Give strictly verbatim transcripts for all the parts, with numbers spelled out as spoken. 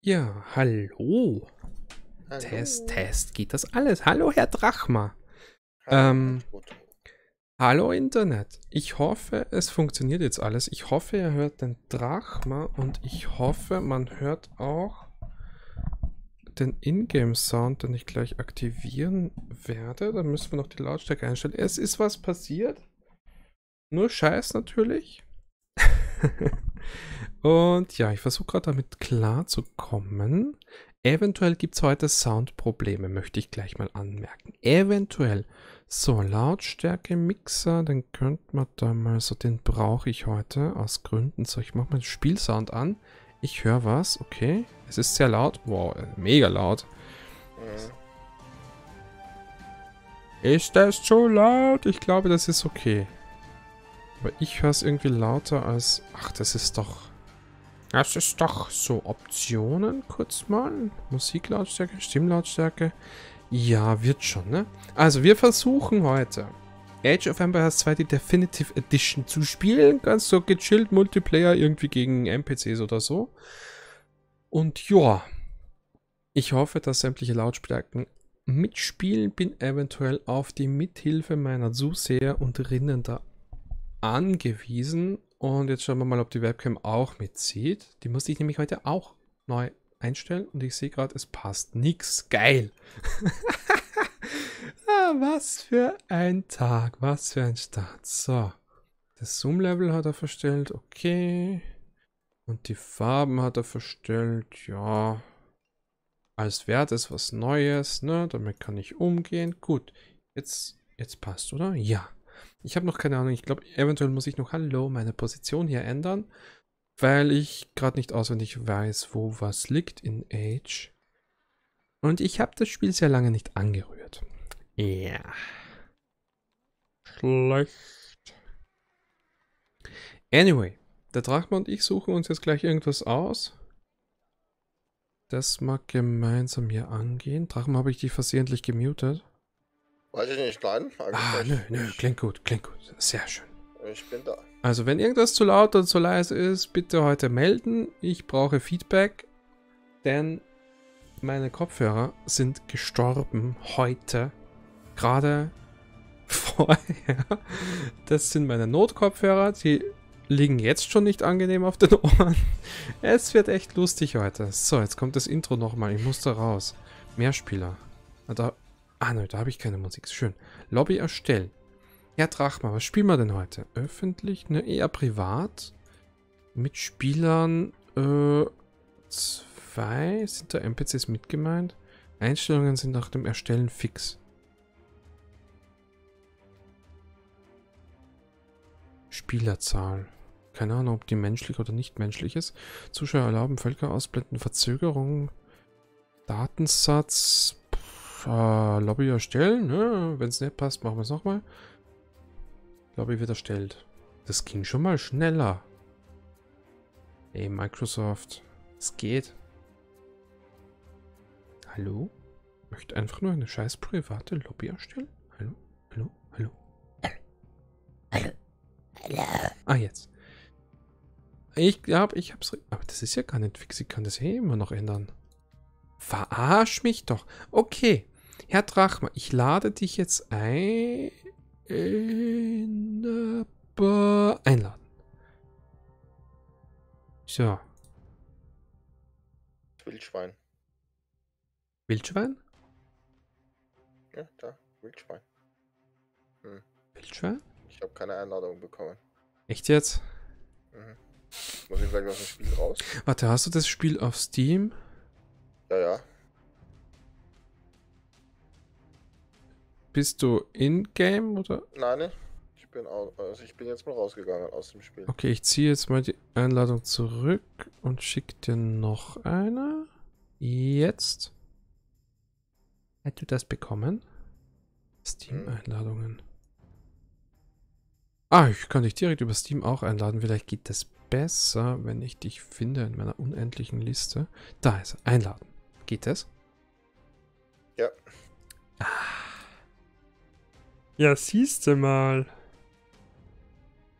Ja, hallo. Hallo. Test, Test. Geht das alles? Hallo, Herr Drachma. Hallo, Ähm, Toto. hallo, Internet. Ich hoffe, es funktioniert jetzt alles. Ich hoffe, ihr hört den Drachma und ich hoffe, man hört auch den Ingame-Sound, den ich gleich aktivieren werde. Da müssen wir noch die Lautstärke einstellen. Es ist was passiert. Nur Scheiß natürlich. Und ja, ich versuche gerade damit klarzukommen. Eventuell gibt es heute Soundprobleme, möchte ich gleich mal anmerken. Eventuell. So, Lautstärke Mixer, den könnte man da mal so, den brauche ich heute aus Gründen. So, ich mache mal den Spielsound an. Ich höre was, okay. Es ist sehr laut. Wow, mega laut. Mhm. Ist das zu laut? Ich glaube, das ist okay. Aber ich höre es irgendwie lauter als... Ach, das ist doch... Das ist doch so Optionen, kurz mal. Musiklautstärke, Stimmlautstärke. Ja, wird schon, ne? Also, wir versuchen heute Age of Empires zwei, die Definitive Edition zu spielen. Ganz so gechillt Multiplayer, irgendwie gegen N P Cs oder so. Und ja, ich hoffe, dass sämtliche Lautstärken mitspielen. Bin eventuell auf die Mithilfe meiner Zuseher und Rinnen da angewiesen. Und jetzt schauen wir mal, ob die Webcam auch mitzieht. Die musste ich nämlich heute auch neu einstellen. Und ich sehe gerade, es passt nix. Geil. Ah, was für ein Tag. Was für ein Start. So. Das Zoom-Level hat er verstellt. Okay. Und die Farben hat er verstellt. Ja. Als wäre das was Neues. Ne? Damit kann ich umgehen. Gut. Jetzt, jetzt passt, oder? Ja. Ich habe noch keine Ahnung. Ich glaube, eventuell muss ich noch, hallo, meine Position hier ändern, weil ich gerade nicht auswendig weiß, wo was liegt in Age. Und ich habe das Spiel sehr lange nicht angerührt. Ja. Yeah. Schlecht. Anyway, der Drachma und ich suchen uns jetzt gleich irgendwas aus. Das mag gemeinsam hier angehen. Drachma, habe ich dich versehentlich gemutet? Weiß ich nicht, nein. Ah, nö, nö, klingt gut, klingt gut. Sehr schön. Ich bin da. Also, wenn irgendwas zu laut oder zu leise ist, bitte heute melden. Ich brauche Feedback, denn meine Kopfhörer sind gestorben heute. Gerade vorher. Das sind meine Notkopfhörer, die liegen jetzt schon nicht angenehm auf den Ohren. Es wird echt lustig heute. So, jetzt kommt das Intro nochmal. Ich muss da raus. Mehrspieler. Da, ah, ne, da habe ich keine Musik. Schön. Lobby erstellen. Herr Drachma, was spielen wir denn heute? Öffentlich? Ne, eher privat. Mit Spielern. Äh, zwei. Sind da N P Cs mit gemeint? Einstellungen sind nach dem Erstellen fix. Spielerzahl. Keine Ahnung, ob die menschlich oder nicht menschlich ist. Zuschauer erlauben, Völker ausblenden, Verzögerung, Datensatz, pff, äh, Lobby erstellen. Ne? Wenn es nicht passt, machen wir es nochmal. Lobby wird erstellt. Das ging schon mal schneller. Ey, Microsoft. Es geht. Hallo? Ich möchte einfach nur eine scheiß private Lobby erstellen? Hallo? Hallo? Hallo? Hallo? Hallo? Ah, jetzt. Ich glaube, ich hab's... Aber das ist ja gar nicht fix. Ich kann das eh immer noch ändern. Verarsch mich doch. Okay. Herr Drachma, ich lade dich jetzt ein... Einladen. So. Wildschwein. Wildschwein? Ja, da. Wildschwein. Hm. Wildschwein? Ich habe keine Einladung bekommen. Echt jetzt? Mhm. Muss ich gleich aus dem Spiel raus? Warte, hast du das Spiel auf Steam? Ja, ja. Bist du in-game oder? Nein, ich bin, also ich bin jetzt mal rausgegangen aus dem Spiel. Okay, ich ziehe jetzt mal die Einladung zurück und schicke dir noch eine. Jetzt. Hast du das bekommen? Steam-Einladungen. Ah, ich kann dich direkt über Steam auch einladen. Vielleicht geht das besser, wenn ich dich finde in meiner unendlichen Liste. Da ist er. Einladen. Geht das? Ja. Ah. Ja, siehst du mal.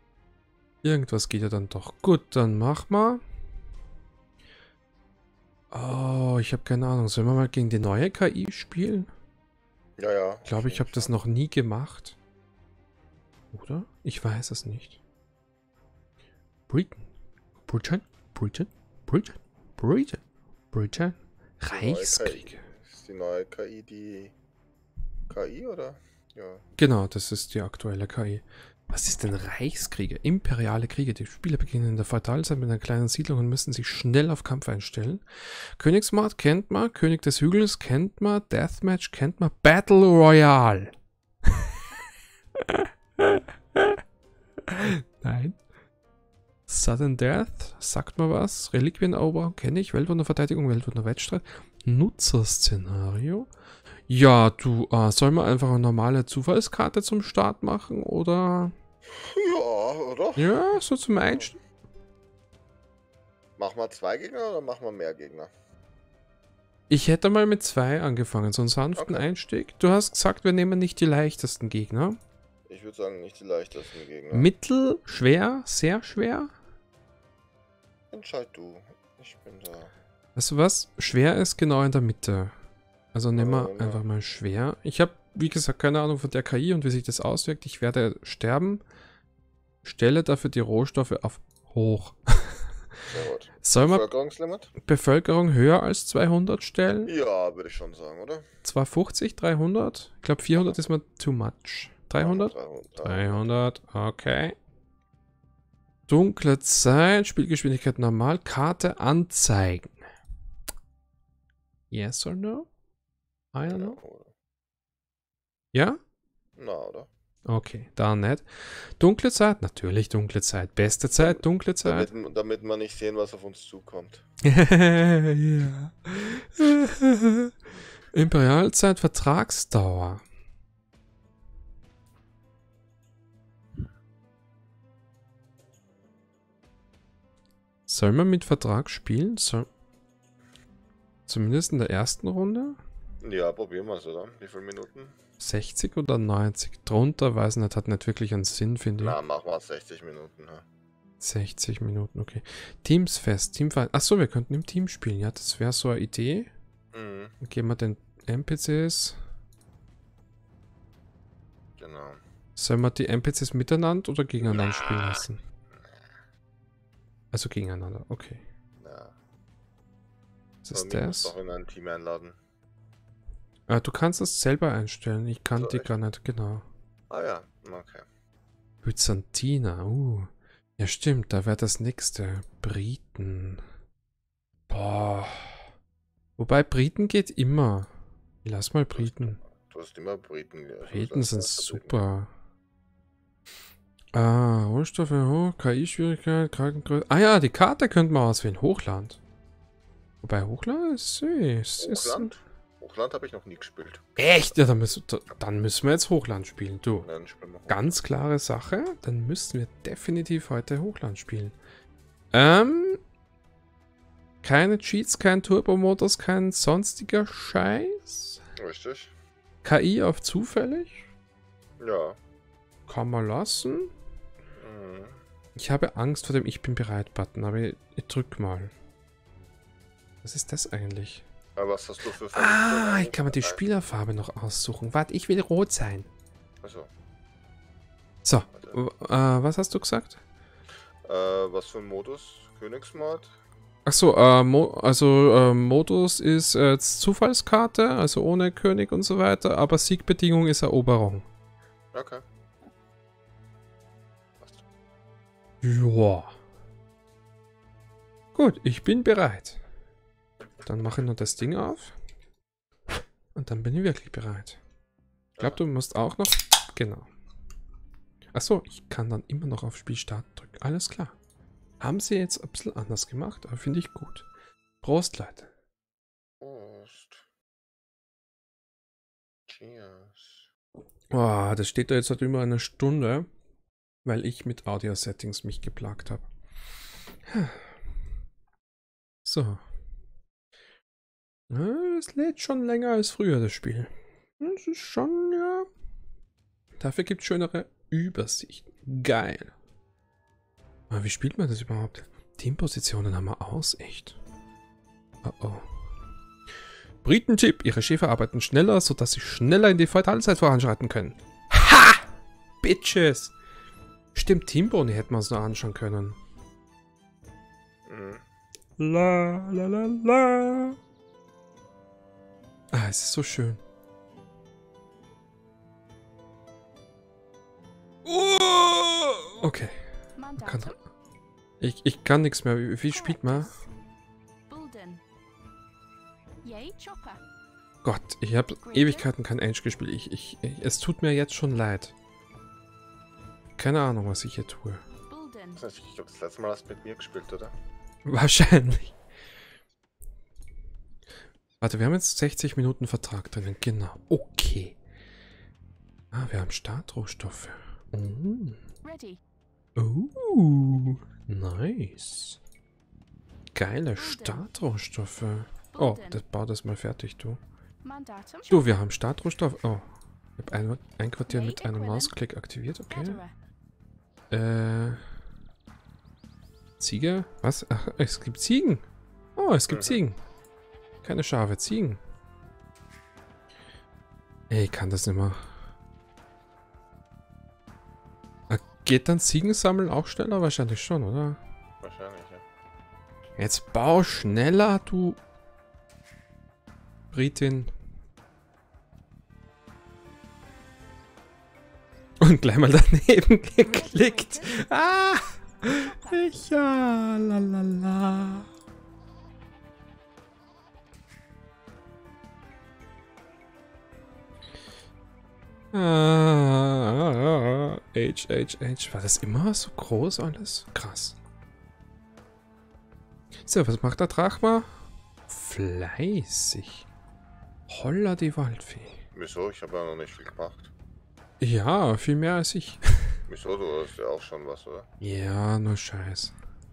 Irgendwas geht ja dann doch. Gut, dann mach mal. Oh, ich habe keine Ahnung. Sollen wir mal gegen die neue K I spielen? Ja, ja. Ich glaube, ich habe das noch nie gemacht. Oder? Ich weiß es nicht. Britain. Britain. Britain. Britain. Britain. Britain. Reichskriege. Ist die neue K I die K I, oder? Ja. Genau, das ist die aktuelle K I. Was ist denn Reichskriege? Imperiale Kriege. Die Spieler beginnen in der Feudalzeit mit einer kleinen Siedlung und müssen sich schnell auf Kampf einstellen. Königsmord kennt man. König des Hügels kennt man. Deathmatch kennt man. Battle Royale. Nein. Sudden Death, sagt mal was. Reliquieneroberung kenne ich. Weltwunderverteidigung, Weltwunderwettstreit. Nutzerszenario. Ja, du, äh, soll man einfach eine normale Zufallskarte zum Start machen, oder? Ja, oder? Ja, so zum Einstieg. Machen wir zwei Gegner oder machen wir mehr Gegner? Ich hätte mal mit zwei angefangen, so einen sanften Okay. Einstieg. Du hast gesagt, wir nehmen nicht die leichtesten Gegner. Ich würde sagen, nicht die leichtesten Gegner. Mittel, schwer, sehr schwer. Entscheid du. Ich bin da. Weißt du was? Schwer ist genau in der Mitte. Also nehmen wir Oh, ja. einfach mal schwer. Ich habe, wie gesagt, keine Ahnung von der K I und wie sich das auswirkt. Ich werde sterben. Stelle dafür die Rohstoffe auf hoch. Sehr gut. Soll man Bevölkerungslimit? Bevölkerung höher als zweihundert stellen? Ja, würde ich schon sagen, oder? zweihundertfünfzig, dreihundert? Ich glaube vierhundert ist mir too much. dreihundert? dreihundert. dreihundert, okay. Dunkle Zeit, Spielgeschwindigkeit normal, Karte anzeigen. Yes or no? I don't know. Ja? Na, oder? Okay, dann nicht. Dunkle Zeit, natürlich dunkle Zeit. Beste Zeit, dunkle Zeit. Damit, damit wir nicht sehen, was auf uns zukommt. Ja. Imperialzeit, Vertragsdauer. Soll man mit Vertrag spielen? Soll... Zumindest in der ersten Runde? Ja, probieren wir es, oder? Wie viele Minuten? sechzig oder neunzig? Drunter, weiß nicht, hat nicht wirklich einen Sinn, finde ich. Na, machen wir sechzig Minuten. Ja. sechzig Minuten, okay. Teams fest, Teamfight. Achso, wir könnten im Team spielen, ja, das wäre so eine Idee. Mhm, Dann geben wir den N P Cs. genau. Sollen wir die N P Cs miteinander oder gegeneinander Na. spielen lassen? Also gegeneinander, okay. Ja. Was ist Aber mich muss das? doch in ein Team einladen. Ah, du kannst das selber einstellen. Ich kann So, die echt? gar nicht, genau. Ah ja, okay. Byzantiner, uh. Ja stimmt, da wäre das nächste. Briten. Boah. Wobei Briten geht immer. Ich lass mal Briten. Du hast immer Briten. Also Briten das sind heißt, super. Ah, Rohstoffe hoch, K I-Schwierigkeit, Krankengröße. Ah ja, die Karte könnte man auswählen. Hochland. Wobei Hochland ist süß. Ist Hochland? Hochland habe ich noch nie gespielt. echt? Ja, dann müssen, dann müssen wir jetzt Hochland spielen. Du. Dann spielen wir Hochland. Ganz klare Sache. Dann müssen wir definitiv heute Hochland spielen. Ähm. Keine Cheats, kein Turbo-Modus, kein sonstiger Scheiß. Richtig. K I auf zufällig. Ja. Kann man lassen. Mhm. Ich habe Angst vor dem Ich bin bereit-Button, aber ich, ich drück mal. Was ist das eigentlich? Aber was hast du für Ah, ich Vermutung? kann mir die Spielerfarbe noch aussuchen. Warte, ich will rot sein. Also, So, warte. äh, was hast du gesagt? Äh, was für ein Modus? Königsmord? Achso, äh, Mo also äh, Modus ist äh, Zufallskarte, also ohne König und so weiter, aber Siegbedingung ist Eroberung. Okay. Passt. Ja. Gut, ich bin bereit. Dann mache ich nur das Ding auf. Und dann bin ich wirklich bereit. Ich glaube, du musst auch noch... Genau. Achso, ich kann dann immer noch auf Spiel starten drücken. Alles klar. Haben sie jetzt ein bisschen anders gemacht, aber finde ich gut. Prost, Leute. Prost. Cheers. Oh, das steht da jetzt seit über einer Stunde, weil ich mit Audio-Settings mich geplagt habe. So. Es lädt schon länger als früher, das Spiel. Das ist schon, ja... Dafür gibt es schönere Übersichten. Geil. Aber wie spielt man das überhaupt? Teampositionen haben wir aus, echt. Oh oh. Briten-Tipp. Ihre Schäfer arbeiten schneller, sodass sie schneller in die Feudalzeit voranschreiten können. Ha! Bitches! Stimmt, Teamboni hätten wir uns noch anschauen können. Mhm. La la la la. Ah, es ist so schön. Oh! Okay. Kann, ich, ich kann nichts mehr. Wie, wie spielt man? Gott, ich habe Ewigkeiten kein Age gespielt. Ich, ich, ich, es tut mir jetzt schon leid. Keine Ahnung, was ich hier tue. Ich glaube, das letzte Mal hast du mit mir gespielt, oder? Wahrscheinlich. Warte, wir haben jetzt sechzig Minuten Vertrag drinnen. Genau. Okay. Ah, wir haben Startrohstoffe. Oh. Oh. Nice. Geile Startrohstoffe. Oh, das baut das mal fertig, du. Du, wir haben Startrohstoff. Oh. Ich habe ein Einquartier mit einem Mausklick aktiviert, okay. Äh. Ziege? Was? Ach, es gibt Ziegen. Oh, es gibt Ziegen. Keine Schafe, Ziegen. Ey, ich kann das nicht mehr. Geht dann Ziegen sammeln auch schneller? Wahrscheinlich schon, oder? Wahrscheinlich, ja. Jetzt bau schneller, du Britin. Und gleich mal daneben geklickt. Ah! Ja, la la la. Ah, H, H, H. War das immer so groß alles? Krass. So, was macht der Drachma? Fleißig. Holla die Waldfee. Wieso? Ich habe ja noch nicht viel gemacht. Ja, viel mehr als ich. Wieso? Du hast ja auch schon was, oder? Ja, nur Scheiß.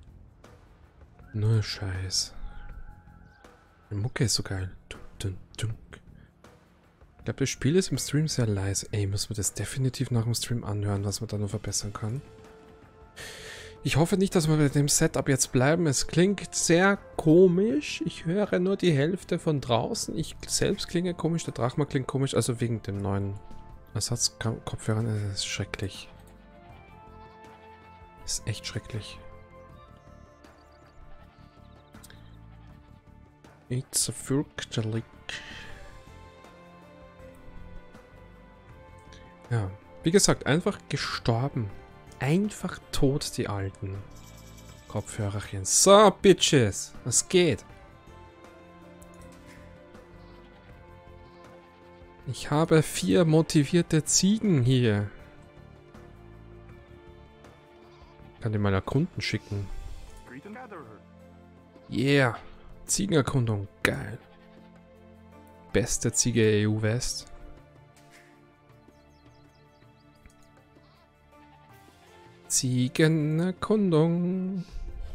Nur Scheiß. Die Mucke ist so geil. Dun, dun, dun. Ich glaube, das Spiel ist im Stream sehr leise. Ey, müssen wir das definitiv nach dem Stream anhören, was man da noch verbessern kann. Ich hoffe nicht, dass wir bei dem Setup jetzt bleiben. Es klingt sehr komisch. Ich höre nur die Hälfte von draußen. Ich selbst klinge komisch, der Drachma klingt komisch. Also wegen dem neuen Ersatzkopfhörern. Das ist schrecklich. Das ist echt schrecklich. It's a fürchterlich. Ja, wie gesagt, einfach gestorben. Einfach tot, die alten Kopfhörerchen. So, Bitches, was geht? Ich habe vier motivierte Ziegen hier. Kann die mal erkunden schicken. Yeah, Ziegenerkundung, geil. Beste Ziege E U West. Ziegenerkundung.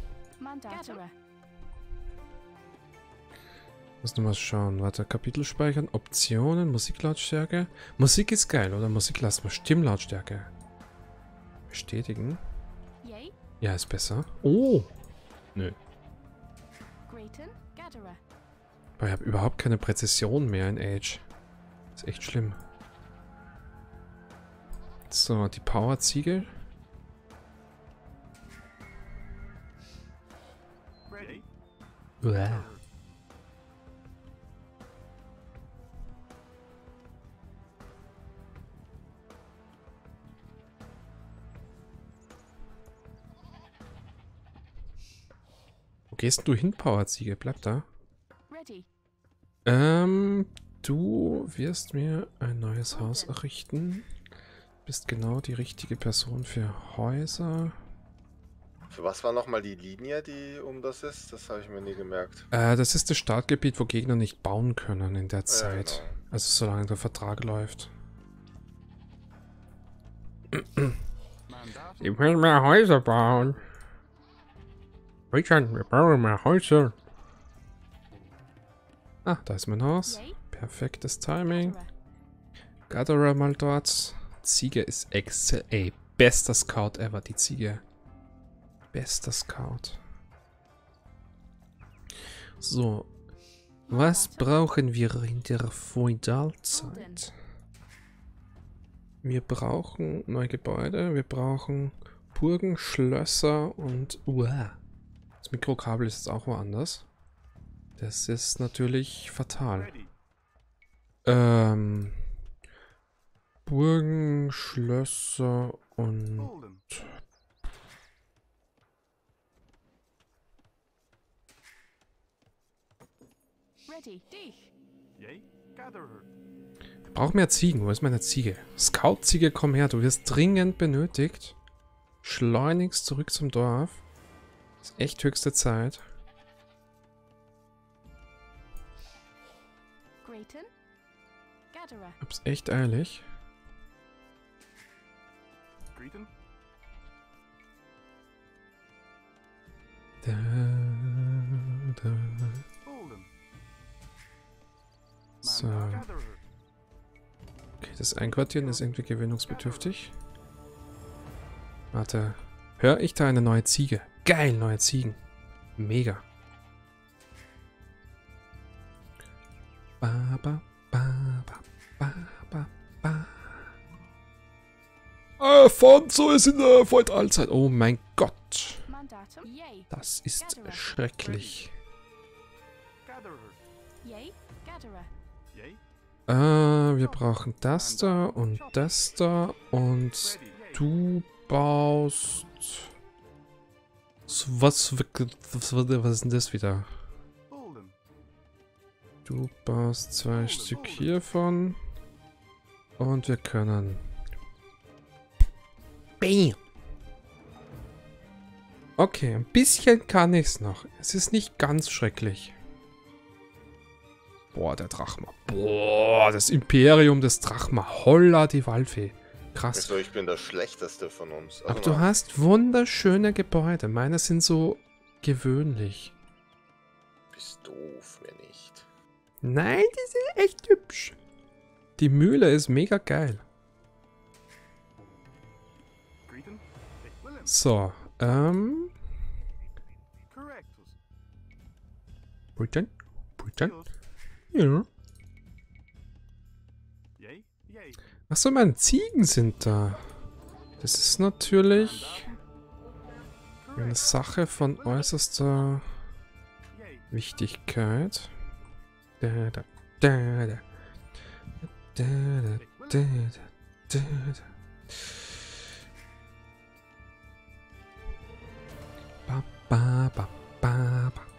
Muss noch mal schauen. Warte, Kapitel speichern, Optionen, Musiklautstärke. Musik ist geil, oder? Musik lassen wir. Stimmlautstärke. Bestätigen. Ja, ist besser. Oh! Nö. Aber ich habe überhaupt keine Präzision mehr in Age. Ist echt schlimm. So, die Power-Ziege. Uah. Wo gehst du hin, Powerziege? Bleib da. Ähm, du wirst mir ein neues Haus errichten. Bist genau die richtige Person für Häuser. Für was war nochmal die Linie, die um das ist? Das habe ich mir nie gemerkt. Äh, das ist das Startgebiet, wo Gegner nicht bauen können in der Zeit. Ja, genau. Also solange der Vertrag läuft. Ich will mehr Häuser bauen. Richard, wir bauen mehr Häuser. Ah, da ist mein Haus. Perfektes Timing. Gatherer mal dort. Ziege ist excel. Ey, bester Scout ever, die Ziege. Bester Scout. So, Was brauchen wir in der Feudalzeit? Wir brauchen neue Gebäude, wir brauchen Burgen, Schlösser und... Uah. Das Mikrokabel ist jetzt auch woanders. Das ist natürlich fatal. Ähm... Burgen, Schlösser und... Wir brauchen mehr Ziegen. Wo ist meine Ziege? Scout-Ziege, komm her. Du wirst dringend benötigt. Schleunigst zurück zum Dorf. Ist echt höchste Zeit. Hab's echt eilig. Da, da. So. Okay, das Einquartieren ist irgendwie gewöhnungsbedürftig. Warte. Hör ich da eine neue Ziege? Geil, neue Ziegen. Mega. Ba, ba, ba, ba, ba, ba, ba. Alfonso ist in der Feudalzeit. Oh mein Gott. Das ist schrecklich. Äh, wir brauchen das da und das da und du baust... Was, was, was ist denn das wieder? Du baust zwei Stück hiervon und wir können... Bam! Okay, ein bisschen kann ich's noch. Es ist nicht ganz schrecklich. Boah, der Drachma. Boah, das Imperium des Drachma. Holla die Waldfee. Krass. Also ich bin der Schlechteste von uns. Also aber du hast wunderschöne Gebäude. Meine sind so gewöhnlich. Bist doof, mir nicht. Nein, die sind echt hübsch. Die Mühle ist mega geil. So, ähm... Britain? Britain? Ja. Achso, meine Ziegen sind da. Das ist natürlich eine Sache von äußerster Wichtigkeit. Da, da, da, da. Da, da, da, da, da. Ba, ba, ba, ba, ba.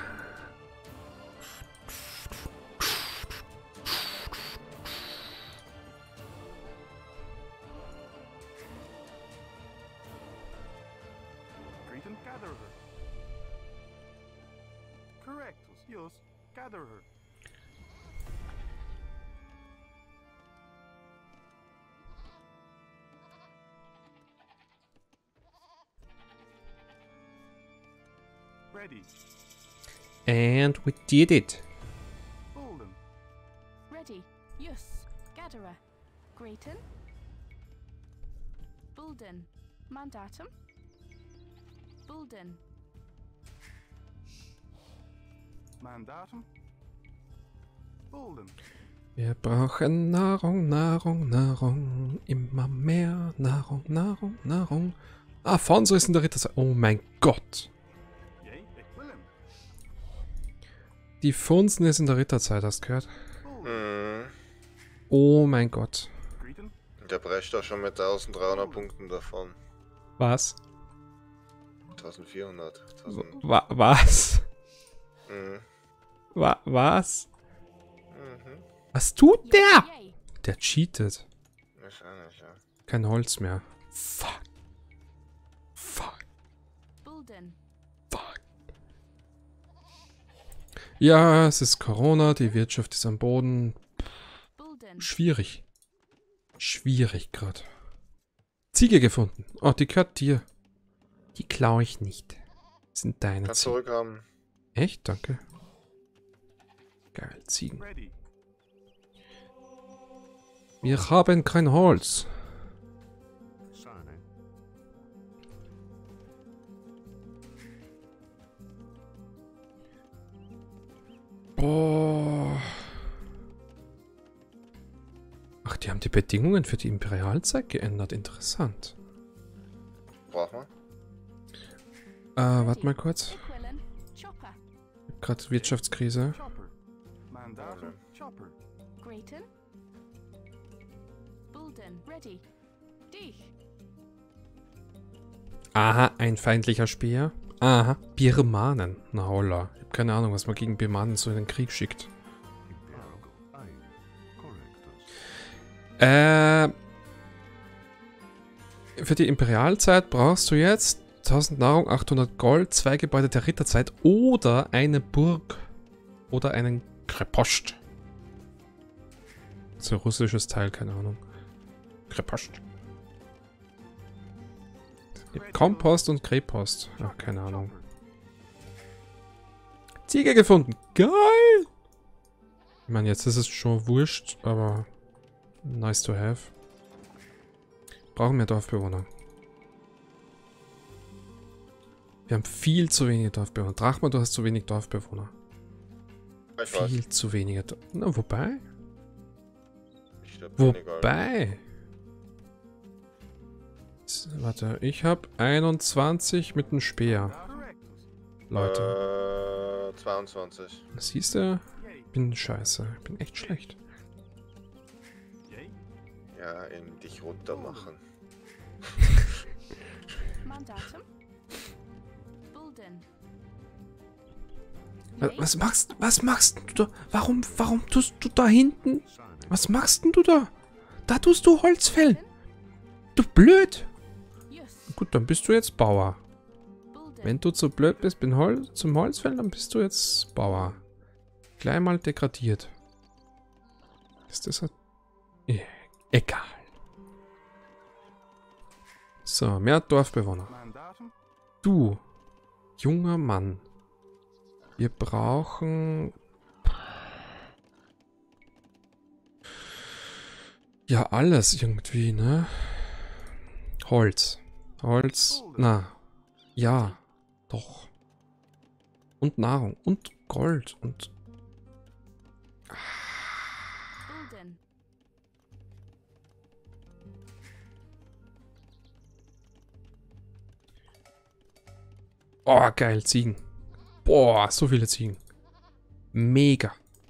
And we did it. Ready. Yes. Gatherer. Grayton. Bulden. Mandatum. Bulden. Mandatum. Bulden. Wir brauchen Nahrung, Nahrung, Nahrung. Immer mehr Nahrung, Nahrung, Nahrung. Alfonso ist in der Ritterzeit. Oh mein Gott. Die Funzen ist in der Ritterzeit, hast du gehört? Mhm. Oh mein Gott. Der brecht doch schon mit dreizehnhundert Punkten davon. Was? vierzehnhundert. Wa was? Mhm. Wa was? Mhm. Was tut der? Der cheatet. Wahrscheinlich, ja. Kein Holz mehr. Fuck. Fuck. Fuck. Ja, es ist Corona, die Wirtschaft ist am Boden. Schwierig. Schwierig gerade. Ziege gefunden. Oh, die gehört dir. Die klaue ich nicht. Das sind deine Kannst Ziegen. zurückhaben. Echt? Danke. Geil, Ziegen. Wir haben kein Holz. Boah. Ach, die haben die Bedingungen für die Imperialzeit geändert. Interessant. Brauchen wir? Äh, warte mal kurz. Equilin. Chopper. Gerade Wirtschaftskrise. Chopper. Mandatum. Chopper. Grayton. Bulden. Ready. Dich. Aha, ein feindlicher Speer. Aha, Birmanen. Na holla. Ich hab keine Ahnung, was man gegen Birmanen so in den Krieg schickt. Äh, für die Imperialzeit brauchst du jetzt tausend Nahrung, achthundert Gold, zwei Gebäude der Ritterzeit oder eine Burg oder einen Krepost. Das ist ein russisches Teil, keine Ahnung. Krepost. Kompost und Krepost. Ach, keine Ahnung. Ziege gefunden. Geil! Ich meine, jetzt ist es schon wurscht, aber nice to have. Brauchen mehr Dorfbewohner. Wir haben viel zu wenige Dorfbewohner. Drachma, du hast zu wenig Dorfbewohner. Ich weiß. Viel zu wenige. Do Na, wobei? Ich hab weniger. Wobei? S- Warte, ich habe einundzwanzig mit dem Speer. Leute. Äh, zweiundzwanzig. Siehst du? Ich bin scheiße. Ich bin echt schlecht. Ja, in dich runter machen. Mandatum. Bulden. Was, was machst was machst du da? Warum, warum tust du da hinten? Was machst denn du da? Da tust du Holz fällen. Du blöd. Yes. Gut, dann bist du jetzt Bauer. Bulden. Wenn du zu blöd bist bin Hol zum Holzfällen, dann bist du jetzt Bauer. Gleich mal degradiert. Ist das ein... Eh, egal. So, mehr Dorfbewohner. Mandatum. Du, junger Mann. Wir brauchen... Ja, alles irgendwie, ne? Holz. Holz. Na. Ja. Doch. Und Nahrung. Und Gold. Und... Bulden. Oh, geil. Ziegen. Boah, so viele Ziegen. Mega.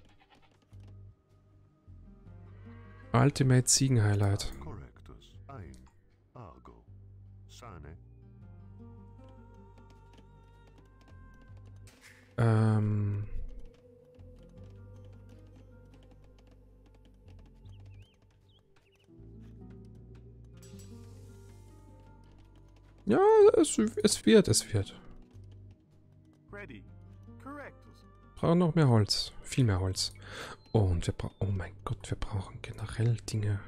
Ultimate Ziegen-Highlight. Correctus, ein, Argo, Sane, Ähm... Ja, es, es wird, es wird. Ready. Correctus. Brauchen noch mehr Holz. Viel mehr Holz. Und wir brauchen... Oh mein Gott, wir brauchen generell Dinge.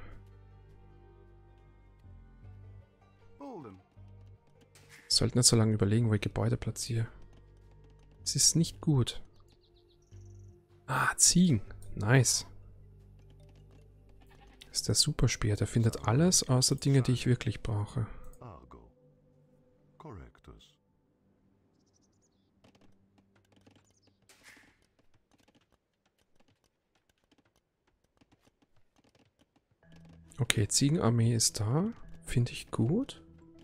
Bulden. Ich sollte nicht so lange überlegen, wo ich Gebäude platziere. Es ist nicht gut. Ah, Ziegen. Nice. Das ist der Superspeer. Der findet alles außer Dinge, die ich wirklich brauche. Argo, Correctus, Okay, Ziegenarmee ist da. Finde ich gut.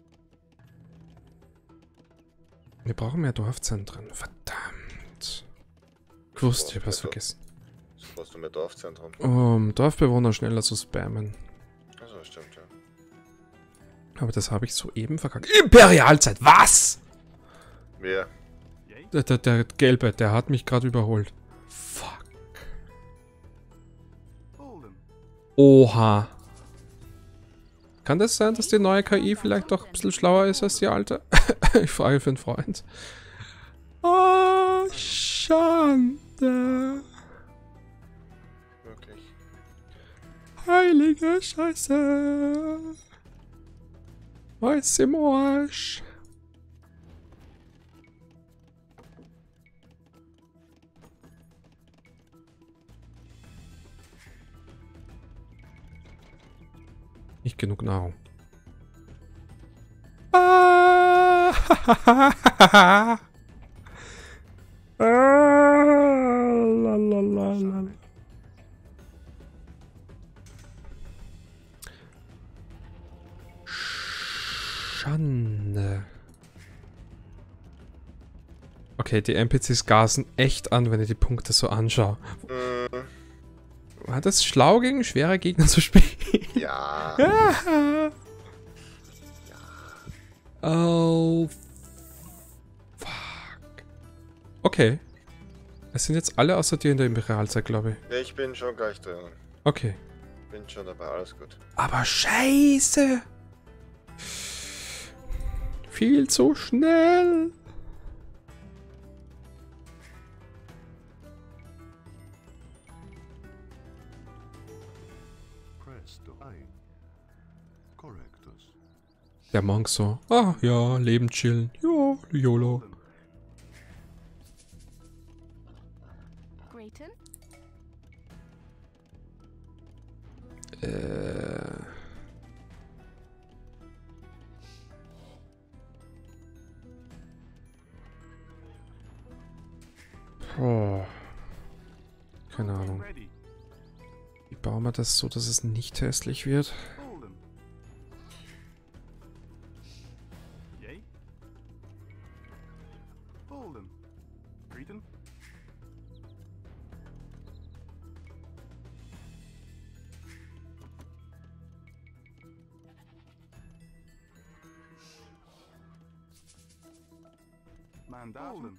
Wir brauchen mehr Dorfzentren. Verdammt. Gewusst, ich hab was vergessen. Das brauchst du mehr Dorfzentrum. Um Dorfbewohner schneller zu spammen. Also stimmt, ja. Aber das habe ich soeben verkackt. Imperialzeit, was? Wer? Der, der, der Gelbe, der hat mich gerade überholt. Fuck. Bulden. Oha. Kann das sein, dass die neue K I vielleicht doch ein bisschen schlauer ist als die alte? Ich frage für einen Freund. Oh, Schande. Wirklich. Heilige Scheiße. Was im Arsch. Nicht genug Nahrung. Ah, ah, la, la, la, la. Schande. Okay, die N P Cs gasen echt an, wenn ich die Punkte so anschaue. Mm, War das schlau, gegen schwere Gegner zu spielen? ja. Oh. Fuck. Okay. Es sind jetzt alle außer dir in der Imperialzeit, glaube ich. Ich bin schon gleich drin. Okay. Bin schon dabei, alles gut. Aber scheiße. Viel zu schnell. Presto. Ein. Correctus. Der Monk so. Ah, ja, Leben chillen. Ja, YOLO. Bolden. Grayton. Äh. Oh. Keine Ahnung. Ready. Wie bauen wir das so, dass es nicht hässlich wird? Bolden. Yay. Bolden. Cretan. Mandatum.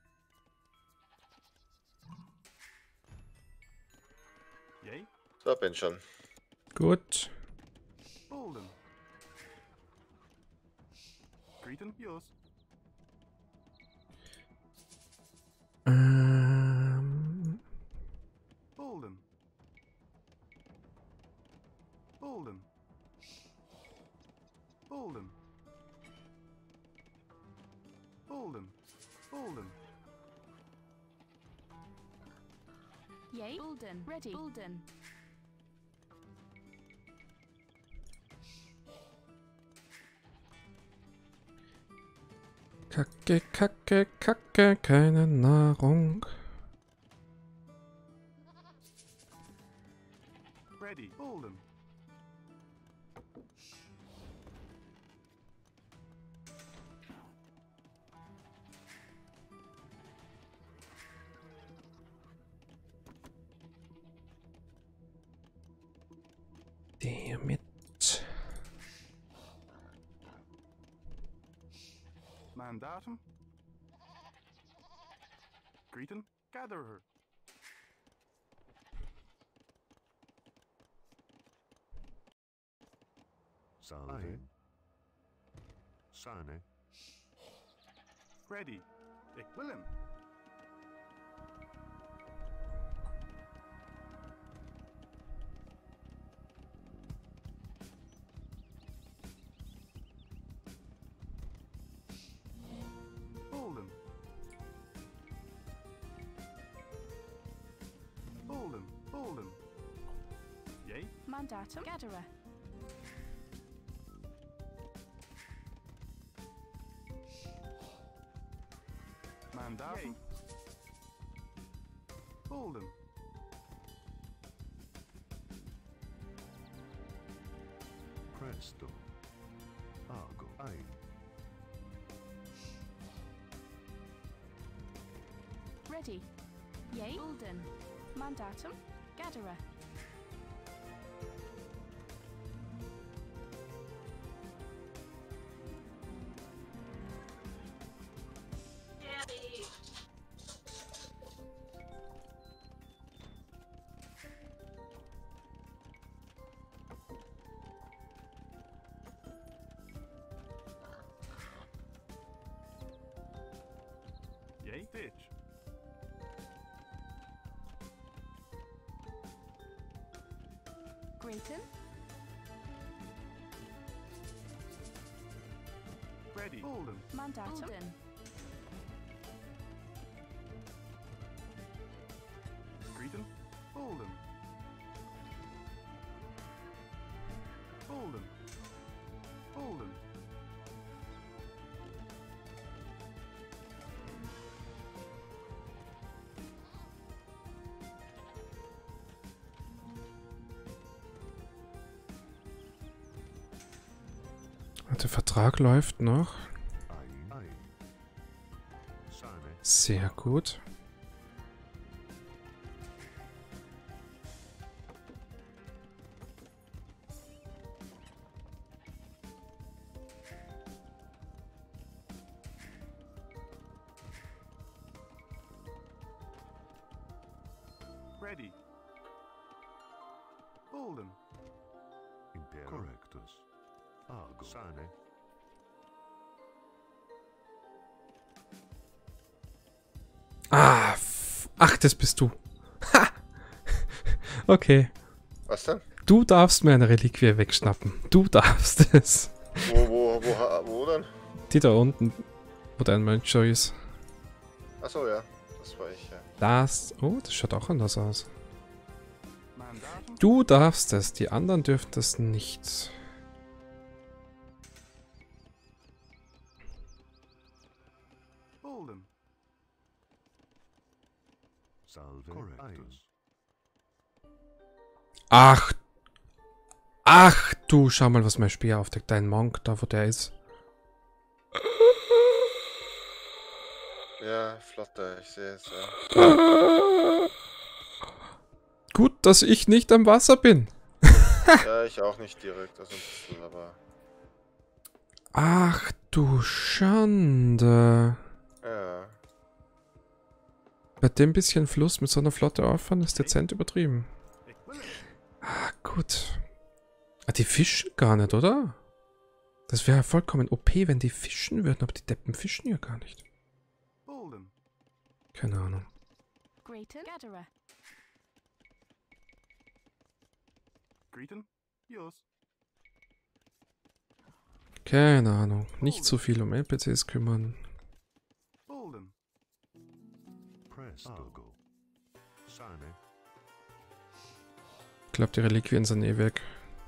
Yay. So, bin schon. Gut. Bolden. Cretan. Yours. Ähm. Bolden. Bolden. Bolden. Bolden. Bolden. Yay. Bulden. Ready. Bulden. Kacke, Kacke, Kacke, keine Nahrung. Ready. Bolden. Damn it. Mandatum. Cretan. Gather her. Salve. Ein. Sane. Ready. Ik Willem. Bolden. Bolden. Bolden. Yay. Mandatum. Gatherer. Mandatum. Bolden. Presto. Argo. Ein. Ready. Yay. Bulden. Mandatum. Gatherer. Yay. Ditch. Grayton. Ready. Bolden. Mandatum. Bulden. Cretan. Bolden. Bolden. Bolden. Der Vertrag läuft noch. Ein, ein. Sane, Sehr gut. Ready. Bolden. Impero. Correctus. Argo. Sane, Ah, f- ach, das bist du. Ha! Okay. Was denn? Du darfst mir eine Reliquie wegschnappen. Du darfst es. Wo, wo, wo, ha- wo denn? Die da unten, wo dein Mönch schon ist. Achso, ja. Das war ich, ja. Das. Oh, das schaut auch anders aus. Mandatum. Du darfst es, die anderen dürfen das nicht. Bolden. Salve, Correctus. Ach. Ach, du, schau mal, was mein Speer aufdeckt. Dein Monk, da wo der ist. Ja, flotter, ich sehe es, ja. Gut, dass ich nicht am Wasser bin. Ja, ich auch nicht direkt, also ein bisschen, aber... Ach, du Schande. Ja, Bei dem bisschen Fluss mit so einer Flotte auffahren ist dezent übertrieben. Ich will it. Ah, gut. Ah, die fischen gar nicht, oder? Das wäre ja vollkommen O P, wenn die fischen würden, aber die Deppen fischen ja gar nicht. Bolden. Keine Ahnung. Greaton. Gatherer. Greeton. Yours. Keine Ahnung. Nicht so viel um N P Cs kümmern. Bolden. Presto. Argo. Sane, Ich glaube, die Reliquien sind eh weg.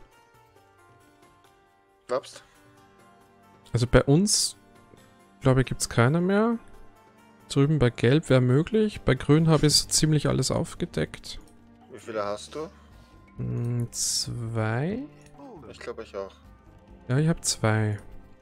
glaubst? Also bei uns, glaube ich, gibt es keine mehr. Drüben bei Gelb wäre möglich. Bei Grün habe ich so ziemlich alles aufgedeckt. Wie viele hast du? Hm, zwei? Bolden. Ich glaube, ich auch. Ja, ich habe zwei.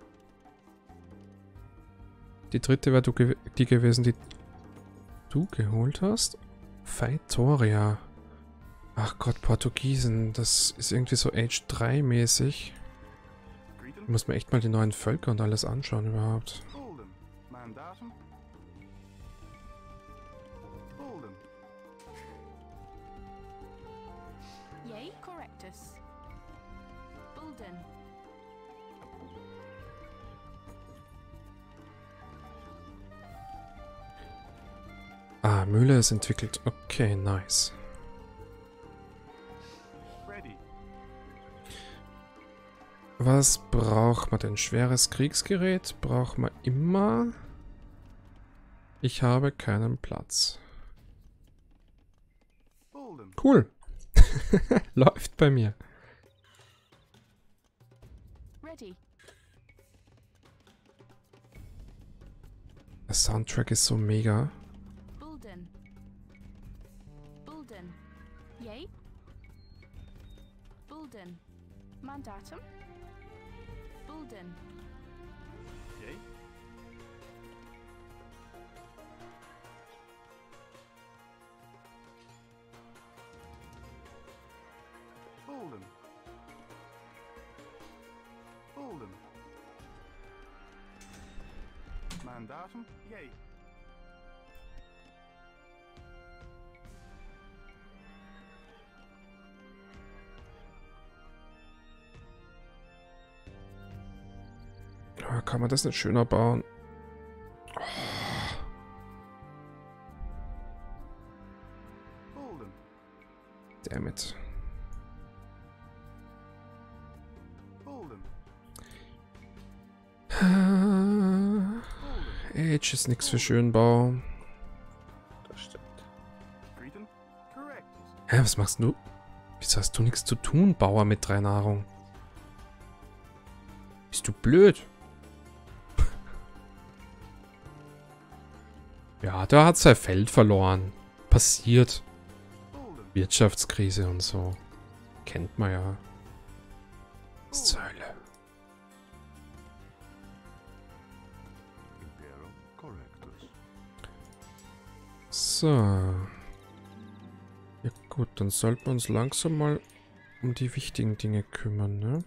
Die dritte wäre du gew die gewesen, die du geholt hast. Feitoria. Ach Gott, Portugiesen. Das ist irgendwie so Age drei mäßig. Ich Greeton. muss mir echt mal die neuen Völker und alles anschauen überhaupt. Bolden. Mandatum. Bolden. Yea. Correctus. Bolden. Ah, Mühle ist entwickelt. Okay, nice. Ready. Was braucht man denn? Schweres Kriegsgerät braucht man immer. Ich habe keinen Platz. Bolden. Cool. Läuft bei mir. Ready. Der Soundtrack ist so mega. Bolden. Bolden. Yea. Bolden. Mandatum. Bolden. Yay. Bolden. Bolden. Mandatum. Yay. Ja, kann man das nicht schöner bauen? Bolden. Damn it. Bolden. Ah, Bolden. Age ist nichts für Schönbau. Das stimmt. Greeton. Correct. Hä, was machst du? Wieso hast du nichts zu tun, Bauer mit drei Nahrung? Bist du blöd? Ja, der hat sein Feld verloren. Passiert. Bolden. Wirtschaftskrise und so. Kennt man ja. Was zur Hölle. So. Ja gut, dann sollten wir uns langsam mal um die wichtigen Dinge kümmern, ne?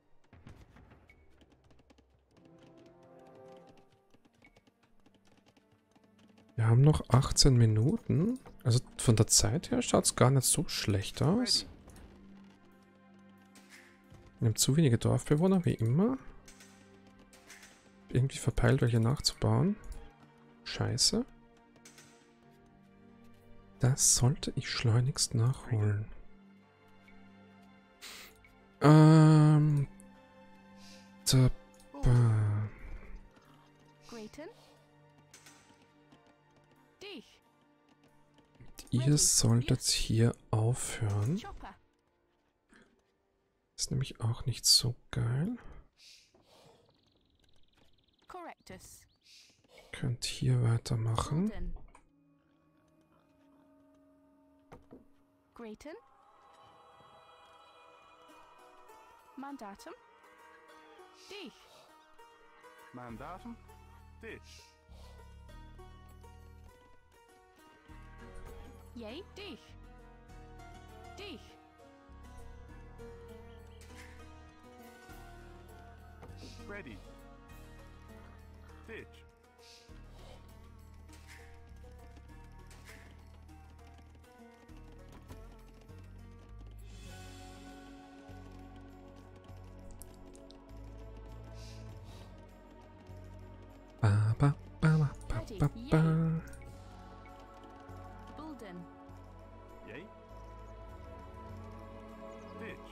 Wir haben noch achtzehn Minuten. Also von der Zeit her schaut es gar nicht so schlecht aus. Wir haben zu wenige Dorfbewohner, wie immer. Irgendwie verpeilt, welche nachzubauen. Scheiße. Das sollte ich schleunigst nachholen. Ähm. Da, ba. Grayton? Dich. Ihr solltet hier aufhören. Chopper. Ist nämlich auch nicht so geil. Correctus. Könnt hier weitermachen. Bulden. Grayton? Mandatum? Dich. Mandatum. Dich. Yay, dich. Dich. Ready. Ditch. Ba, ba, ba, ba, ba, ba, ba. Bulden. Yay. Ditch.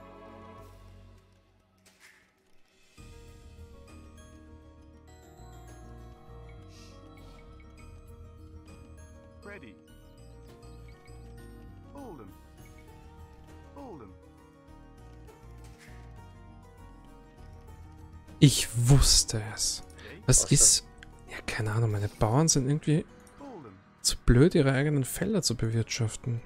Ready. Hold 'em. Hold 'em. Ich wusste es. Yay. Was Was ist... Ja, keine Ahnung, meine Bauern sind irgendwie Hold 'em. zu blöd, ihre eigenen Felder zu bewirtschaften.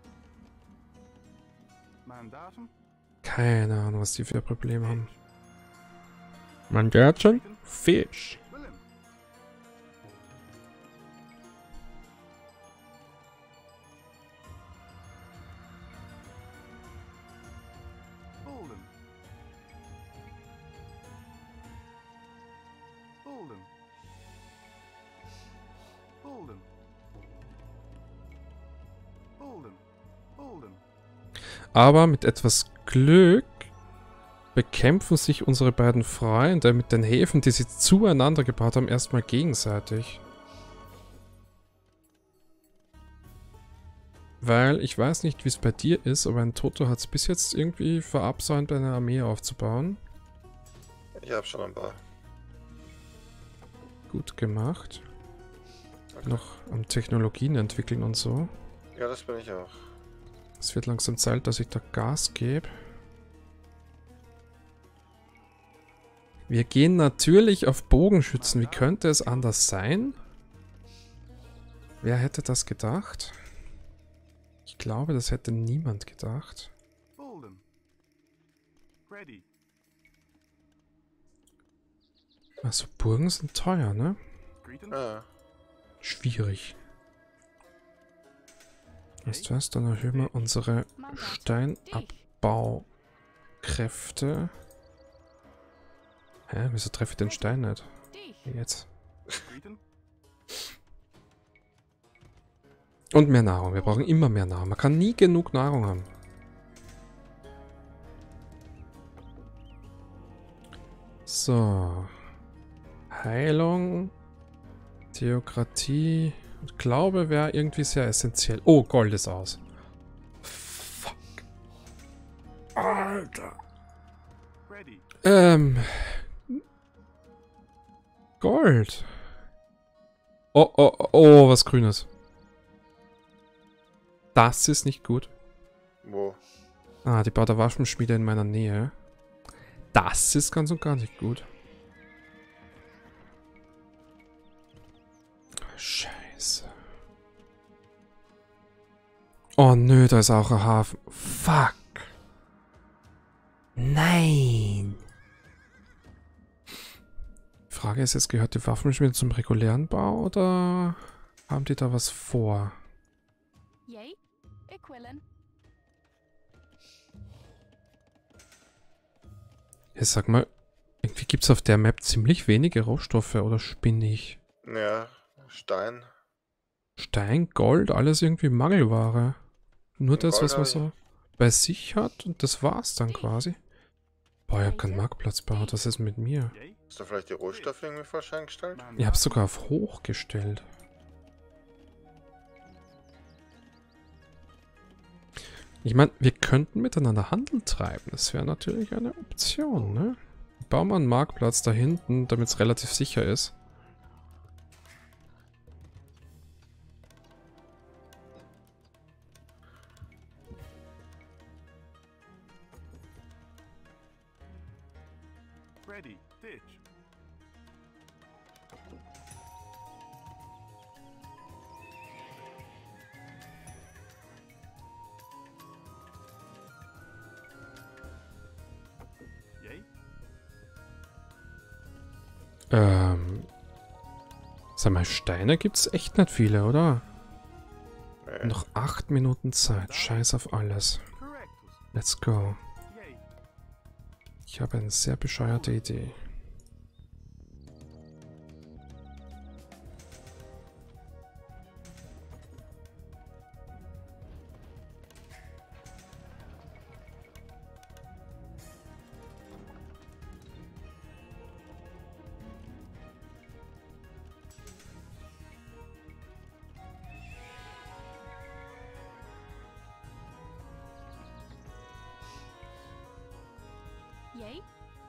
Mandatum. Keine Ahnung, was die für Probleme haben. Mandatum? Fisch. Willem. Hold 'em. Hold 'em. Hold 'em. Hold 'em. Hold 'em. Aber mit etwas Glück bekämpfen sich unsere beiden Freunde mit den Häfen, die sie zueinander gebaut haben, erstmal gegenseitig. Weil ich weiß nicht, wie es bei dir ist, aber ein Toto hat es bis jetzt irgendwie verabsäumt, eine Armee aufzubauen. Ich habe schon ein paar. Gut gemacht. Okay. Noch am Technologien entwickeln und so. Ja, das bin ich auch. Es wird langsam Zeit, dass ich da Gas gebe. Wir gehen natürlich auf Bogenschützen. Wie könnte es anders sein? Wer hätte das gedacht? Ich glaube, das hätte niemand gedacht. Hold 'em. Ready. Also Burgen sind teuer, ne? Greeting. Ja, Schwierig. Weißt du was? Dann erhöhen wir unsere Mandatum. Dich. Steinabbau-Kräfte. Hä? Wieso treffe ich den Stein nicht? Dich. Jetzt. Greeting. Und mehr Nahrung. Wir brauchen immer mehr Nahrung. Man kann nie genug Nahrung haben. So. Heilung. Theokratie. Und Glaube wäre irgendwie sehr essentiell. Oh, Gold ist aus. Fuck. Alter. Ready. Ähm. Gold. Oh, oh, oh, oh, was Grünes. Das ist nicht gut. wo? Ah, die baut der Waffenschmiede in meiner Nähe. Das ist ganz und gar nicht gut. Scheiße. Oh nö, da ist auch ein Hafen. Fuck. Nein. Frage ist jetzt, gehört die Waffenschmiede zum regulären Bau oder Haben die da was vor? Yay. Equilin. Ja, sag mal, irgendwie gibt es auf der Map ziemlich wenige Rohstoffe, oder spinne ich? Ja, Stein. Stein, Gold, alles irgendwie Mangelware. Nur das, Gold was man hab ich. so bei sich hat und das war's dann quasi. Boah, ich hab keinen Marktplatz gebaut, was ist mit mir? Yay. Hast du vielleicht die Rohstoffe irgendwie falsch eingestellt? Mandatum. Ich hab's sogar auf hoch gestellt. Ich meine, wir könnten miteinander Handel treiben. Das wäre natürlich eine Option, ne? Bauen wir einen Marktplatz da hinten, damit es relativ sicher ist. Ready. Ditch. Yay. Ähm. Sag mal, Steine gibt's echt nicht viele, oder? Nee. Noch acht Minuten Zeit. Scheiß auf alles. Correctus. Let's go. Yay. Ich habe eine sehr bescheuerte Idee. Yay.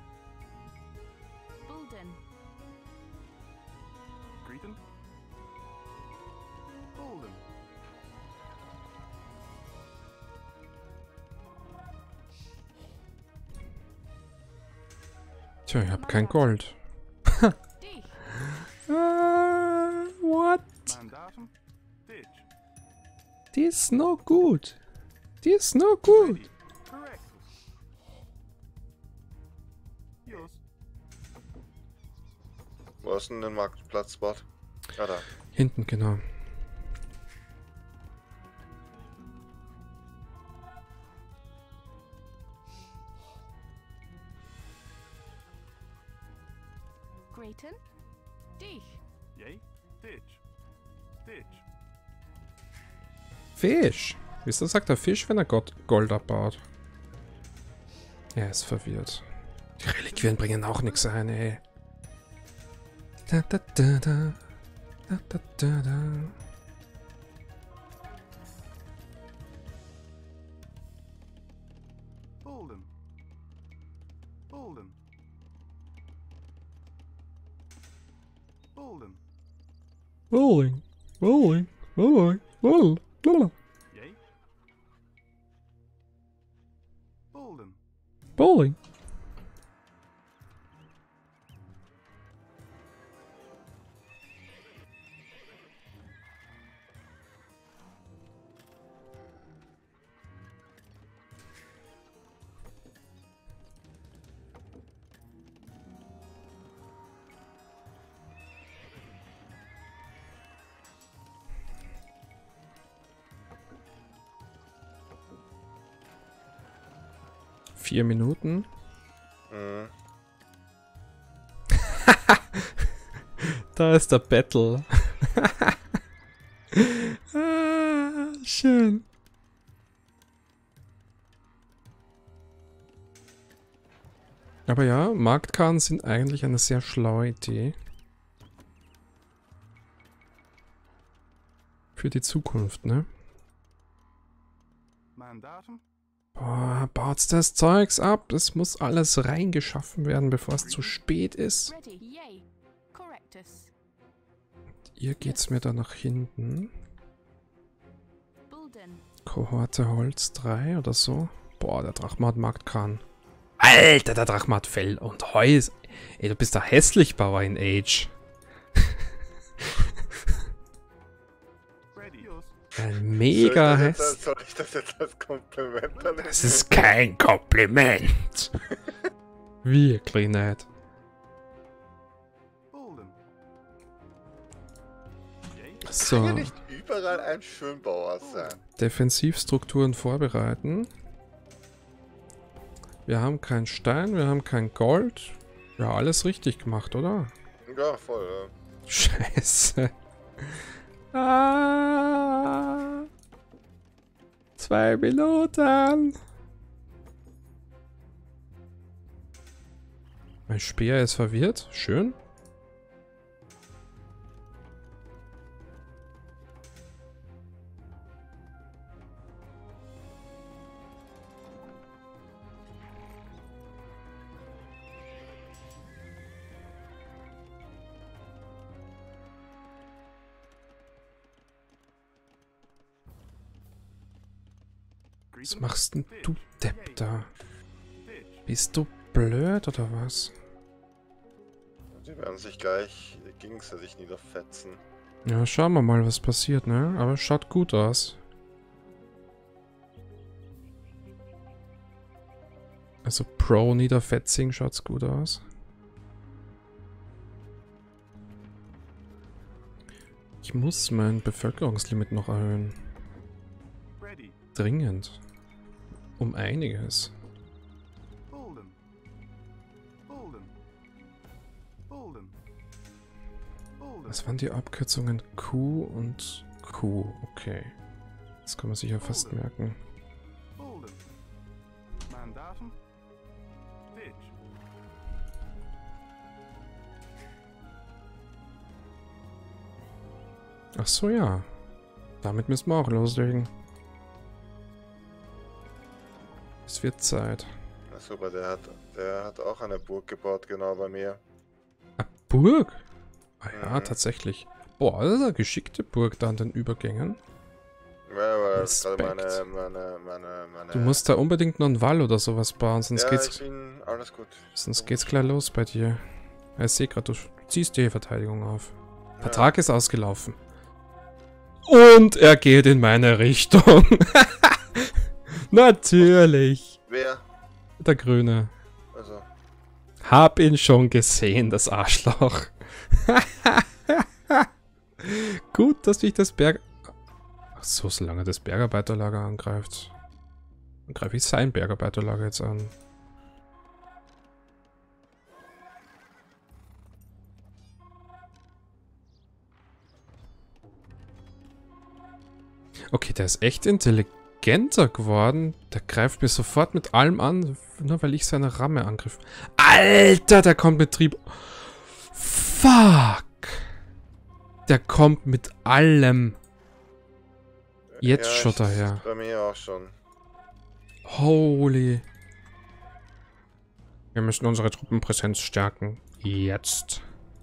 Bulden. Greeton. Golden. Tja, ich habe kein Gold. Dich. Uh, what? Mandatum. Ditch. Die ist no gut. Die ist no gut. Ready. Correctus. Yos. Wo ist denn der Marktplatzspot? Ah, da. Hinten, genau. Grayton. Dich. Yay. Ditch. Ditch. Fisch. Wieso sagt er Fisch, wenn er Gott Gold abbaut? Er ist verwirrt. Die Reliquien bringen auch nichts ein, ey. Da, da, da, da. Da, da, da, da. Golden. Golden. Golden. Rolling. Rolling. Rolling. Rolling. Rolling. Yay. Golden. Bowling. Vier Minuten. Mhm. Da ist der Battle. Ah, schön. Aber ja, Marktkarten sind eigentlich eine sehr schlaue Idee. Für die Zukunft, ne? Mandatum. Boah, baut das Zeugs ab. Es muss alles reingeschaffen werden, bevor es zu spät ist. Ready. Yay. Correctus. Ihr geht's mir da nach hinten. Bulden. Kohorte Holz drei oder so. Boah, der Drachma hat Marktkarten. Alter, der Drachma hat Fell und Heu. Ey, du bist der Hässlichbauer in Age. Ready. Yos. Ein mega soll, ich das Häss. jetzt, soll ich das jetzt als Kompliment annehmen? Das ist kein Kompliment. Wirklich nicht. Golden. Yay. Kann So, ja nicht überall ein Schönbauer sein. Defensivstrukturen vorbereiten. Wir haben keinen Stein, wir haben kein Gold. Ja, alles richtig gemacht, oder? Ja, voll. Ja. Scheiße. Ah, zwei Minuten. Mein Speer ist verwirrt. Schön. Was machst denn du, Depp, da? Bist du blöd oder was? Die werden sich gleich gegenseitig niederfetzen. Ja, schauen wir mal, was passiert, ne? Aber schaut gut aus. Also Pro Niederfetzing schaut's gut aus. Ich muss mein Bevölkerungslimit noch erhöhen. Ready. Dringend. Um einiges. Bolden. Bolden. Bolden. Bolden. Was waren die Abkürzungen? Q und Q. Okay. Das kann man sich ja fast merken. Bolden. Mandatum. Ditch. Ach so, ja. Damit müssen wir auch loslegen. Es wird Zeit. Na super, der hat, der hat auch eine Burg gebaut, genau bei mir. Ah, Burg? Ah ja, Mhm. tatsächlich. Boah, das ist eine geschickte Burg da an den Übergängen. Ja, weil das gerade Respekt. meine, meine, meine, meine... Du musst da unbedingt noch einen Wall oder sowas bauen, sonst ja, geht's, ich bin... Alles gut. sonst geht's gleich los bei dir. Ja, ich sehe gerade, du ziehst die Verteidigung auf. Ja. Vertrag ist ausgelaufen. Und er geht in meine Richtung. Natürlich. Wer? Der Grüne. Also... Hab ihn schon gesehen, das Arschloch. Gut, dass dich das Berg... Ach so, solange das Bergarbeiterlager angreift. Dann greife ich sein Bergarbeiterlager jetzt an. Okay, der ist echt intelligenter geworden. Der greift mir sofort mit allem an, nur weil ich seine Ramme angriff. Alter, der kommt mit Trieb... Fuck! Der kommt mit allem. Jetzt ja, schon ich- daher. Bei mir auch schon. Holy. Wir müssen unsere Truppenpräsenz stärken. Jetzt.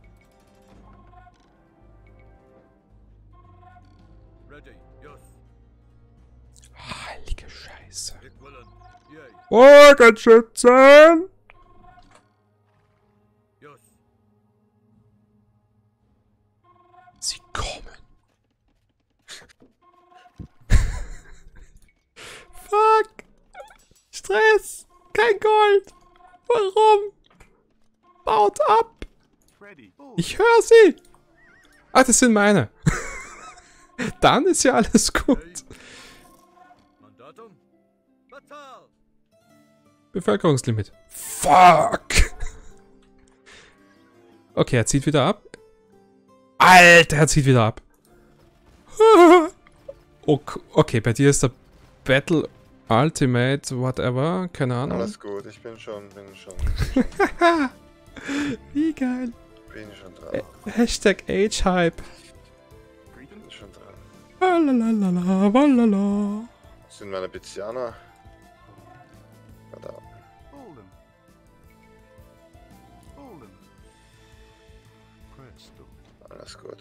Heilige Scheiße. Bogenschützen! Sie kommen. Fuck! Stress! Kein Gold! Warum? Baut ab! Ready. Ich höre sie! Ah, das sind meine. Dann ist ja alles gut. Mandatum. Fatal. Bevölkerungslimit. Fuck! Okay, er zieht wieder ab. Alter, er zieht wieder ab. Okay, okay, bei dir ist der Battle Ultimate, whatever, keine Ahnung. Alles gut, ich bin schon, bin schon, bin schon, Wie geil. bin schon dran. Hashtag Age-Hype. Bin schon dran. Lalalala, walala. Das sind meine Bezianer. Verdammt. Bolden. Bolden. Presto. Alles gut.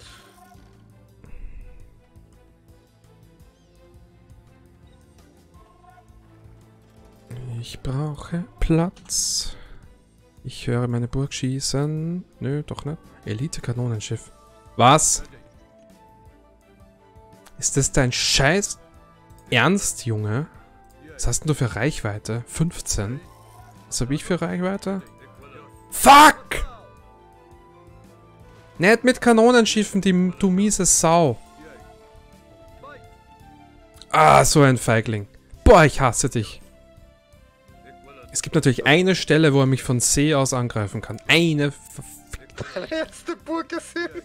Ich brauche Platz. Ich höre meine Burg schießen. Nö, doch nicht. Elite-Kanonenschiff. Was? Ist das dein Scheiß Ernst, Junge? Was hast denn du für Reichweite? fünfzehn? Was habe ich für Reichweite? Fuck! Nicht mit Kanonenschiffen, die, du miese Sau. Ah, so ein Feigling. Boah, ich hasse dich. Es gibt natürlich eine Stelle, wo er mich von See aus angreifen kann. Eine verfickte... Deine erste Burg gesehen.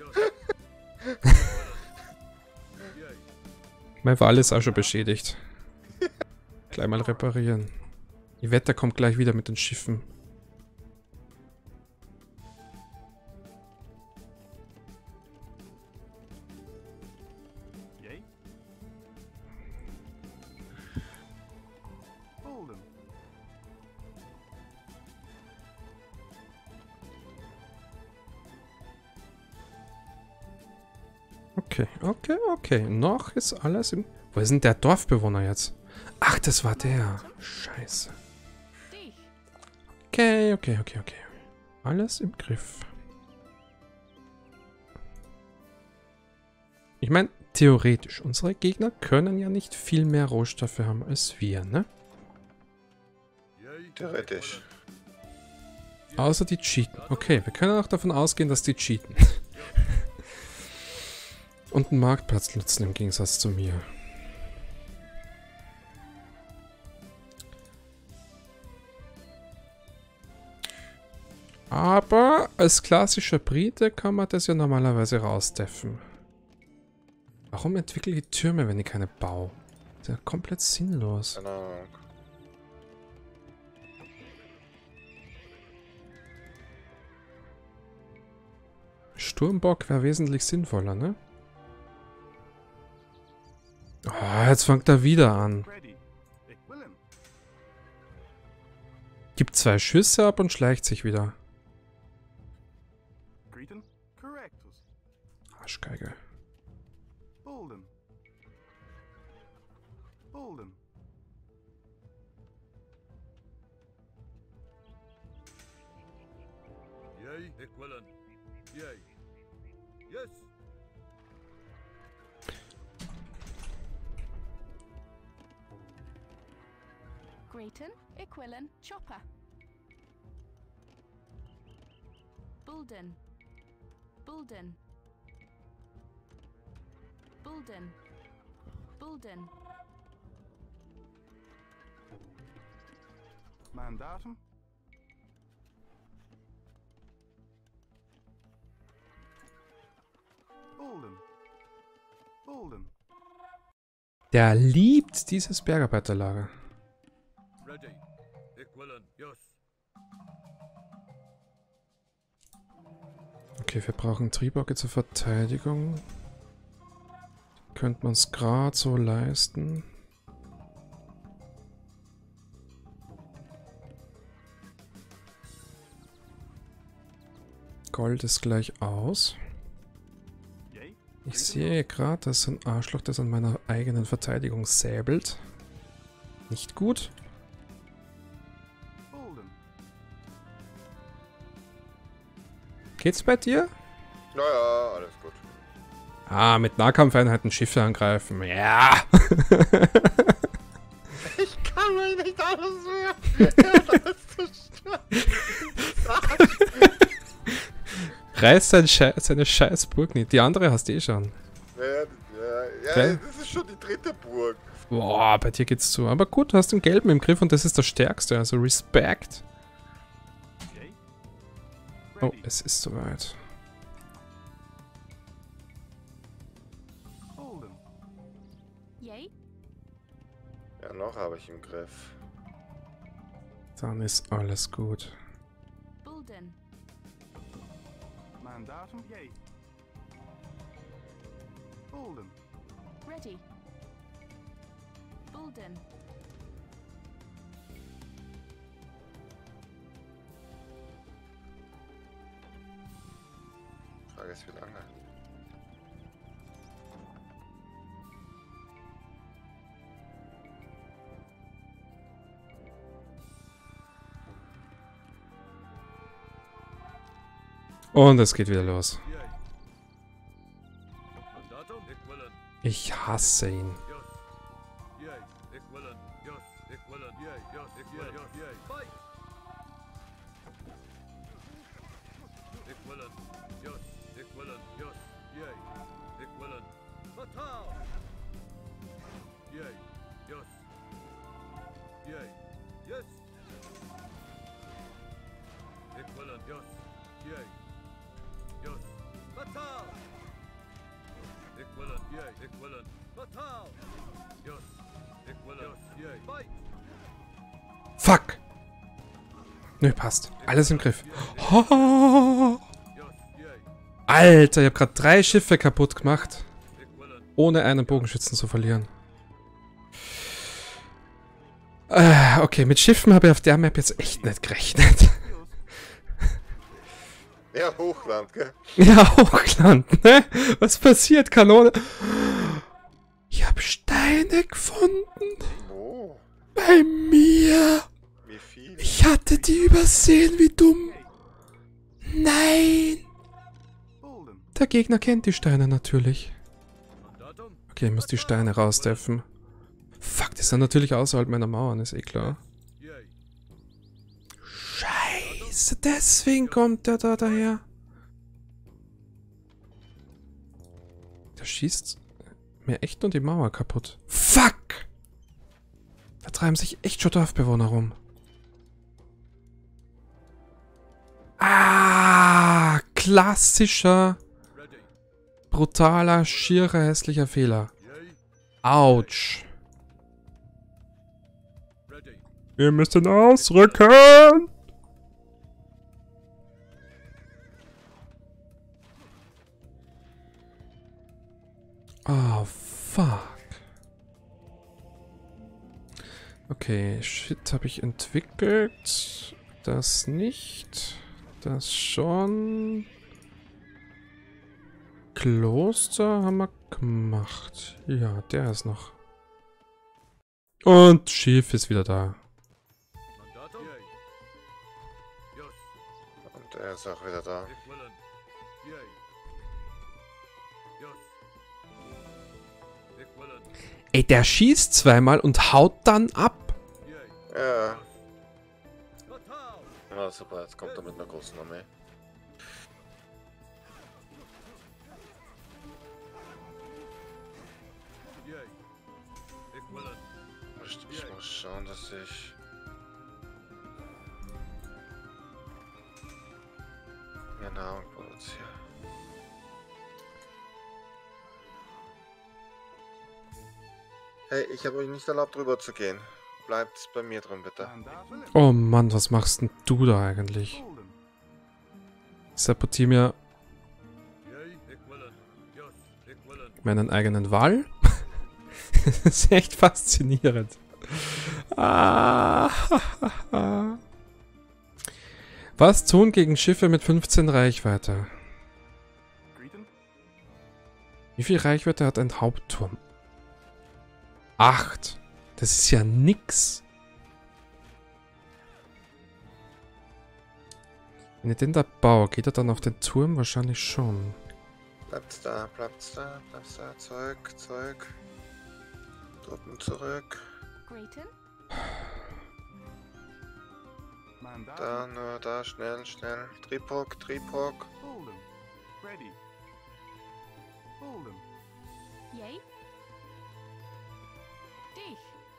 Mein Wall ist auch schon beschädigt. Gleich mal reparieren. Die Wetter kommt gleich wieder mit den Schiffen. Yay. Bolden. Okay, okay, okay. Noch ist alles im... Wo ist denn der Dorfbewohner jetzt? Ach, das war der. Scheiße. Dich. Okay, okay, okay, okay. Alles im Griff. Ich meine, theoretisch, unsere Gegner können ja nicht viel mehr Rohstoffe haben als wir, ne? Theoretisch. Außer die cheaten. Okay, wir können auch davon ausgehen, dass die cheaten. Und einen Marktplatz nutzen im Gegensatz zu mir. Aber als klassischer Brite kann man das ja normalerweise rausdeffen. Warum entwickle ich Türme, wenn ich keine baue? Das ist ja komplett sinnlos. Keine Ahnung. Sturmbock wäre wesentlich sinnvoller, ne? Oh, jetzt fängt er wieder an. Ready. Ich willen. Gibt zwei Schüsse ab und schleicht sich wieder. Greeton. Correctus. Arschgeige. Bolden. Bolden. Yay, ich willen. Yay. Yes. Grayton, Equilin, Chopper. Bulden. Bulden. Bulden. Bulden. Mandatum. Bolden. Bolden. Der liebt dieses Bergarbeiterlager. Ready. Ich willen. Yes. Okay, wir brauchen Triebwerke zur Verteidigung. Könnte man es gerade so leisten. Gold ist gleich aus. Yay. Ich sehe gerade, dass ein Arschloch, das an meiner eigenen Verteidigung säbelt. Nicht gut. Bolden. Geht's bei dir? Naja, alles gut. Ah, mit Nahkampfeinheiten Schiffe angreifen. Ja. Ich kann mich nicht alles mehr. Er hat alles zerstört. Reiß sein Schei seine scheiß Burg nicht. Die andere hast du eh schon. Ja, ja, ja, Okay. das ist schon die dritte Burg. Boah, bei dir geht's zu. Aber gut, du hast den Gelben im Griff und das ist der stärkste. Also Respekt. Yay. Oh, Ready. es ist soweit. Bolden. Yay. Ja, noch habe ich im Griff. Dann ist alles gut. Bulden. Mandatum. Yay. Bolden. Ready. Bulden. Frage ist, wie lange. Und es geht wieder los. Yay. Mandatum. Ich willen. Ich hasse ihn. Yes. Yay. Ich willen. Yes. Ich willen. Yay. Yes. Ich willen. Yes. Yay. Fight. Ich willen. Yes. Ich willen. Yes. Yay. Ich willen. Fatal. Yes. Yay. Yes. Batal. Ik willen. Yay. Ik willen. Batal. Yes. Ik willen. Yes. Yay. Fight. Fuck! Nö, passt. Alles im Griff. Oh. Yes. Yay. Alter, ich habe gerade drei Schiffe kaputt gemacht, Ik willen. ohne einen Bogenschützen zu verlieren. Äh, okay, mit Schiffen habe ich auf der Map jetzt echt nicht gerechnet. Ja, Hochland, gell? Ja, Hochland, ne? Was passiert, Kanone? Ich habe Steine gefunden. Wo? Bei mir. Wie viel? Ich hatte die übersehen, wie dumm. Nein. Bolden. Der Gegner kennt die Steine natürlich. Mandatum. Okay, ich muss die Steine rausdeffen. Fuck, die sind natürlich außerhalb meiner Mauern, ist eh klar. Yay. Scheiße, deswegen kommt der da daher. Der schießt mir echt nur die Mauer kaputt. Fuck! Da treiben sich echt schon Dorfbewohner rum. Ah, klassischer, Ready. brutaler, schierer, hässlicher Fehler. Yay. Autsch. Ready. Wir müssen ausrücken! Oh, fuck. Okay, Shit habe ich entwickelt. Das nicht. Das schon. Kloster haben wir gemacht. Ja, der ist noch. Und Schiff ist wieder da. Mandatum. Yay. Yes. Und er ist auch wieder da. Ik willen. Yay. Yes. Ik willen. Ey, der schießt zweimal und haut dann ab. Yay. Ja. Batal. Na super, jetzt kommt er mit einer großen Armee. Yay. Ik willen. Ich, ich muss schauen, dass ich... mehr Nahrung produziere. Hey, ich habe euch nicht erlaubt, drüber zu gehen. Bleibt bei mir drin, bitte. Mandatum. Oh Mann, was machst denn du da eigentlich? Bolden. Sabotier mir Yay. Ik willen. Yes. Ik willen. meinen eigenen Wall? Das ist echt faszinierend. Ah. Was tun gegen Schiffe mit fünfzehn Reichweite? Greeting. Wie viel Reichweite hat ein Hauptturm? Acht. Das ist ja nix. Wenn ich den da baue, geht er dann auf den Turm? Wahrscheinlich schon. Bleibt da, bleibt da, bleibt da. Zurück, zurück. Truppen zurück. Grayton? Mandatum. Da, nur da, schnell, schnell. Tripok, Tripok. Bolden. Ready. Bolden. Yay? Dich.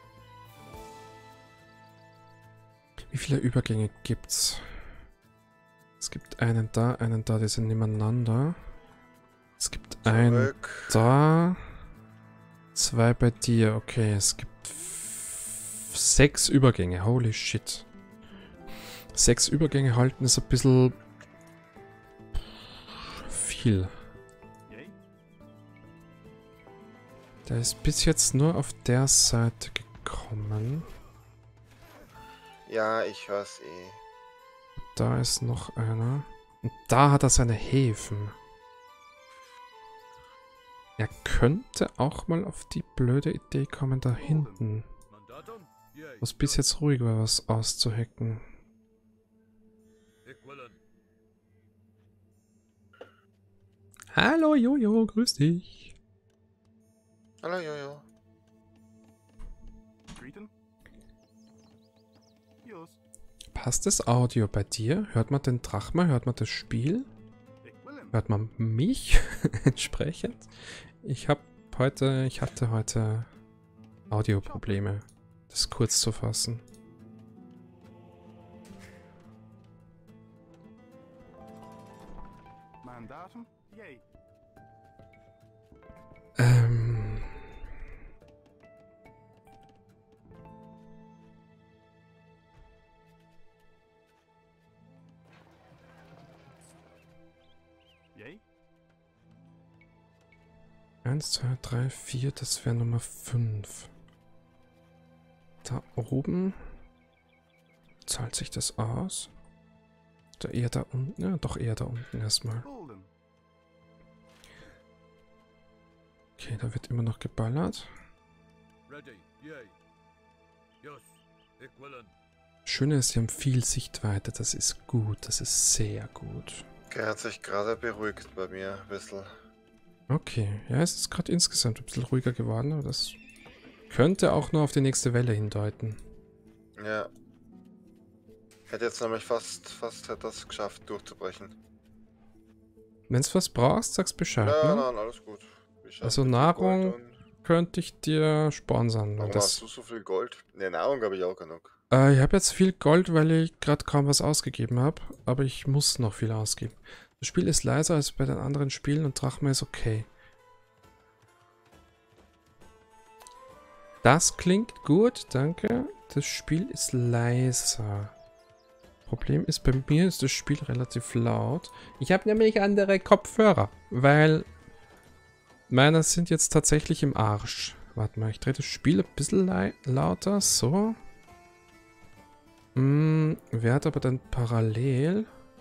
Wie viele Übergänge gibt's? Es gibt einen da, einen da, die sind nebeneinander. Es gibt einen Zurück. da. Zwei bei dir. Okay, es gibt f- sechs Übergänge. Holy shit. Sechs Übergänge halten ist ein bisschen viel. Yay. Der ist bis jetzt nur auf der Seite gekommen. Ja, ich hör's eh. Da ist noch einer. Und da hat er seine Häfen. Er könnte auch mal auf die blöde Idee kommen, da hinten, Mandatum. Yay. wo es bis jetzt ruhig war, was auszuhacken. Ik willen. Hallo Jojo, grüß dich. Hallo Jojo. Greeting. Yes. Passt das Audio bei dir? Hört man den Drachma? Hört man das Spiel? Ik willen. Hört man mich entsprechend? Ich habe heute, ich hatte heute Audioprobleme. Das kurz zu fassen. Mandatum? Yay. Ähm. Yay. Eins, zwei, drei, vier, das wäre Nummer fünf. Da oben zahlt sich das aus. Da eher da unten, ja, doch eher da unten erstmal. Golden. Okay, da wird immer noch geballert. Ready. Yay. Yes. Ich willen. Schöne ist, sie haben viel Sichtweite. Das ist gut, das ist sehr gut. Er hat sich gerade beruhigt bei mir ein bisschen. Okay, ja, es ist gerade insgesamt ein bisschen ruhiger geworden, aber das könnte auch nur auf die nächste Welle hindeuten. Ja. Hätte jetzt nämlich fast, fast hätte das geschafft, durchzubrechen. Wenn du was brauchst, sagst Bescheid, Ja, ne? nein, alles gut. Ich hab Also viel Nahrung Gold und- könnte ich dir sponsern. Weil Warum das, hast du so viel Gold? Ne, Nahrung habe ich auch genug. äh, ich habe jetzt viel Gold, weil ich gerade kaum was ausgegeben habe, aber ich muss noch viel ausgeben. Das Spiel ist leiser als bei den anderen Spielen und Drachma ist okay. Das klingt gut, danke. Das Spiel ist leiser. Problem ist, bei mir ist das Spiel relativ laut. Ich habe nämlich andere Kopfhörer, weil meine sind jetzt tatsächlich im Arsch. Warte mal, ich drehe das Spiel ein bisschen lauter, so. Hm, werde aber dann parallel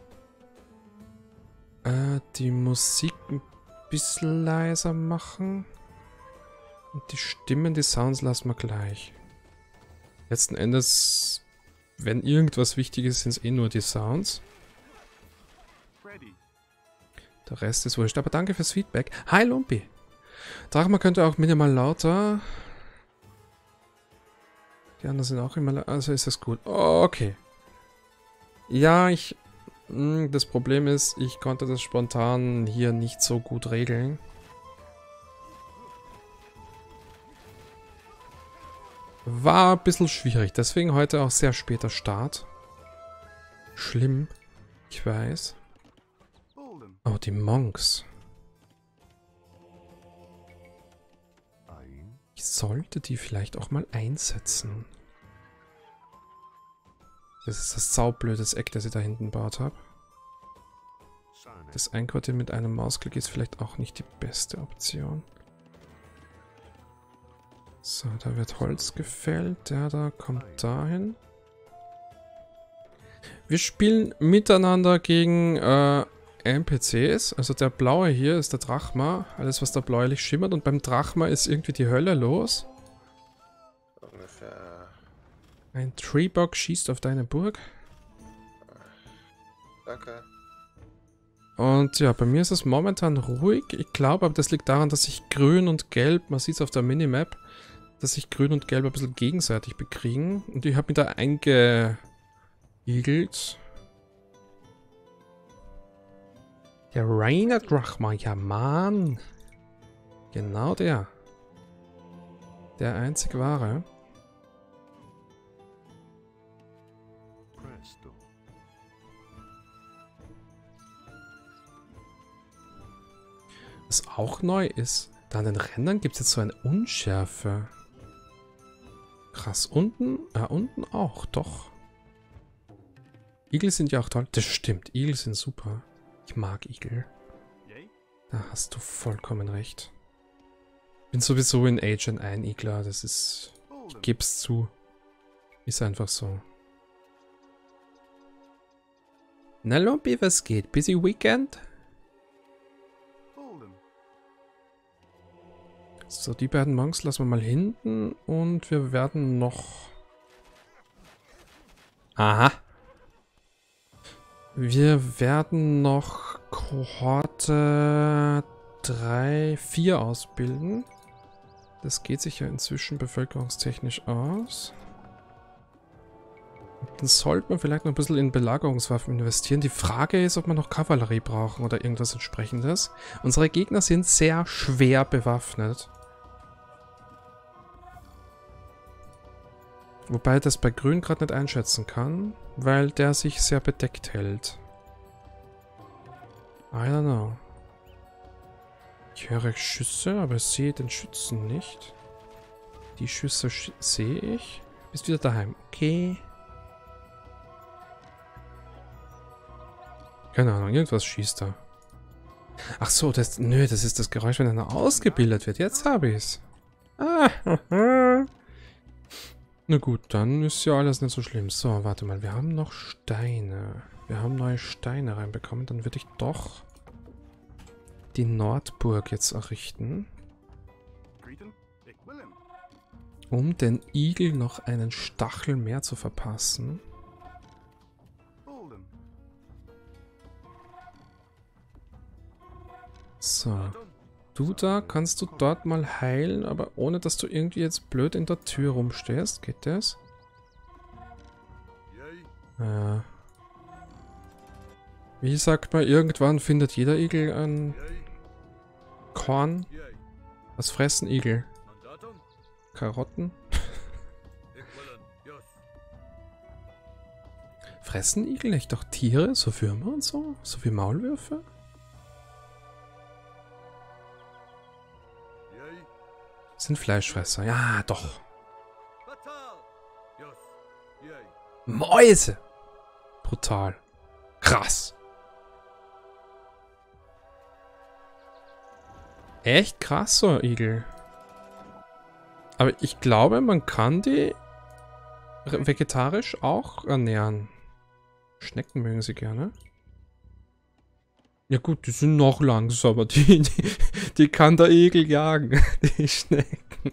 äh, die Musik ein bisschen leiser machen. Und die Stimmen, die Sounds lassen wir gleich. Letzten Endes, wenn irgendwas wichtig ist, sind es eh nur die Sounds. Ready. Der Rest ist wurscht. Aber danke fürs Feedback. Hi Lumpi. Drachma könnte auch minimal lauter. Die anderen sind auch immer lauter. Also ist das gut. Oh, okay. Ja, ich... Mh, das Problem ist, ich konnte das spontan hier nicht so gut regeln. War ein bisschen schwierig. Deswegen heute auch sehr später Start. Schlimm. Ich weiß. Golden. Oh, die Monks. Ein. Ich sollte die vielleicht auch mal einsetzen. Das ist das saublödes Eck, das ich da hinten gebaut habe. Sane. Das Einquartieren mit einem Mausklick ist vielleicht auch nicht die beste Option. So, da wird Holz gefällt. Der da kommt dahin. Wir spielen miteinander gegen äh, N P Cs. Also der blaue hier ist der Drachma. Alles, was da bläulich schimmert. Und beim Drachma ist irgendwie die Hölle los. Ungefähr. Ein Treebog schießt auf deine Burg. Danke. Und ja, bei mir ist es momentan ruhig. Ich glaube, aber das liegt daran, dass ich grün und gelb, man sieht es auf der Minimap, dass sich grün und gelb ein bisschen gegenseitig bekriegen. Und ich habe mich da eingeigelt. Der Rainer Drachma, ja Mann. Genau der. Der einzig wahre. Presto. Was auch neu ist, da an den Rändern gibt es jetzt so eine Unschärfe. Krass, unten, ja unten auch, doch. Igel sind ja auch toll. Das stimmt, Igel sind super. Ich mag Igel. Yay. Da hast du vollkommen recht. Bin sowieso in Agen ein Igler, das ist... Ich Golden. geb's zu. Ist einfach so. Na Lumpi, was geht? Busy Weekend? Golden. So, die beiden Monks lassen wir mal hinten und wir werden noch... Aha. Wir werden noch Kohorte drei, vier ausbilden. Das geht sich ja inzwischen bevölkerungstechnisch aus. Dann sollte man vielleicht noch ein bisschen in Belagerungswaffen investieren. Die Frage ist, ob wir noch Kavallerie brauchen oder irgendwas entsprechendes. Unsere Gegner sind sehr schwer bewaffnet. Wobei ich das bei Grün gerade nicht einschätzen kann, weil der sich sehr bedeckt hält. I don't know. Ich höre Schüsse, aber sehe den Schützen nicht. Die Schüsse sch sehe ich. Bist wieder daheim. Okay. Keine Ahnung, irgendwas schießt da. Ach so, das, nö, das ist das Geräusch, wenn einer ausgebildet wird. Jetzt habe ich es. Ah, na gut, dann ist ja alles nicht so schlimm. So, warte mal, wir haben noch Steine. Wir haben neue Steine reinbekommen. Dann würde ich doch die Nordburg jetzt errichten. Greeting. Ik Willem. Um den Igel noch einen Stachel mehr zu verpassen. Bolden. So. Du da kannst du dort mal heilen, aber ohne dass du irgendwie jetzt blöd in der Tür rumstehst. Geht das? Yay. Äh. Wie sagt man, irgendwann findet jeder Igel ein Yay. Korn. Yay. Was fressen Igel? Mandatum. Karotten? Ik Willem. Yes. Fressen Igel echt doch Tiere? So Würmer und so? So wie Maulwürfe? Yay. Sind Fleischfresser. Ja, doch. Batal. Yes. Yay. Mäuse! Brutal. Krass. Echt krass, so Igel. Aber ich glaube, man kann die vegetarisch auch ernähren. Schnecken mögen sie gerne. Ja gut, die sind noch langsamer. Die, die, die kann der Igel jagen. Die Schnecken.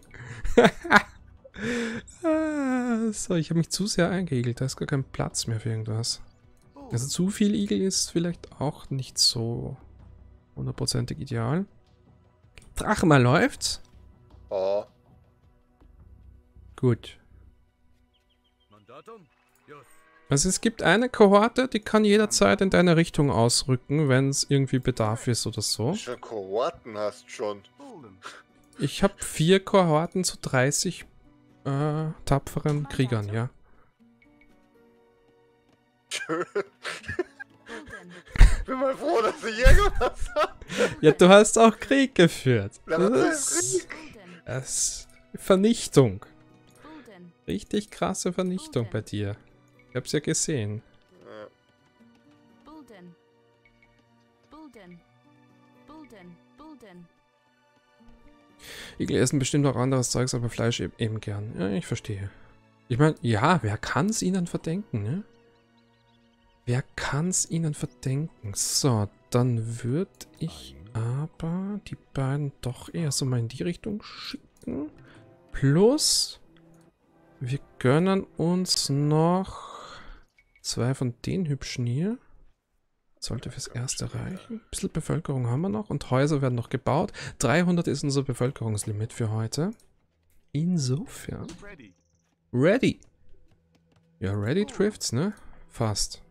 So, ich habe mich zu sehr eingeigelt. Da ist gar kein Platz mehr für irgendwas. Also zu viel Igel ist vielleicht auch nicht so hundertprozentig ideal. Drachmal läuft's? Oh. Gut. Mandatum. Yes. Also es gibt eine Kohorte, die kann jederzeit in deine Richtung ausrücken, wenn es irgendwie Bedarf ist oder so. Wie viele Kohorten hast schon? Bolden. Ich habe vier Kohorten zu dreißig äh, tapferen Kriegern, ja. Schön. Bolden. Ich bin mal froh, dass ich irgendwas habe. Ja, du hast auch Krieg geführt. Ja, was Das ist ist, Bolden. das ist Vernichtung. Bolden. Richtig krasse Vernichtung bei dir. Ich hab's ja gesehen. Ja. Bolden. Bolden. Bolden. Bolden. Igel essen bestimmt auch anderes Zeugs, aber Fleisch eben, eben gern. Ja, ich verstehe. Ich meine, ja, wer kann's ihnen verdenken, ne? Wer kann's ihnen verdenken? So, dann würde ich aber die beiden doch eher so mal in die Richtung schicken. Plus, wir gönnen uns noch zwei von den hübschen hier. Sollte fürs Erste reichen. Ein bisschen Bevölkerung haben wir noch und Häuser werden noch gebaut. dreihundert ist unser Bevölkerungslimit für heute. Insofern. Ready. Ready. Ja, ready trifft's, ne? Fast.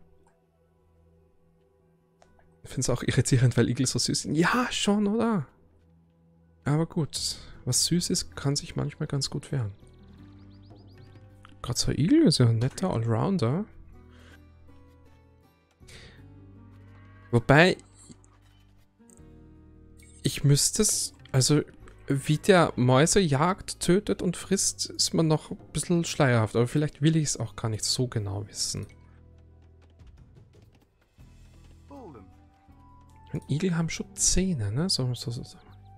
Ich finde es auch irritierend, weil Igel so süß sind. Ja, schon, oder? Aber gut. Was süß ist, kann sich manchmal ganz gut wehren. Gerade so Igel ist ja ein netter Allrounder. Wobei, ich müsste es, also wie der Mäuse jagt, tötet und frisst, ist man noch ein bisschen schleierhaft. Aber vielleicht will ich es auch gar nicht so genau wissen. Bolden. Und Igel haben schon Zähne, ne? So, so, so, so.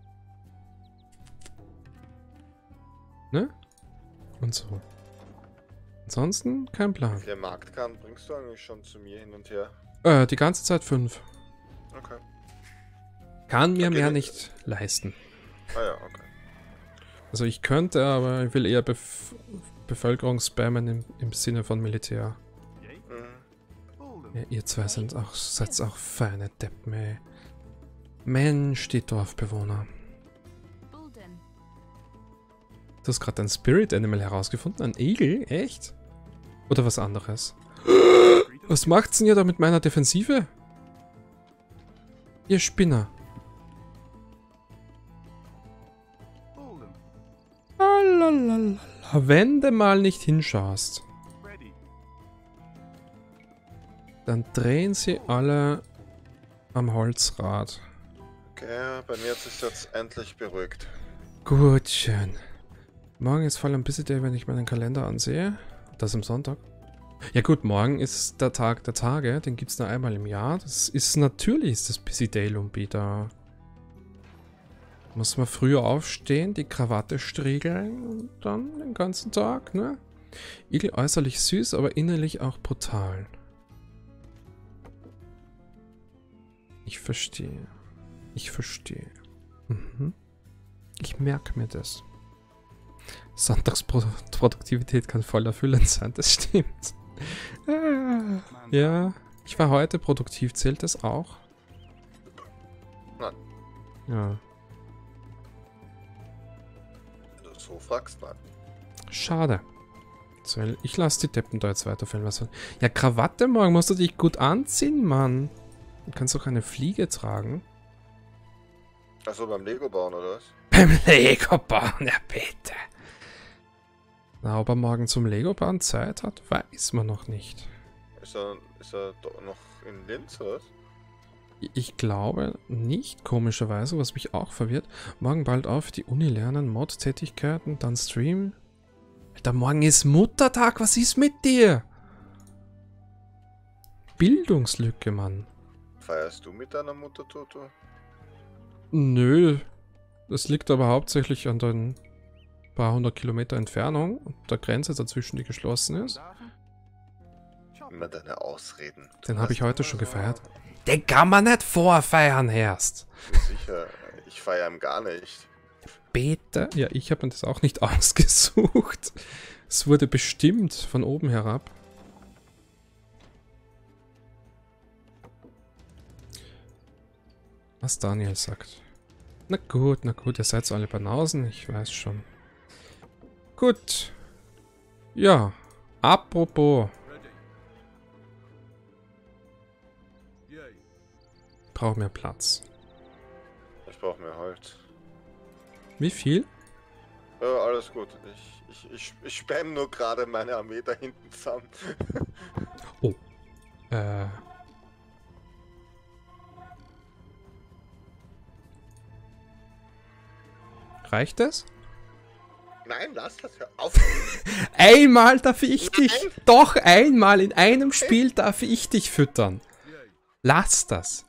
Ne? Und so. Ansonsten kein Wie Plan. viele Marktkarten bringst du eigentlich schon zu mir hin und her? Äh, die ganze Zeit fünf. Okay. Kann mir Okay, mehr dann- nicht leisten. Ah ja, okay. Also ich könnte, aber ich will eher Bef Bevölkerung spammen im, im Sinne von Militär. Yay. Mhm. Bolden. Ja, ihr zwei sind auch, seid auch feine Deppen, ey. Mensch, die Dorfbewohner. Bolden. Du hast gerade ein Spirit Animal herausgefunden? Ein Igel? Echt? Oder was anderes? Greeting. Was macht's denn ihr da mit meiner Defensive? Ihr Spinner. Bolden. Lalalala. Wenn du mal nicht hinschaust, Ready. dann drehen sie alle am Holzrad. Okay, bei mir hat sich jetzt endlich beruhigt. Gut, schön. Morgen ist voll ein Busy Day, wenn ich meinen Kalender ansehe. Das am Sonntag. Ja gut, morgen ist der Tag der Tage. Den gibt es nur einmal im Jahr. Das ist natürlich ist das Busy Day, Lumpi. Da muss man früher aufstehen, die Krawatte striegeln und dann den ganzen Tag, ne? Igel äußerlich süß, aber innerlich auch brutal. Ich verstehe. Ich verstehe. Mhm. Ich merke mir das. Sonntagsproduktivität kann voll erfüllend sein, das stimmt. Ah, ja, ich war heute produktiv, zählt das auch? Nein. Ja. Wenn du so fragst, nein. Schade. So, ich lasse die Deppen da jetzt weiterfallen. Was soll- Ja, Krawatte morgen musst du dich gut anziehen, Mann. Du kannst doch eine Fliege tragen. Achso, beim Lego bauen, oder was? Beim Lego bauen, ja bitte. Na, ob er morgen zum Lego bauen Zeit hat, weiß man noch nicht. Ist er, ist er doch noch in Linz, oder was? Ich glaube nicht, komischerweise, was mich auch verwirrt. Morgen bald auf die Uni lernen, Mod-Tätigkeiten, dann Stream. Alter, morgen ist Muttertag, was ist mit dir? Bildungslücke, Mann. Feierst du mit deiner Mutter, Toto? Nö, das liegt aber hauptsächlich an den paar hundert Kilometer Entfernung und der Grenze dazwischen, die geschlossen ist. Immer deine Ausreden. Den habe ich heute schon gefeiert. Den kann man nicht vorfeiern erst. Sicher, ich feiere ihm gar nicht. Bitte? Ja, ich habe mir das auch nicht ausgesucht. Es wurde bestimmt von oben herab. Was Daniel sagt. Na gut, na gut, ihr seid so alle Banausen, ich weiß schon. Gut. Ja, apropos. Ready. Yay. Brauche mehr Platz. Ich brauche mehr Holz. Wie viel? Ja, alles gut. Ich, ich, ich, ich spamm nur gerade meine Armee da hinten zusammen. Oh. Äh. Reicht das? Nein, lass das ja auf. Einmal darf ich dich. Nein. Doch einmal in einem Spiel darf ich dich füttern. Yay. Lass das.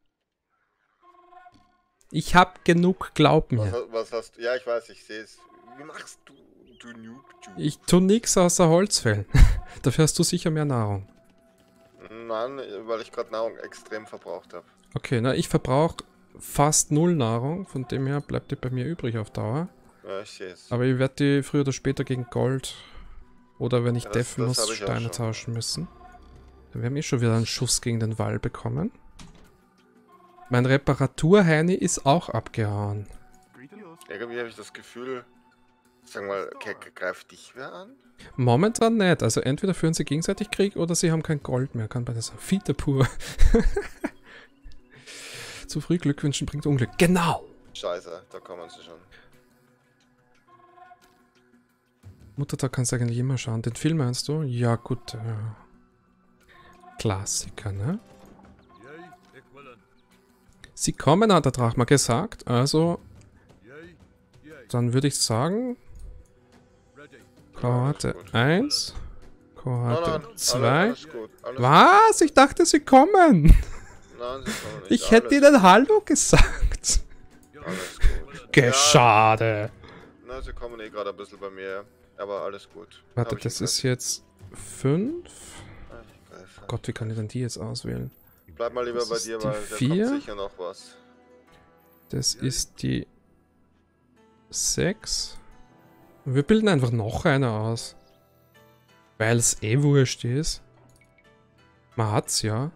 Ich hab genug, glaub Was, mir. ha- was hast du? Ja, ich weiß, ich sehe es. Wie machst du, du Noob? Du? Ich tu nix außer Holz fällen. Dafür hast du sicher mehr Nahrung. Nein, weil ich gerade Nahrung extrem verbraucht habe. Okay, na ich verbrauche fast null Nahrung. Von dem her bleibt die bei mir übrig auf Dauer. Ja, ich sehe es. Aber ich werde die früher oder später gegen Gold oder wenn ich Ja, das- deffen das muss, hab ich auch Steine schon. tauschen müssen. Wir haben eh schon wieder einen Schuss gegen den Wall bekommen. Mein Reparaturheini ist auch abgehauen. Irgendwie habe ich das Gefühl, sag mal, okay, greift dich wer an? Momentan nicht. Also entweder führen sie gegenseitig Krieg oder sie haben kein Gold mehr. Kann beides sein. Fiete pur. Zu früh Glück wünschen bringt Unglück. Genau. Scheiße, da kommen sie schon. Muttertag kannst du eigentlich immer schauen. Den Film meinst du? Ja, gut. Äh, Klassiker, ne? Yay. Ich willen. Sie kommen, hat der Drachma gesagt. Also, Yay. Yay. dann würde ich sagen, Ready. Kohorte alles gut. eins, Nein, Kohorte nein, zwei. alles gut. Alles Was? Ich dachte, sie kommen. Nein, sie kommen nicht. Ich hätte alles, ihnen Hallo gesagt. alles gut. Geh, Ja. schade. Na, sie kommen eh gerade ein bisschen bei mir, aber alles gut. Warte, Hab ich das im ist jetzt fünf. Griff. Ah, ich greife. Oh Gott, wie kann ich denn die jetzt auswählen? Bleib mal lieber das bei ist dir, die weil da vier. kommt sicher noch was. Das ist die sechs. Wir bilden einfach noch eine aus. Weil es eh wurscht ist. Man hat's ja.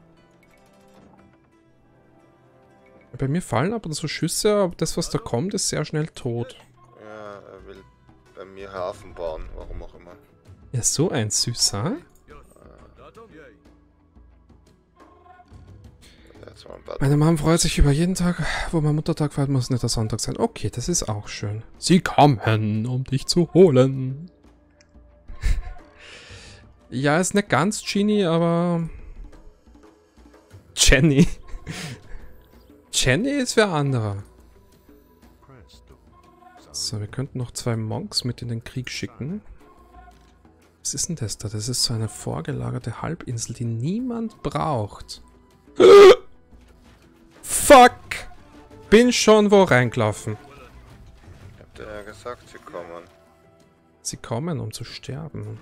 Bei mir fallen aber so Schüsse, aber das, was da kommt, ist sehr schnell tot. Ja, er will bei mir Hafen bauen, warum auch immer. Ja, so ein Süßer. Datum. Yay. Jetzt mal ein paar. Meine Mom freut sich über jeden Tag, wo man Muttertag feiert, muss nicht der Sonntag sein. Okay, das ist auch schön. Sie kommen, um dich zu holen. Ja, ist nicht ganz Genie, aber... Jenny. Jenny ist wer anderer. Presto. So, wir könnten noch zwei Monks mit in den Krieg schicken. Was ist denn das da? Das ist so eine vorgelagerte Halbinsel, die niemand braucht. Fuck! Bin schon wo reingelaufen. Ich hab dir ja gesagt, sie kommen. Sie kommen, um zu sterben.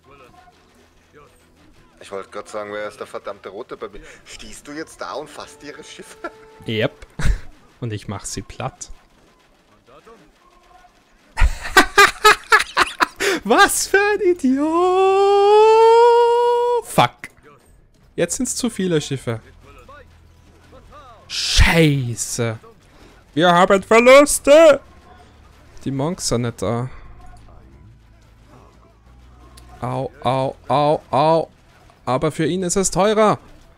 Ich wollte gerade sagen, wer ist der verdammte Rote bei mir? Stehst du jetzt da und fasst ihre Schiffe? Yep. Und ich mach sie platt. Was für ein Idiot! Fuck. Jetzt sind's zu viele Schiffe. Scheiße. Wir haben Verluste. Die Monks sind nicht da. Au, au, au, au. Aber für ihn ist es teurer.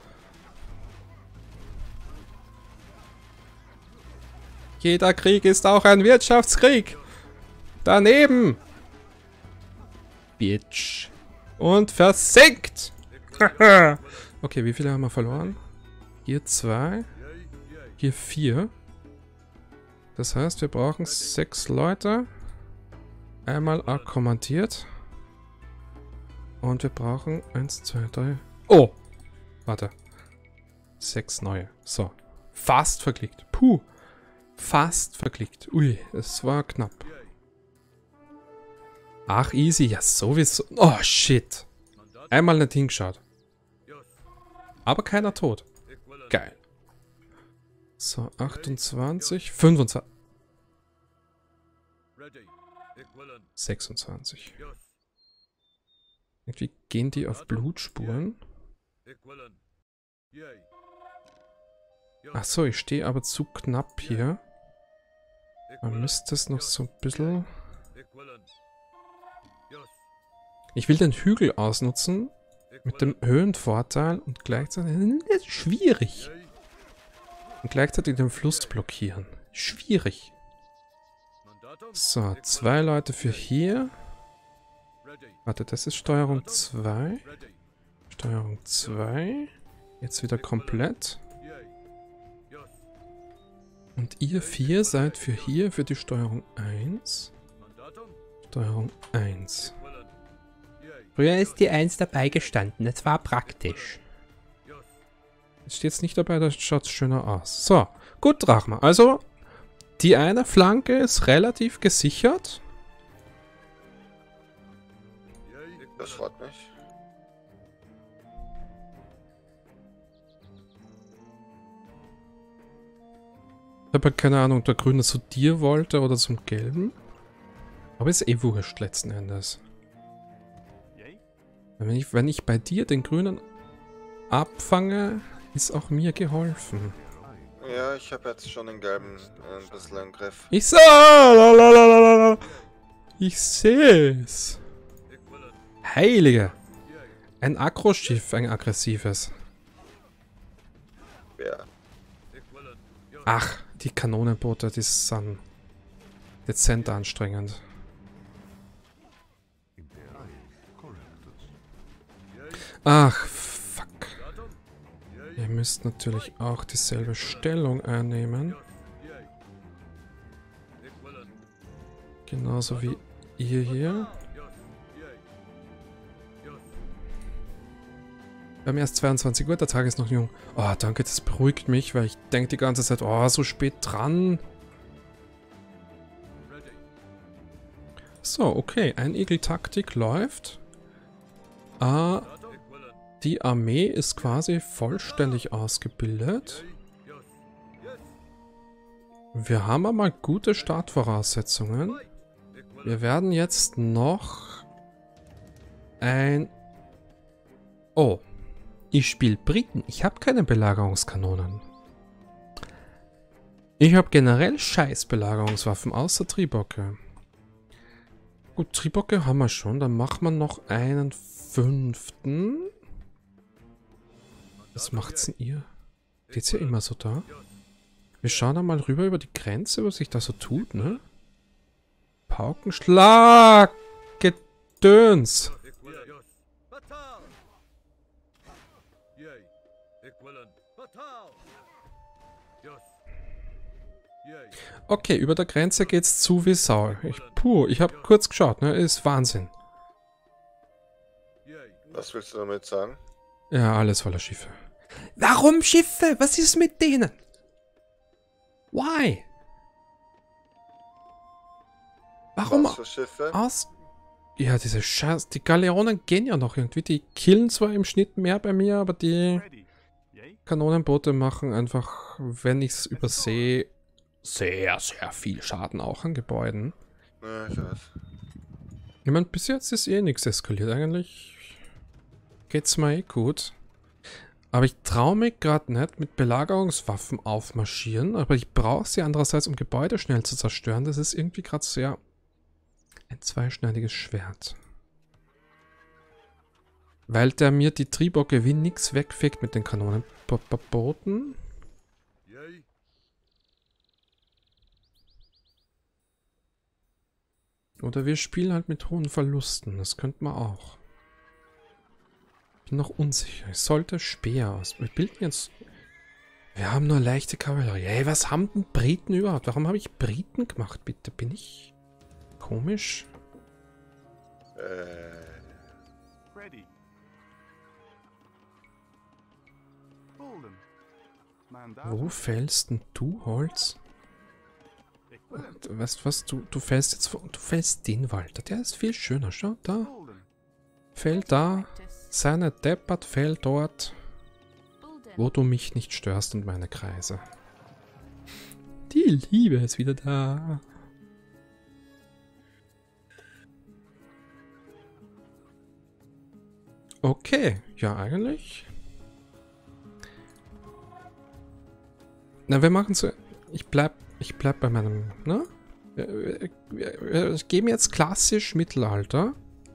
Jeder Krieg ist auch ein Wirtschaftskrieg. Daneben. Bitch. Und versinkt. Okay, wie viele haben wir verloren? Hier zwei. Hier vier. Das heißt, wir brauchen sechs Leute. Einmal akkommandiert. Und wir brauchen eins, zwei, drei. Oh! Warte. Sechs neue. So. Fast verklickt. Puh. Fast verklickt. Ui, es war knapp. Ach, easy. Ja, sowieso. Oh, shit. Einmal nicht hingeschaut. Aber keiner tot. Geil. So, achtundzwanzig. fünfundzwanzig. sechsundzwanzig. Irgendwie gehen die auf Blutspuren. Ach so, ich stehe aber zu knapp hier. Man müsste es noch so ein bisschen... Ich will den Hügel ausnutzen. Mit dem Höhenvorteil und gleichzeitig... Das ist schwierig. Und gleichzeitig den Fluss blockieren. Schwierig. So, zwei Leute für hier. Warte, das ist Steuerung zwei. Steuerung zwei. Jetzt wieder komplett. Und ihr vier seid für hier, für die Steuerung eins. Steuerung eins. Früher ist die eins dabei gestanden, das war praktisch. Jetzt steht es nicht dabei, da schaut es schöner aus. So, gut, Drachma. Also, die eine Flanke ist relativ gesichert. Das freut mich. Ich habe halt keine Ahnung, ob der Grüne zu dir wollte oder zum Gelben. Aber ist eh wurscht letzten Endes. Wenn ich, wenn ich bei dir den Grünen abfange, ist auch mir geholfen. Ja, ich habe jetzt schon den Gelben ein bisschen im Griff. Ich seh, ich seh's. Heilige. Ein Agro-Schiff, ein aggressives. Ja. Ach, die Kanonenboote, die sind dezent anstrengend. Ach, fuck. Ihr müsst natürlich auch dieselbe Stellung einnehmen. Genauso wie ihr hier. Wir haben erst zweiundzwanzig Uhr, der Tag ist noch jung. Oh, danke, das beruhigt mich, weil ich denke die ganze Zeit, oh, so spät dran. So, okay, Einigel-Taktik läuft. Ah, die Armee ist quasi vollständig ausgebildet. Wir haben einmal gute Startvoraussetzungen. Wir werden jetzt noch ein... Oh, ich spiele Briten. Ich habe keine Belagerungskanonen. Ich habe generell scheiß Belagerungswaffen, außer Tribocke. Gut, Tribocke haben wir schon. Dann machen wir noch einen fünften. Was macht's denn ihr? Steht's ja immer so da? Wir schauen da mal rüber über die Grenze, was sich da so tut, ne? Paukenschlag! Gedöns! Okay, über der Grenze geht's zu wie Sau. Ich, puh, ich habe kurz geschaut, ne? Ist Wahnsinn. Yay. Was willst du damit sagen? Ja, alles voller Schiffe. Warum Schiffe? Was ist mit denen? Why? Warum Was für Schiffe? aus... Ja, diese Scheiß... Die Galeonen gehen ja noch irgendwie. Die killen zwar im Schnitt mehr bei mir, aber die Ready. Yay. Kanonenboote machen einfach, wenn ich es übersehe, sehr, sehr viel Schaden auch an Gebäuden. Ja, ich weiß. Ich meine, bis jetzt ist eh nichts eskaliert. Eigentlich geht's mir eh gut. Aber ich traue mich gerade nicht mit Belagerungswaffen aufmarschieren. Aber ich brauche sie andererseits, um Gebäude schnell zu zerstören. Das ist irgendwie gerade sehr ein zweischneidiges Schwert. Weil der mir die Tribocke wie nix wegfegt mit den Kanonenbooten. Yay. Oder wir spielen halt mit hohen Verlusten. Das könnte man auch. Bin noch unsicher. Ich sollte Speer aus. Wir bilden jetzt... Wir haben nur leichte Kavallerie. Ey, was haben denn Briten überhaupt? Warum habe ich Briten gemacht, bitte? Bin ich komisch? Äh, Ready. Bolden. Mandat. Wo fällst denn du Holz? Equivalent. Du weißt was? Du, du fällst jetzt... Du fällst den Wald. Der ist viel schöner. Schau, da. Bolden. Fällt da. Practice. Seine Deppert fällt dort, Bulden. wo du mich nicht störst und meine Kreise. Die Liebe ist wieder da. Okay, ja eigentlich. Na, wir machen so. Ich bleib, ich bleib bei meinem, ne? Wir, wir, wir, wir geben jetzt klassisch Mittelalter.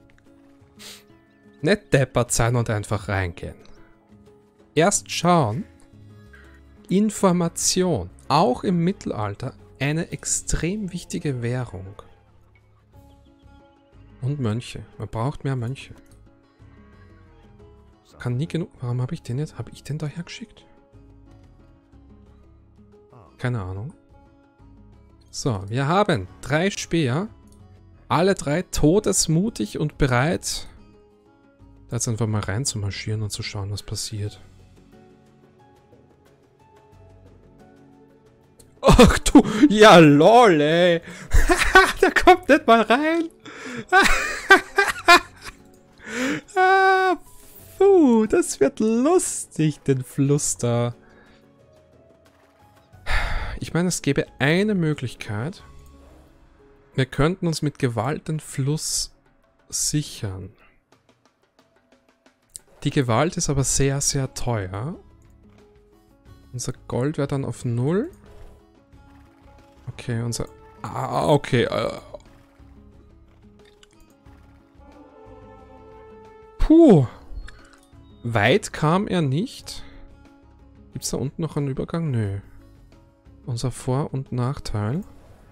Nicht deppert sein und einfach reingehen. Erst schauen. Information. Auch im Mittelalter eine extrem wichtige Währung. Und Mönche. Man braucht mehr Mönche. Kann nie genug... Warum habe ich den jetzt... Habe ich den daher geschickt? Keine Ahnung. So, wir haben drei Speer. Alle drei todesmutig und bereit... Da jetzt einfach mal rein zu marschieren und zu schauen, was passiert. Ach du, ja lol, ey. Der kommt nicht mal rein. ah, puh, das wird lustig, den Fluss da. Ich meine, es gäbe eine Möglichkeit. Wir könnten uns mit Gewalt den Fluss sichern. Die Gewalt ist aber sehr, sehr teuer. Unser Gold wäre dann auf null. Okay, unser... Ah, okay. Puh. Weit kam er nicht. Gibt es da unten noch einen Übergang? Nö. Unser Vor- und Nachteil.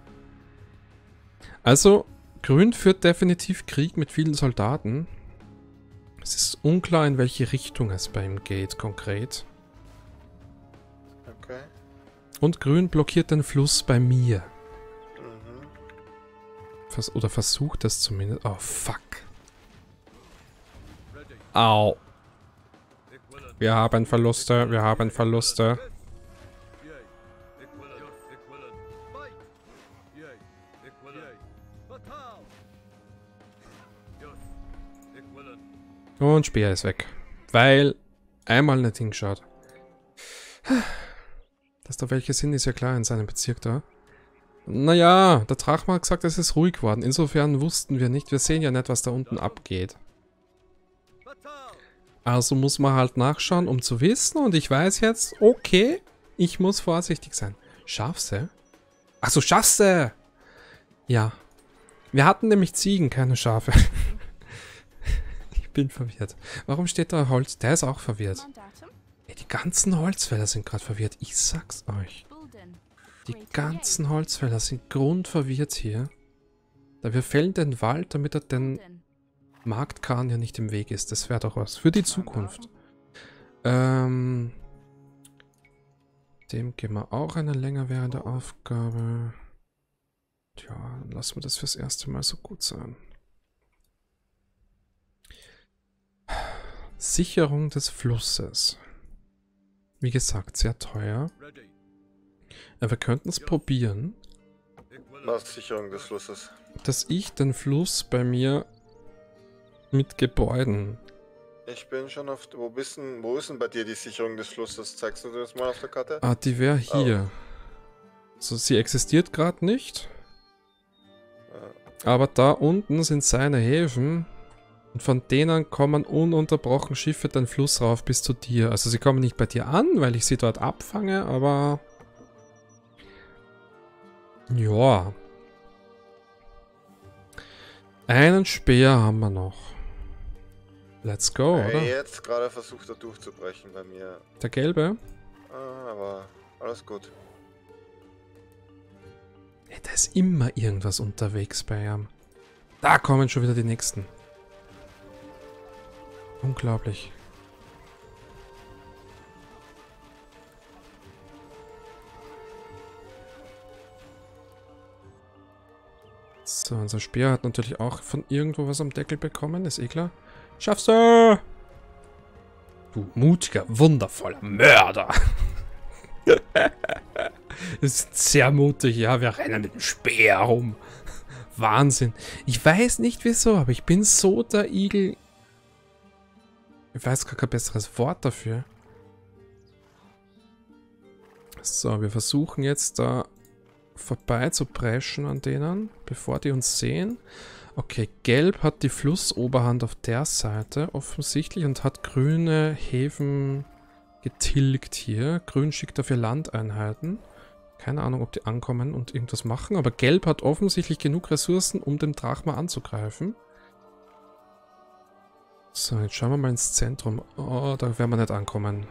Also, Grün führt definitiv Krieg mit vielen Soldaten. Es ist unklar, in welche Richtung es bei ihm geht, konkret. okay. Und Grün blockiert den Fluss bei mir. Mhm. Vers oder versucht es zumindest. Oh, fuck. Ready. Au. Equivalent. Wir haben Verluste, wir haben Verluste. Yay. Equivalent. Equivalent. Fight. Yay. Equivalent. Batal. Yes. Equivalent. Und Speer ist weg. Weil einmal nicht hingeschaut. Dass da welche sind, ist ja klar in seinem Bezirk da. Naja, der Drachma hat gesagt, es ist ruhig geworden. Insofern wussten wir nicht. Wir sehen ja nicht, was da unten abgeht. Batal. Also muss man halt nachschauen, um zu wissen. Und ich weiß jetzt, okay, ich muss vorsichtig sein. Schafse? Achso, Schafse! Ja. Wir hatten nämlich Ziegen, keine Schafe. Ich bin verwirrt. Warum steht da Holz? Der ist auch verwirrt. Mandatum. Ey, die ganzen Holzfäller sind gerade verwirrt. Ich sag's euch. Bulden. Die Great ganzen Holzfäller sind grundverwirrt hier. Da wir fällen den Wald, damit er den Bulden. Marktkahn ja nicht im Weg ist. Das wäre doch was für die Zukunft. Ähm, Dem geben wir auch eine länger währende Aufgabe. Tja, dann lassen wir das fürs erste Mal so gut sein. Sicherung des Flusses. Wie gesagt, sehr teuer. Ready. Aber wir könnten es probieren, Ich will Was Sicherung des Flusses. dass ich den Fluss bei mir mit Gebäuden... Ich bin schon auf. Wo bist denn, wo ist denn bei dir die Sicherung des Flusses? Zeigst du das mal auf der Karte? Ah, die wäre hier. So, sie existiert gerade nicht. Aber da unten sind seine Häfen. Und von denen kommen ununterbrochen Schiffe den Fluss rauf bis zu dir. Also sie kommen nicht bei dir an, weil ich sie dort abfange, aber... Ja. Einen Speer haben wir noch. Let's go, Hey, oder? jetzt gerade versucht er durchzubrechen bei mir. Der gelbe? Ah, aber alles gut. Hey, da ist immer irgendwas unterwegs bei ihm. Da kommen schon wieder die nächsten. Unglaublich. So, unser Speer hat natürlich auch von irgendwo was am Deckel bekommen, ist eh klar. Schaffst du! Du mutiger, wundervoller Mörder! Das ist sehr mutig, ja, wir rennen mit dem Speer rum. Wahnsinn. Ich weiß nicht wieso, aber ich bin so der Igel... Ich weiß gar kein besseres Wort dafür. So, wir versuchen jetzt da vorbei zu preschen an denen, bevor die uns sehen. Okay, Gelb hat die Flussoberhand auf der Seite offensichtlich und hat grüne Häfen getilgt hier. Grün schickt dafür Landeinheiten. Keine Ahnung, ob die ankommen und irgendwas machen, aber Gelb hat offensichtlich genug Ressourcen, um den Drachma anzugreifen. So, jetzt schauen wir mal ins Zentrum. Oh, da werden wir nicht ankommen.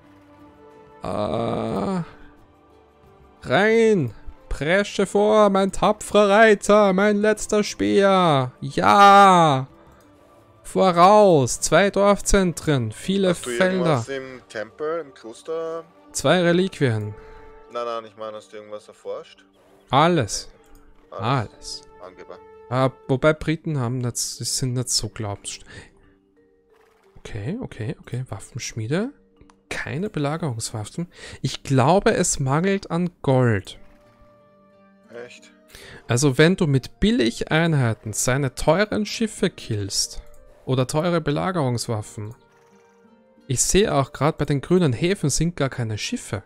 Ah. Rein! Presche vor, mein tapferer Reiter, mein letzter Speer. Ja! Voraus! Zwei Dorfzentren, viele Hast du Felder. irgendwas im Tempel, im Kloster? Zwei Reliquien. Nein, nein, ich meine, hast du irgendwas erforscht? Alles. Alles. Alles. Angeber. Ah, wobei Briten haben nicht, die sind nicht so glaubst. Okay, okay, okay. Waffenschmiede. Keine Belagerungswaffen. Ich glaube, es mangelt an Gold. Echt? Also wenn du mit Billigeinheiten seine teuren Schiffe killst oder teure Belagerungswaffen. Ich sehe auch gerade bei den grünen Häfen sind gar keine Schiffe.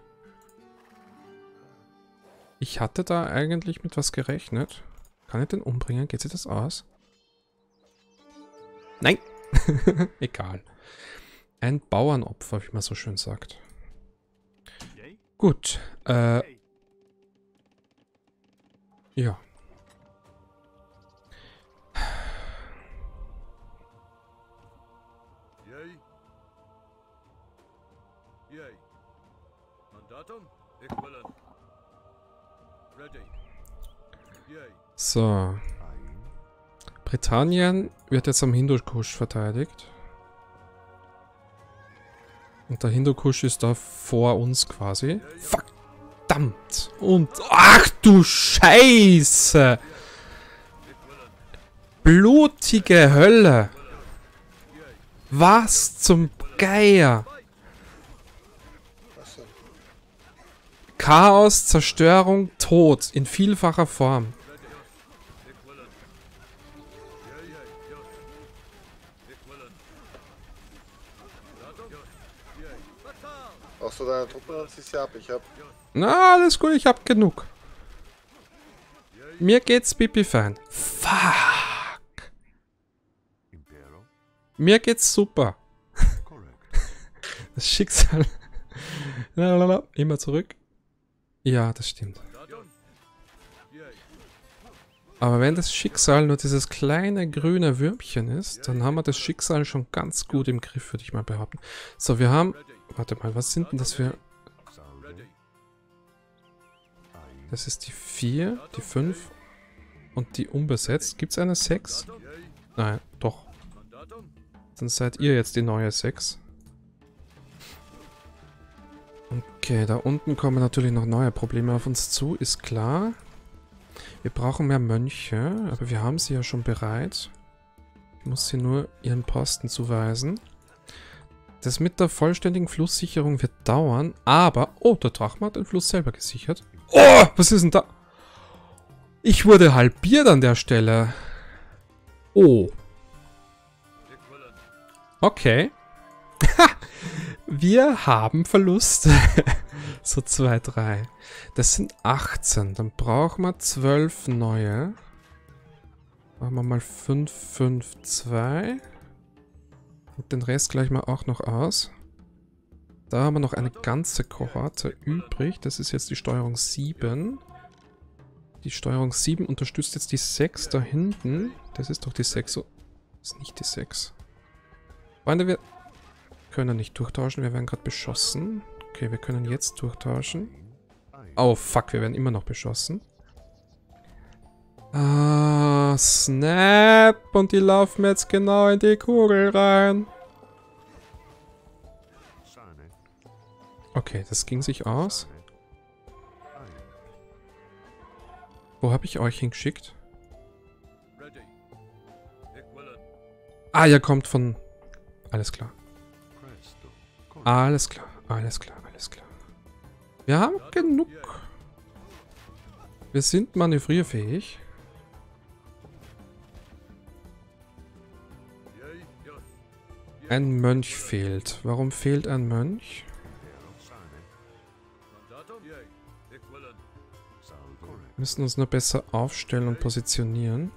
Ich hatte da eigentlich mit was gerechnet. Kann ich den umbringen? Geht sich das aus? Nein! Egal. Ein Bauernopfer, wie man so schön sagt. Yay? Gut. Äh, Hey. ja. Yay. Yay. Mandatum? Ich willen. Ready. Yay. So. Britannien wird jetzt am Hindukusch verteidigt. Und der Hindukusch ist da vor uns quasi. Verdammt! Und... Ach du Scheiße! Blutige Hölle! Was zum Geier? Was denn? Chaos, Zerstörung, Tod in vielfacher Form. Ich willen. Yay, yay, ja. Ich willen. Mandatum? Yay. Fatal. Auch so deine Truppe, dann ziehst du ab. Ich hab. Na, alles gut, ich hab genug. Mir geht's pipi fein. Fuck. Impero? Mir geht's super. Correct. Das Schicksal. Lalalala. Immer zurück. Ja, das stimmt. Mandatum? Yay. Aber wenn das Schicksal nur dieses kleine grüne Würmchen ist, dann haben wir das Schicksal schon ganz gut im Griff, würde ich mal behaupten. So, wir haben... Ready. Warte mal, was sind denn das für... Salve. Ready. Ein. Das ist die vier, die fünf und die unbesetzt. Gibt's eine sechs? Mandatum? Yay. Nein, doch. Mandatum? Dann seid ihr jetzt die neue sechs. Und Okay, da unten kommen natürlich noch neue Probleme auf uns zu, ist klar. Wir brauchen mehr Mönche, aber wir haben sie ja schon bereit. Ich muss sie nur ihren Posten zuweisen. Das mit der vollständigen Flusssicherung wird dauern, aber... Oh, der Drachma hat den Fluss selber gesichert. Oh, was ist denn da? Ich wurde halbiert an der Stelle. Oh. Okay. Wir haben Verlust. So zwei, drei. Das sind achtzehn. Dann brauchen wir zwölf neue. Machen wir mal fünf, fünf, zwei. Und den Rest gleichen wir auch noch aus. Da haben wir noch eine ganze Kohorte übrig. Das ist jetzt die Steuerung sieben. Die Steuerung sieben unterstützt jetzt die sechs da hinten. Das ist doch die sechs. Das ist nicht die sechs. Freunde, wir können nicht durchtauschen. Wir werden gerade beschossen. Okay, wir können jetzt durchtauschen. Oh, fuck, wir werden immer noch beschossen. Ah, snap. Und die laufen jetzt genau in die Kugel rein. Okay, das ging sich aus. Wo habe ich euch hingeschickt? Ah, ihr kommt von... Alles klar. Alles klar, alles klar, alles klar. Wir haben genug. Wir sind manövrierfähig. Ein Mönch fehlt. Warum fehlt ein Mönch? Wir müssen uns nur besser aufstellen und positionieren.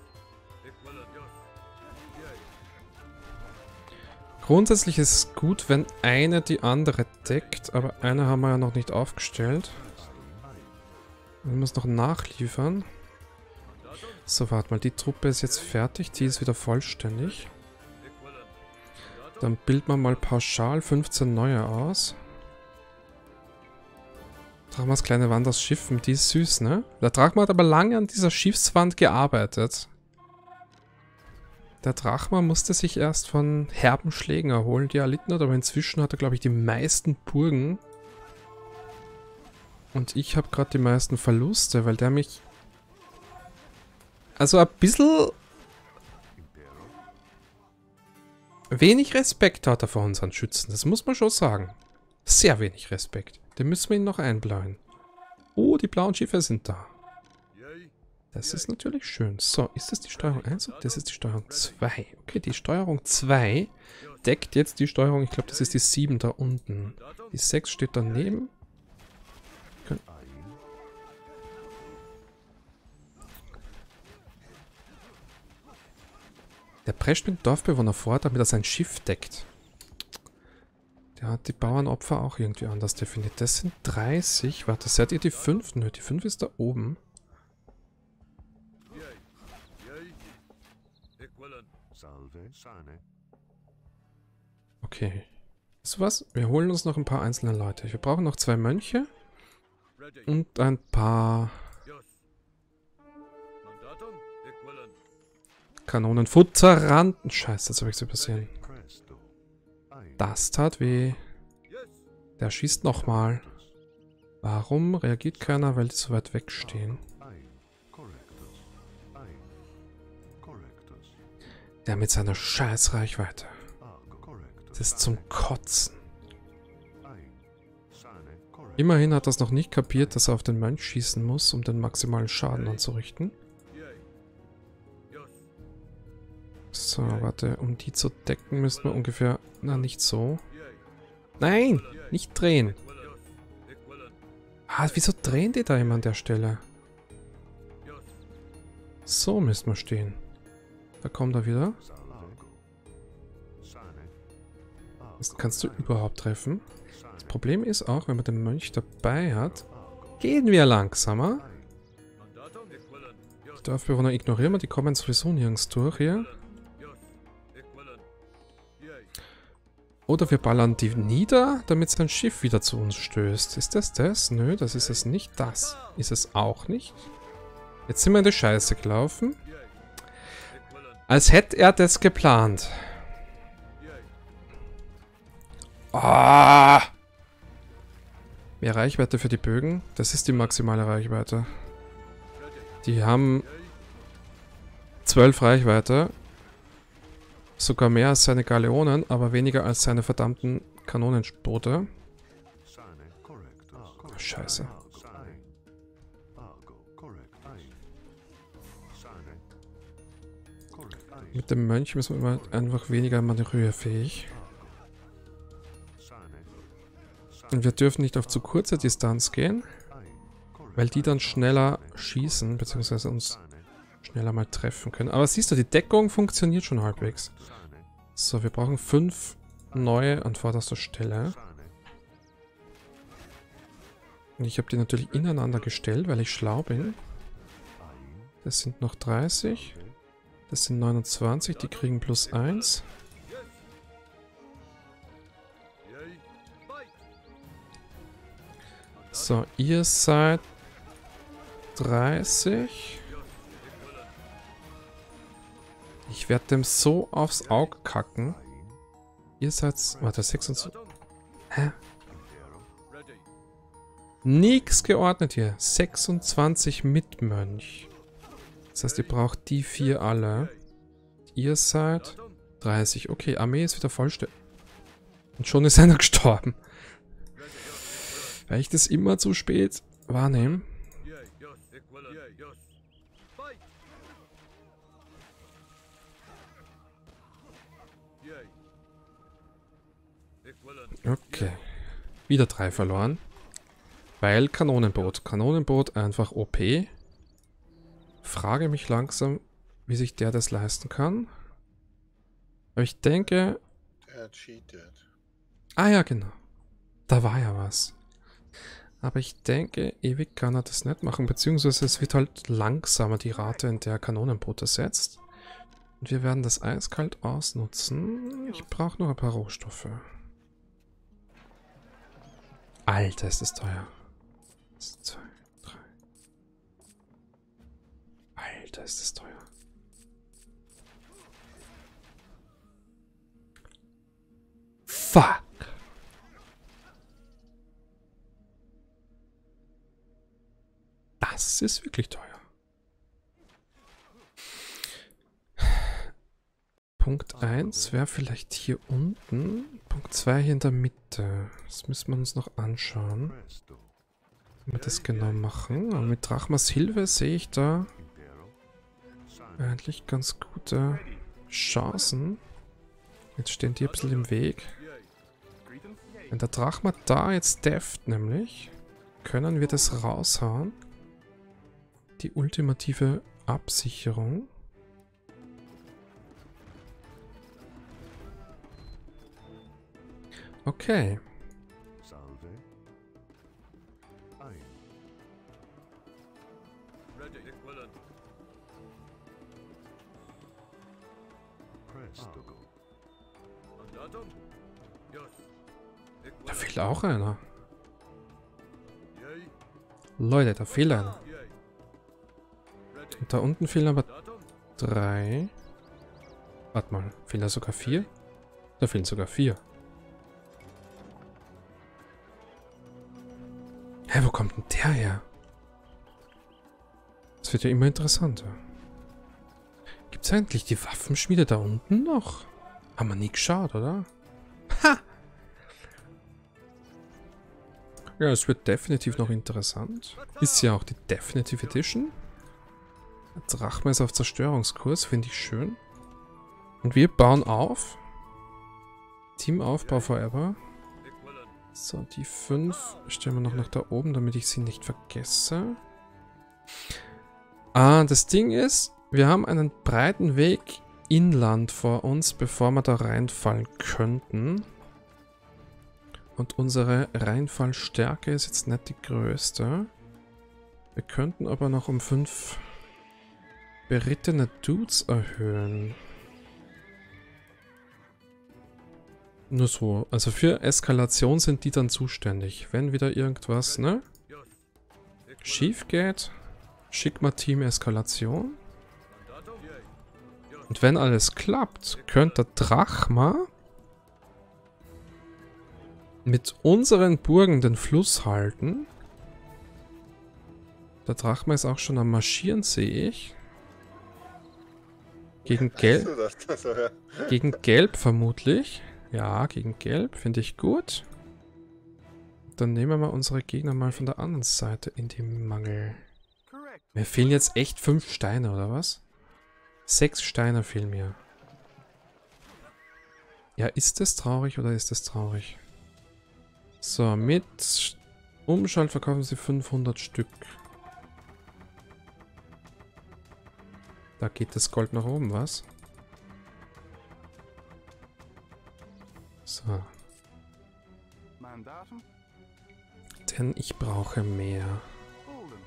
Grundsätzlich ist es gut, wenn eine die andere deckt, aber eine haben wir ja noch nicht aufgestellt. Wir müssen noch nachliefern. So, warte mal, die Truppe ist jetzt fertig, die ist wieder vollständig. Dann bilden wir mal pauschal fünfzehn neue aus. Drachmas kleine Wand aus Schiffen, die ist süß, ne? Der Drachma hat aber lange an dieser Schiffswand gearbeitet. Der Drachma musste sich erst von herben Schlägen erholen, die er erlitten hat, aber inzwischen hat er, glaube ich, die meisten Burgen. Und ich habe gerade die meisten Verluste, weil der mich... Also ein bisschen... Wenig Respekt hat er vor unseren Schützen, das muss man schon sagen. Sehr wenig Respekt. Den müssen wir ihn noch einblauen. Oh, die blauen Schiffe sind da. Das ist natürlich schön. So, ist das die Steuerung eins? Das ist die Steuerung zwei. Okay, die Steuerung zwei deckt jetzt die Steuerung, ich glaube, das ist die sieben da unten. Die sechs steht daneben. Der prescht mit dem Dorfbewohner vor, damit er sein Schiff deckt. Der hat die Bauernopfer auch irgendwie anders definiert. Das sind dreißig. Warte, seid ihr die fünf? Nö, die fünf ist da oben. Okay. Weißt du was? Wir holen uns noch ein paar einzelne Leute. Wir brauchen noch zwei Mönche. Und ein paar... Kanonenfutteranten. Scheiße, jetzt habe ich es übersehen. Das tat weh. Der schießt nochmal. Warum reagiert keiner? Weil die so weit weg stehen. Der mit seiner scheiß Reichweite. Das ist zum Kotzen. Immerhin hat er es noch nicht kapiert, dass er auf den Mönch schießen muss, um den maximalen Schaden anzurichten. So, warte, um die zu decken müssen wir ungefähr... Na, nicht so. Nein! Nicht drehen! Ah, wieso drehen die da immer an der Stelle? So müssen wir stehen. Da kommt er wieder. Das kannst du überhaupt treffen. Das Problem ist auch, wenn man den Mönch dabei hat, gehen wir langsamer. Die Dorfbewohner ignorieren wir, die kommen sowieso nirgends durch hier. Oder wir ballern die nieder, damit sein Schiff wieder zu uns stößt. Ist das das? Nö, das ist es nicht. Das ist es auch nicht. Jetzt sind wir in die Scheiße gelaufen. Als hätte er das geplant. Ah! Mehr Reichweite für die Bögen. Das ist die maximale Reichweite. Die haben zwölf Reichweite. Sogar mehr als seine Galeonen, aber weniger als seine verdammten Kanonenboote. Oh, Scheiße. Mit dem Mönch müssen wir einfach weniger manövrierfähig. Und wir dürfen nicht auf zu kurze Distanz gehen, weil die dann schneller schießen, beziehungsweise uns schneller mal treffen können. Aber siehst du, die Deckung funktioniert schon halbwegs. So, wir brauchen fünf neue an vorderster Stelle. Und ich habe die natürlich ineinander gestellt, weil ich schlau bin. Das sind noch dreißig. Das sind neunundzwanzig, die kriegen plus eins. So, ihr seid dreißig. Ich werde dem so aufs Auge kacken. Ihr seid... Warte, sechsundzwanzig... Hä? Nix geordnet hier. sechsundzwanzig mit Mönch. Das heißt, ihr braucht die vier alle. Ihr seid dreißig. Okay, Armee ist wieder vollständig. Und schon ist einer gestorben. Weil ich das immer zu spät wahrnehme. Okay. Wieder drei verloren. Weil Kanonenboot. Kanonenboot einfach O P. Frage mich langsam, wie sich der das leisten kann. Aber ich denke... Der cheatet. Ah ja, genau. Da war ja was. Aber ich denke, ewig kann er das nicht machen. Beziehungsweise es wird halt langsamer die Rate, in der Kanonenboote setzt. Und wir werden das eiskalt ausnutzen. Ich brauche noch ein paar Rohstoffe. Alter, ist das teuer. eins, zwei, drei. Alter, ist das teuer. Fuck. Das ist wirklich teuer. Punkt eins wäre vielleicht hier unten. Punkt zwei hier in der Mitte. Das müssen wir uns noch anschauen. Wie wir das genau machen. Aber mit Drachmas Hilfe sehe ich da eigentlich ganz gute Chancen. Jetzt stehen die ein bisschen im Weg. Wenn der Drachma da jetzt deft, nämlich, können wir das raushauen. Die ultimative Absicherung. Okay. Da fehlt auch einer. Leute, da fehlt einer. Und da unten fehlen aber drei. Warte mal, fehlen da sogar vier? Da fehlen sogar vier. Hä, wo kommt denn der her? Das wird ja immer interessanter. Gibt es eigentlich die Waffenschmiede da unten noch? Haben wir nie geschaut, oder? Ha! Ja, es wird definitiv noch interessant. Ist ja auch die Definitive Edition. Drachma ist auf Zerstörungskurs, finde ich schön. Und wir bauen auf. Teamaufbau forever. So, die fünf stellen wir noch nach da oben, damit ich sie nicht vergesse. Ah, das Ding ist, wir haben einen breiten Weg inland vor uns, bevor wir da reinfallen könnten. Und unsere Reinfallstärke ist jetzt nicht die größte. Wir könnten aber noch um fünf berittene Dudes erhöhen. Nur so. Also für Eskalation sind die dann zuständig. Wenn wieder irgendwas, ne? Schief geht, schick mal Team Eskalation. Und wenn alles klappt, könnte Drachma mit unseren Burgen den Fluss halten. Der Drachma ist auch schon am Marschieren, sehe ich. Gegen Gelb. Weißt du das? Das war ja- Gegen Gelb vermutlich. Ja, gegen Gelb finde ich gut. Dann nehmen wir mal unsere Gegner mal von der anderen Seite in die Mangel. Correct. Mir fehlen jetzt echt fünf Steine, oder was? Sechs Steine fehlen mir. Ja, ist das traurig oder ist das traurig? So, mit Umschalt verkaufen sie fünfhundert Stück. Da geht das Gold nach oben, was? So. Mandatum. Denn ich brauche mehr. Bolden.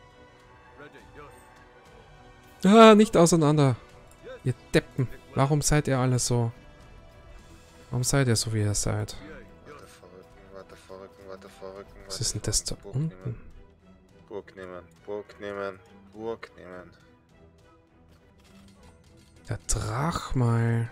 Ready, yes. Ah, nicht auseinander. Ihr Deppen. Warum seid ihr alle so? Warum seid ihr so, wie ihr seid? Yay, Weiter vorrücken, weiter vorrücken, weiter vorrücken. Was weiter ist denn das da vorrücken, Burg unten? nehmen, Burg nehmen, Burg nehmen, Burg nehmen. Der Drachmal.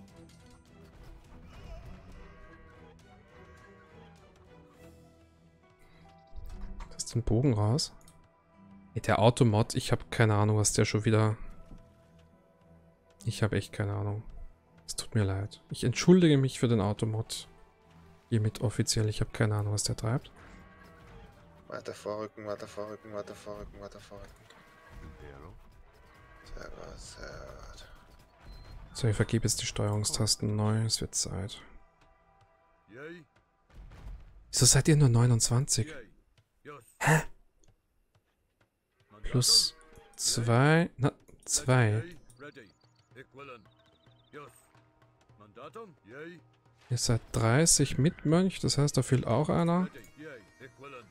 Lass den Bogen raus. Ey, der Automod, ich habe keine Ahnung, was der schon wieder... Ich habe echt keine Ahnung. Es tut mir leid. Ich entschuldige mich für den Automod. Hiermit offiziell, ich habe keine Ahnung, was der treibt. Weiter vorrücken, weiter vorrücken, weiter vorrücken, weiter vorrücken. Impero. Sehr gut, sehr gut. So, ich vergebe jetzt die Steuerungstasten neu. Es wird Zeit. yay, Wieso seid ihr nur neunundzwanzig? yay, yes. Hä? Mandatum, Plus zwei. Na, zwei. yay, ready, equivalent, yes. Mandatum, yay, Ihr seid dreißig mit Mönch, das heißt, da fehlt auch einer. ready, yay, equivalent.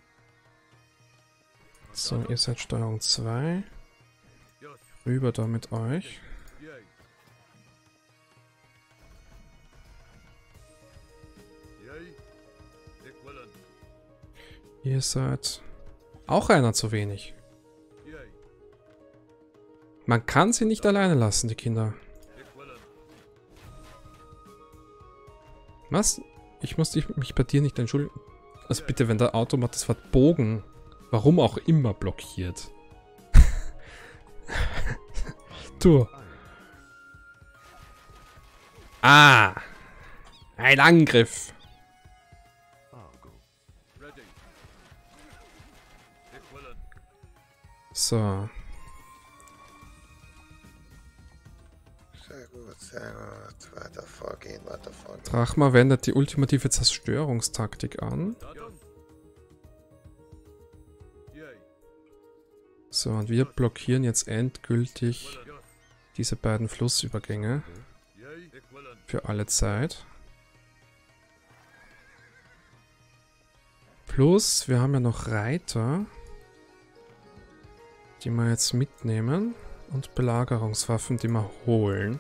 So, ihr seid Steuerung zwei. Yes, Rüber da mit euch. yay. Yay, equivalent, Ihr seid auch einer zu wenig. yay, Man kann sie nicht alleine lassen, die Kinder. equivalent, Was? Ich muss dich, mich bei dir nicht entschuldigen. Also bitte, wenn der Automat das Wort Bogen, warum auch immer, blockiert. Du. Ah. Ein Angriff. Argo. ready, equivalent, So. Sehr gut, sehr gut. Weiter vorgehen, weiter vorgehen. Drachma wendet die ultimative Zerstörungstaktik an. Mandatum, yay, So, und wir blockieren jetzt endgültig equivalent, yes, diese beiden Flussübergänge yay, equivalent, für alle Zeit. Plus, wir haben ja noch Reiter, die wir jetzt mitnehmen und Belagerungswaffen, die wir holen.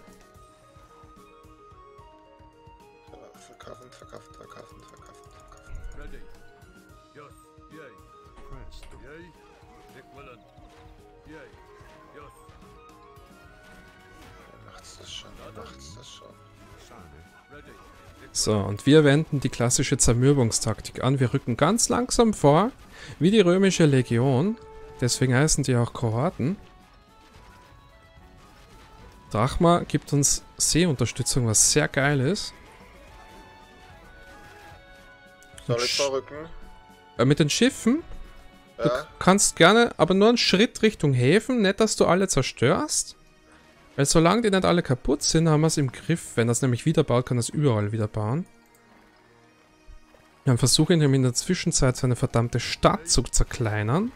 So, verkaufen, verkaufen, verkaufen, verkaufen, verkaufen. ready, yes, yay, Presto. yay, equivalent, yay, yes, Ihr macht's das schon, ihr macht's das schon. Sane. ready, So, und wir wenden die klassische Zermürbungstaktik an. Wir rücken ganz langsam vor, wie die römische Legion. Deswegen heißen die auch Kroaten. Drachma gibt uns Seeunterstützung, was sehr geil ist. Soll ich Sch- vorrücken? Äh, mit den Schiffen, du Ja? kannst gerne, aber nur einen Schritt Richtung Häfen, nicht, dass du alle zerstörst. Weil solange die nicht alle kaputt sind, haben wir es im Griff. Wenn das nämlich wieder baut, kann das überall wieder bauen. Dann versuche ich nämlich in der Zwischenzeit seine verdammte Stadt zu zerkleinern.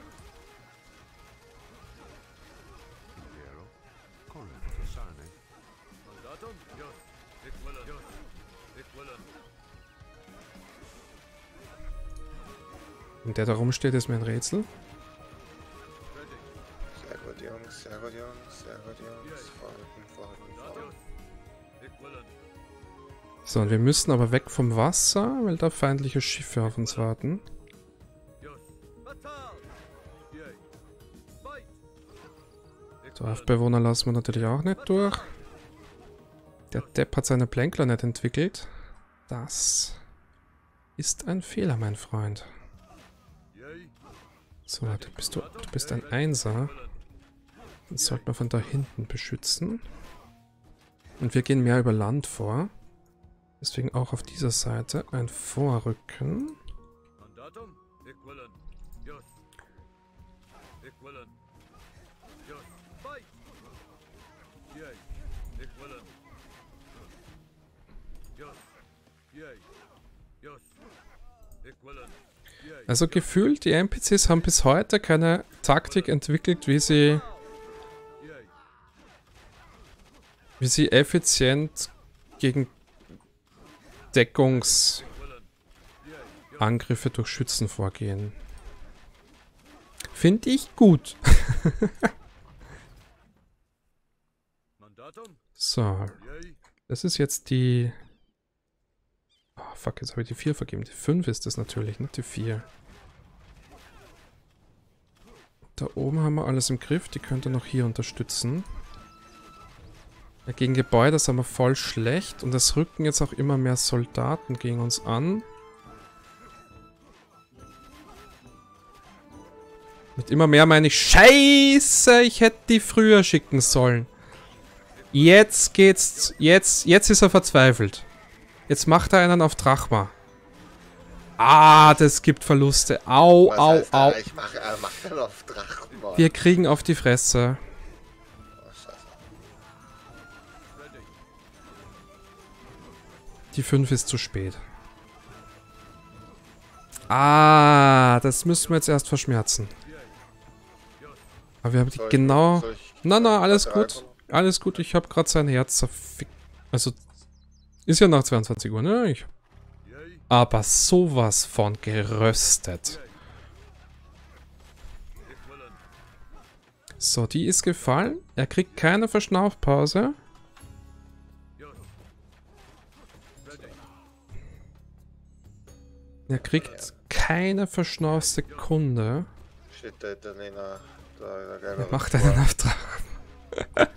Impero. Correct. Sane. mandatum, yes, equivalent, yes, equivalent, Und der da rumsteht, ist mir ein Rätsel. ready, Sehr gut, Jungs, sehr gut, Jungs, sehr gut, Jungs. Vorrücken, vorrücken, vorrücken. yes, equivalent, So, und wir müssen aber weg vom Wasser, weil da feindliche Schiffe auf uns warten. yes, batal, yay, fight, Dorfbewohner lassen wir natürlich auch nicht durch. Der Depp hat seine Plänkler nicht entwickelt. Das ist ein Fehler, mein Freund. Yay. So, warte, bist du, du bist ein Einser. Den sollte man von da hinten beschützen. Und wir gehen mehr über Land vor. Deswegen auch auf dieser Seite ein Vorrücken. Mandatum. Equivalent. Yes. Equivalent. Yes. Fight. Yay. Equivalent. Yes. Yay. Yes. Equivalent. Yay. Also gefühlt, die N P Cs haben bis heute keine Taktik entwickelt, wie sie, Yay. wie sie effizient gegen Deckungsangriffe durch Schützen vorgehen. Finde ich gut. Mandatum. So, Yay. das ist jetzt die... Oh, fuck, jetzt habe ich die vier vergeben. Die fünf ist das natürlich, nicht die vier. Da oben haben wir alles im Griff. Die könnt ihr noch hier unterstützen. Ja, gegen Gebäude sind wir voll schlecht. Und es rücken jetzt auch immer mehr Soldaten gegen uns an. Mit immer mehr meine ich, Scheiße, ich hätte die früher schicken sollen. Jetzt geht's, jetzt, jetzt ist er verzweifelt. Jetzt macht er einen auf Drachma. Ah, das gibt Verluste. Au, Was au, heißt au. da? Ich mach, äh, mach dann auf Drachenball. Wir kriegen auf die Fresse. Oh, scheiße. Die fünf ist zu spät. Ah, das müssen wir jetzt erst verschmerzen. Aber wir haben die Soll ich- genau... soll ich- Na, na, alles Drei gut. von- Alles gut, ich habe gerade sein Herz zerfickt. Also, ist ja nach zweiundzwanzig Uhr, ne? Ich, Yay. aber sowas von geröstet. Equivalent. So, die ist gefallen. Er kriegt keine Verschnaufpause. Yes. Ready. Er kriegt keine Verschnaufsekunde. Steht da dann in der, der, der Er macht einen Auftrag. Yay.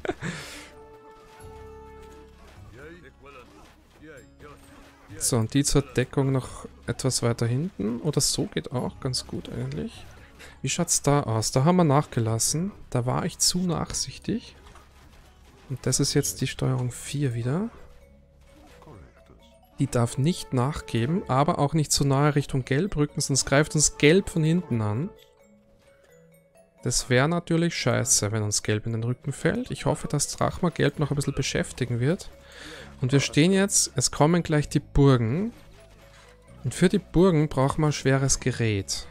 Equivalent. Yay. Yes. Yay. So, und die zur Deckung noch etwas weiter hinten. Oder so geht auch ganz gut eigentlich. Wie schaut's da aus? Da haben wir nachgelassen. Da war ich zu nachsichtig. Und das ist jetzt die Steuerung vier wieder. Correctus. Die darf nicht nachgeben, aber auch nicht zu nahe Richtung Gelb rücken, sonst greift uns Gelb von hinten an. Das wäre natürlich scheiße, wenn uns Gelb in den Rücken fällt. Ich hoffe, dass Drachma Gelb noch ein bisschen beschäftigen wird. Und wir stehen jetzt, es kommen gleich die Burgen. Und für die Burgen brauchen wir ein schweres Gerät.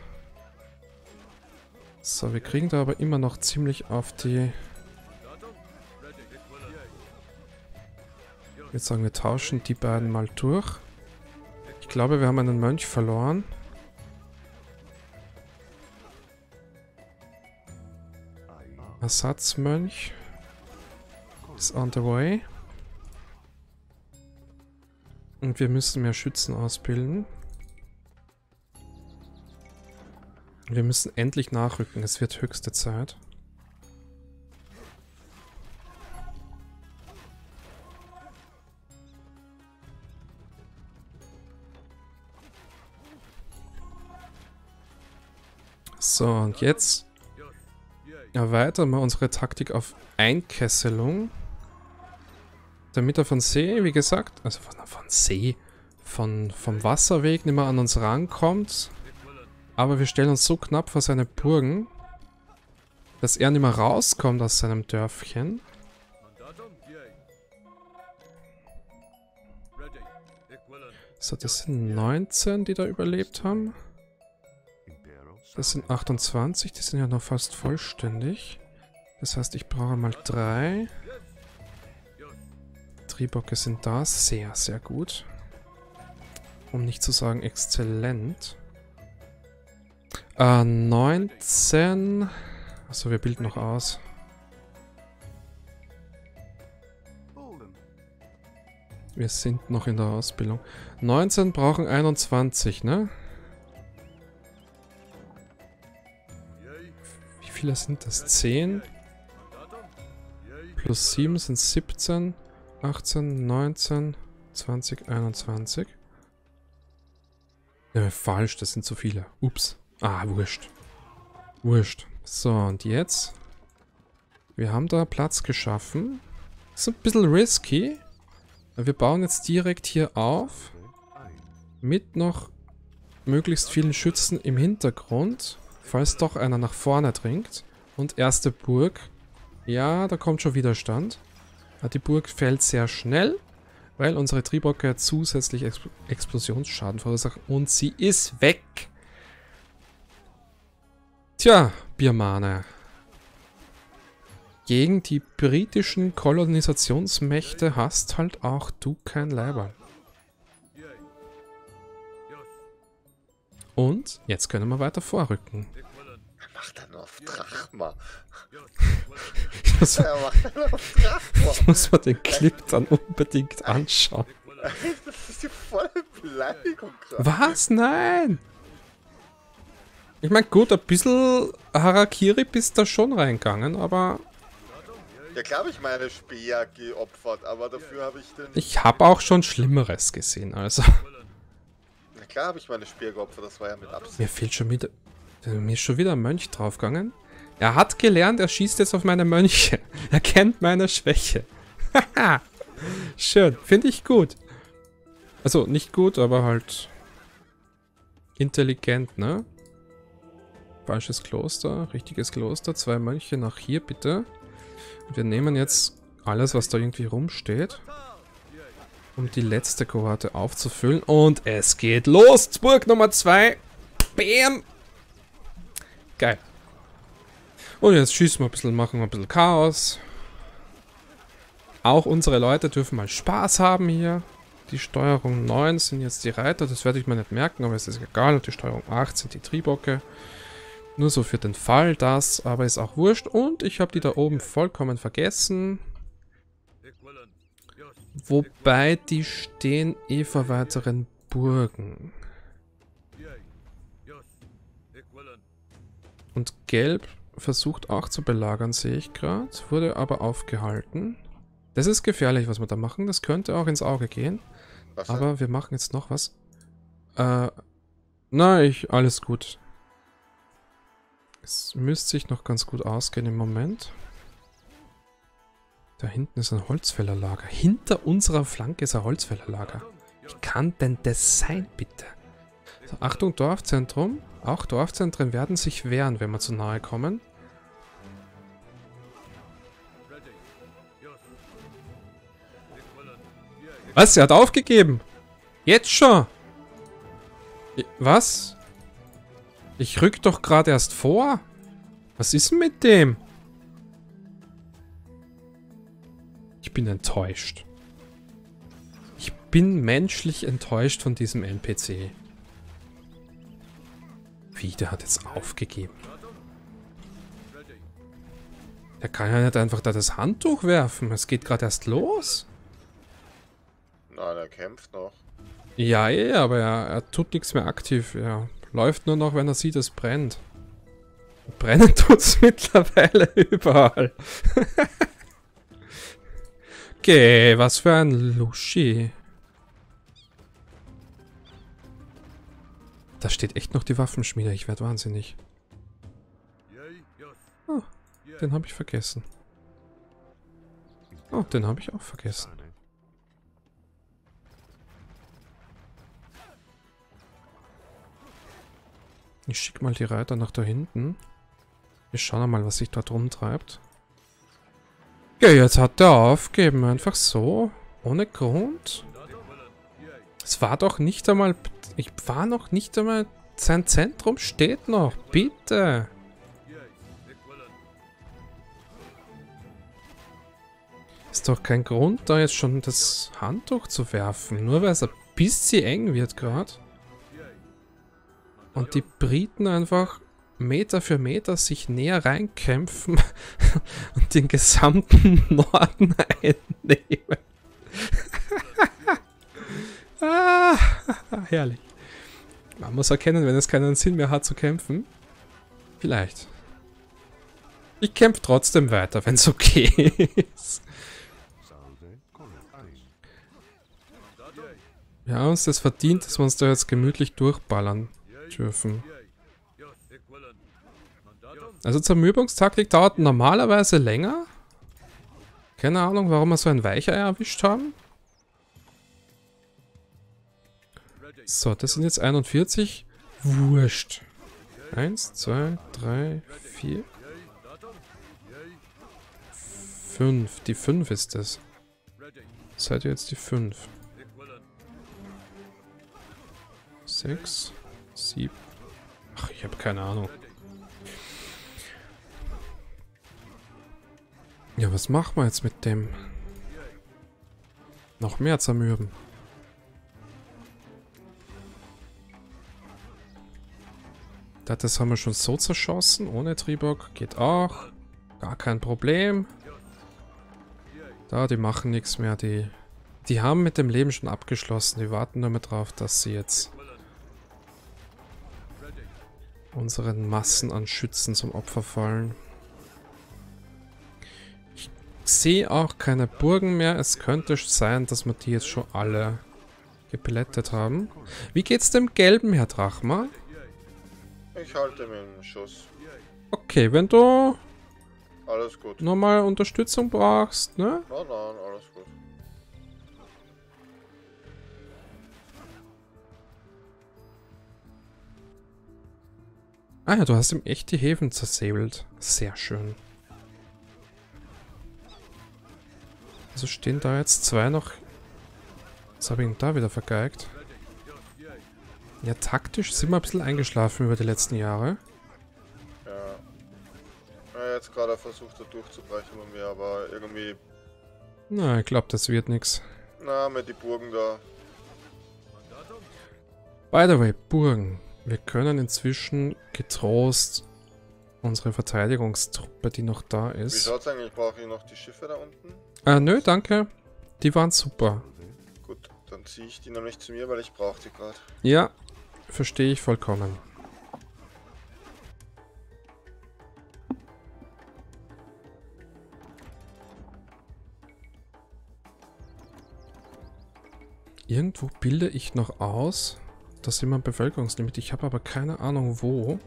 So, wir kriegen da aber immer noch ziemlich auf die... Mandatum. Ready. Equivalent. Yay. Ich würde sagen, wir tauschen die beiden mal durch. Ich glaube, wir haben einen Mönch verloren. Aye. Ersatzmönch ist on the way. Und wir müssen mehr Schützen ausbilden. Wir müssen endlich nachrücken. Es wird höchste Zeit. So, und jetzt Yes. Yay. erweitern wir unsere Taktik auf Einkesselung. Damit er von See, wie gesagt, also von, von See, von, vom Wasserweg nicht mehr an uns rankommt. Equivalent. Aber wir stellen uns so knapp vor seine Burgen, dass er nicht mehr rauskommt aus seinem Dörfchen. Mandatum. Yay. Ready. Equivalent. So, das sind neunzehn, die da überlebt haben. Impero. Das sind achtundzwanzig, die sind ja noch fast vollständig. Das heißt, ich brauche mal drei. Yes. Tribocke sind da, sehr, sehr gut. Um nicht zu sagen exzellent. Äh, neunzehn. Achso, wir bilden noch aus. Bolden. Wir sind noch in der Ausbildung. neunzehn brauchen einundzwanzig, ne? Yay. Wie viele sind das? zehn Mandatum. Yay. plus sieben sind siebzehn, achtzehn, neunzehn, zwanzig, einundzwanzig. Äh, falsch, das sind zu viele. Ups. Ah, wurscht. Wurscht. So, und jetzt? Wir haben da Platz geschaffen. Ist ein bisschen risky. Wir bauen jetzt direkt hier auf. Mit noch möglichst vielen Schützen im Hintergrund. Falls doch einer nach vorne dringt. Und erste Burg. Ja, da kommt schon Widerstand. Die Burg fällt sehr schnell. Weil unsere Triebocke zusätzlich Ex Explosionsschaden verursachen. Und sie ist weg. Tja, Birmane. Gegen die britischen Kolonisationsmächte hast halt auch du kein Leiberl. Und jetzt können wir weiter vorrücken. Macht er nur auf Drachma. Ich muss, Er macht er nur auf Drachma. ich muss mir den Clip dann unbedingt anschauen. Das ist die volle Beleidigung gerade. Was? Nein! Ich meine, gut, ein bisschen Harakiri bist da schon reingegangen, aber Ja klar habe ich meine Speer geopfert, aber dafür habe ich den... ich habe auch schon Schlimmeres gesehen, also. Na klar habe ich meine Speer geopfert, das war ja mit Absicht. Mir fehlt schon wieder... Mir ist schon wieder ein Mönch draufgegangen. Er hat gelernt, er schießt jetzt auf meine Mönche. Er kennt meine Schwäche. Haha. Schön, finde ich gut. Also, nicht gut, aber halt... intelligent, ne? Falsches Kloster, richtiges Kloster. Zwei Mönche nach hier, bitte. Und wir nehmen jetzt alles, was da irgendwie rumsteht, um die letzte Kohorte aufzufüllen. Und es geht los. Burg Nummer zwei. Bam. Geil. Und jetzt schießen wir ein bisschen, machen wir ein bisschen Chaos. Auch unsere Leute dürfen mal Spaß haben hier. Die Steuerung neun sind jetzt die Reiter. Das werde ich mir nicht merken, aber es ist egal. Und die Steuerung acht sind die Triebocke. Nur so für den Fall, das aber ist auch wurscht. Und ich habe die da oben vollkommen vergessen. Wobei, die stehen eh vor weiteren Burgen. Und Gelb versucht auch zu belagern, sehe ich gerade. Wurde aber aufgehalten. Das ist gefährlich, was wir da machen. Das könnte auch ins Auge gehen. Was Aber denn? Wir machen jetzt noch was. Äh, na, ich, alles gut. Es müsste sich noch ganz gut ausgehen im Moment. Da hinten ist ein Holzfällerlager. Hinter unserer Flanke ist ein Holzfällerlager. Wie kann denn das sein, bitte? So, Achtung, Dorfzentrum. Auch Dorfzentren werden sich wehren, wenn wir zu nahe kommen. Was? Er hat aufgegeben. Jetzt schon. Was? Ich rück doch gerade erst vor. Was ist denn mit dem? Ich bin enttäuscht. Ich bin menschlich enttäuscht von diesem N P C. Wie, der hat jetzt aufgegeben. Der kann ja nicht einfach da das Handtuch werfen. Es geht gerade erst los. Nein, er kämpft noch. Ja, eh, aber er, er tut nichts mehr aktiv. Er läuft nur noch, wenn er sieht, es brennt. Brennen tut's mittlerweile überall. Okay, was für ein Luschi. Da steht echt noch die Waffenschmiede. Ich werde wahnsinnig. Oh, den habe ich vergessen. Oh, den habe ich auch vergessen. Ich schicke mal die Reiter nach da hinten. Wir schauen mal, was sich dort rumtreibt. Ja, jetzt hat der aufgegeben. Einfach so. Ohne Grund. Es war doch nicht einmal... Ich war noch nicht einmal... Sein Zentrum steht noch. Bitte. Ist doch kein Grund, da jetzt schon das Handtuch zu werfen. Nur weil es ein bisschen eng wird gerade. Und die Briten einfach Meter für Meter sich näher reinkämpfen und den gesamten Norden einnehmen. Ah, herrlich. Man muss erkennen, wenn es keinen Sinn mehr hat zu kämpfen. Vielleicht. Ich kämpfe trotzdem weiter, wenn es okay ist. Wir haben uns das verdient, dass wir uns da jetzt gemütlich durchballern dürfen. Also Zermürbungstaktik dauert normalerweise länger. Keine Ahnung, warum wir so ein Weichei erwischt haben. So, das sind jetzt einundvierzig. Wurscht. Eins, zwei, drei, vier. Fünf. Die fünf ist es. Seid ihr jetzt die fünf? Sechs, sieben. Ach, ich habe keine Ahnung. Ja, was machen wir jetzt mit dem? Noch mehr zermürben. Das haben wir schon so zerschossen. Ohne Triebock. Geht auch. Gar kein Problem. Da, die machen nichts mehr. Die, die haben mit dem Leben schon abgeschlossen. Die warten nur mehr drauf, dass sie jetzt unseren Massen an Schützen zum Opfer fallen. Ich sehe auch keine Burgen mehr. Es könnte sein, dass wir die jetzt schon alle geplättet haben. Wie geht's dem Gelben, Herr Drachma? Ich halte mir einen Schuss. Okay, wenn du Alles gut. nochmal Unterstützung brauchst, ne? Nein, nein, alles gut. Ah ja, du hast ihm echt die Häfen zersäbelt. Sehr schön. Also stehen da jetzt zwei noch. Was habe ich denn da wieder vergeigt? Ja, taktisch sind wir ein bisschen eingeschlafen über die letzten Jahre. Ja. Ja, jetzt gerade versucht er durchzubrechen bei mir, aber irgendwie. Na, ich glaube, das wird nichts. Na, mit die Burgen da. By the way, Burgen. Wir können inzwischen getrost unsere Verteidigungstruppe, die noch da Wie ist. schaut's eigentlich? Brauche ich noch die Schiffe da unten? Äh, nö, danke. Die waren super. Gut, dann ziehe ich die nämlich zu mir, weil ich brauche die gerade. Ja, verstehe ich vollkommen. Irgendwo bilde ich noch aus, dass jemand Bevölkerungslimit. Ich habe aber keine Ahnung wo.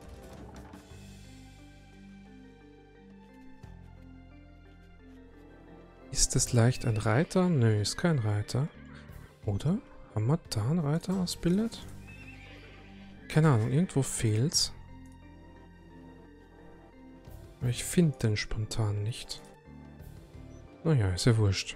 Ist das leicht ein Reiter? Nö, ist kein Reiter. Oder? Haben wir da einen Reiter ausgebildet? Keine Ahnung, irgendwo fehlt's. Aber ich finde den spontan nicht. Naja, ist ja wurscht.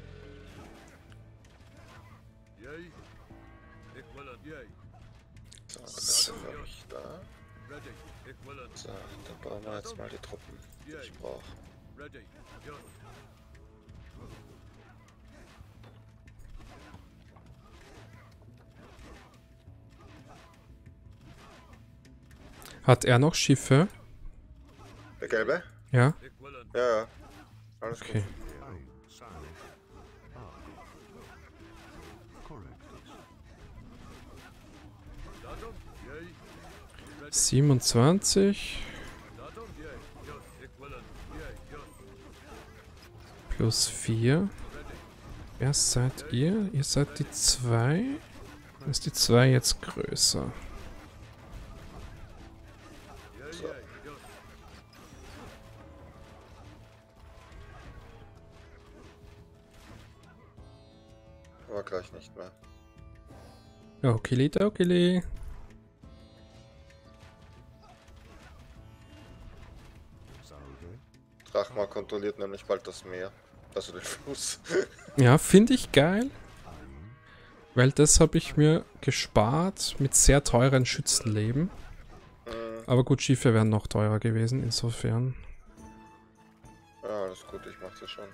So, das habe ich da. So, dann bauen wir jetzt mal die Truppen, die ich brauche. Hat er noch Schiffe? Der Gelbe? Ja? Ja, ja. Alles Okay. gut. siebenundzwanzig. Plus vier. Wer seid ihr? Ihr seid die zwei. Ist die zwei jetzt größer? So. Aber gleich nicht mehr. Okili, okili. Drachma kontrolliert nämlich bald das Meer. Also den Fluss. Ja, finde ich geil. Weil das habe ich mir gespart mit sehr teuren Schützenleben. Mhm. Aber gut, Schiffe wären noch teurer gewesen, insofern. Ja, alles gut, ich mach das schon.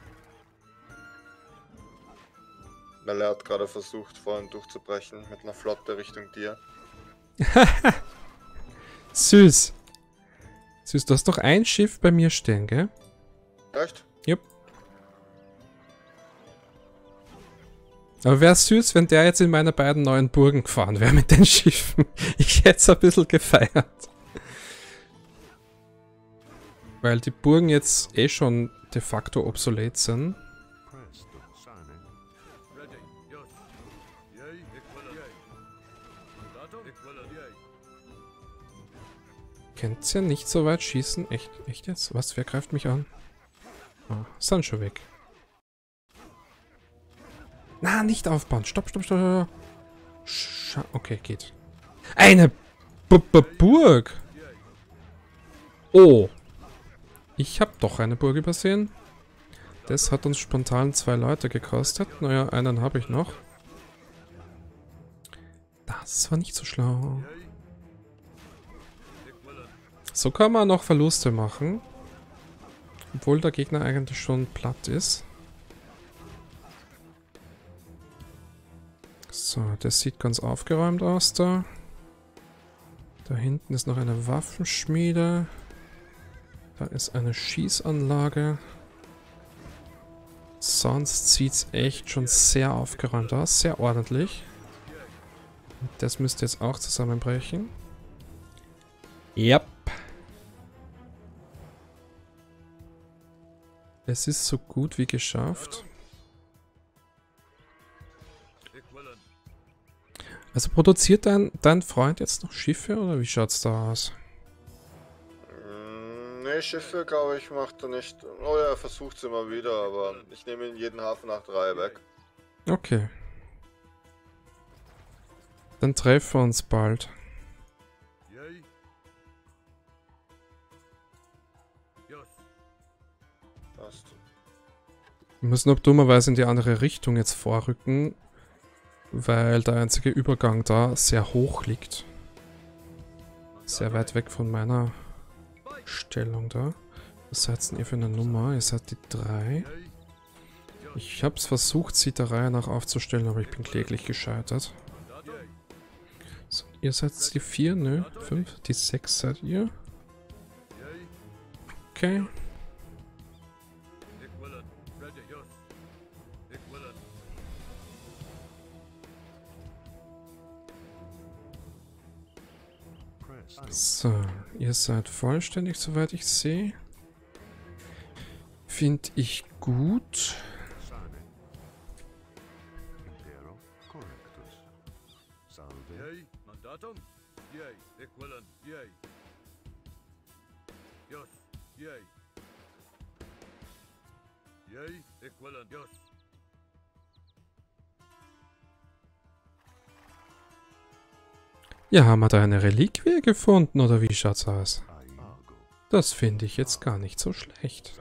Weil er hat gerade versucht, vorhin durchzubrechen mit einer Flotte Richtung dir. Süß. Süß, du hast doch ein Schiff bei mir stehen, gell? Echt? Jupp. Aber wäre süß, wenn der jetzt in meine beiden neuen Burgen gefahren wäre mit den Schiffen. Ich hätte es ein bisschen gefeiert. Weil die Burgen jetzt eh schon de facto obsolet sind. könnt ja nicht so weit schießen. Echt, echt jetzt? Was? Wer greift mich an? Ah, sind schon weg. Na, nicht aufbauen. Stopp, stopp, stopp. stopp. Scha okay, geht. Eine B -B Burg. Oh. Ich habe doch eine Burg übersehen. Das hat uns spontan zwei Leute gekostet. Naja, einen habe ich noch. Das war nicht so schlau. So kann man noch Verluste machen. Obwohl der Gegner eigentlich schon platt ist. So, das sieht ganz aufgeräumt aus da. Da hinten ist noch eine Waffenschmiede. Da ist eine Schießanlage. Sonst sieht es echt schon sehr aufgeräumt aus. Sehr ordentlich. Und das müsste jetzt auch zusammenbrechen. Yep. Es ist so gut wie geschafft. Also produziert dein, dein Freund jetzt noch Schiffe oder wie schaut's da aus? Mm, ne, Schiffe, glaube ich, macht er nicht. Oh ja, er versucht es immer wieder, aber ich nehme ihn jeden Hafen nach drei weg. Okay. Dann treffen wir uns bald. Passt. Wir müssen auch dummerweise in die andere Richtung jetzt vorrücken, weil der einzige Übergang da sehr hoch liegt. Sehr weit weg von meiner Stellung da. Was seid denn ihr für eine Nummer? Ihr seid die drei. Ich habe es versucht, sie der Reihe nach aufzustellen, aber ich bin kläglich gescheitert. So, ihr seid die vier, nö, fünf, die sechs seid ihr. Okay. So, ihr seid vollständig, soweit ich sehe. Finde ich gut. Ja, haben wir da eine Reliquie gefunden, oder wie schaut's aus? Das finde ich jetzt gar nicht so schlecht.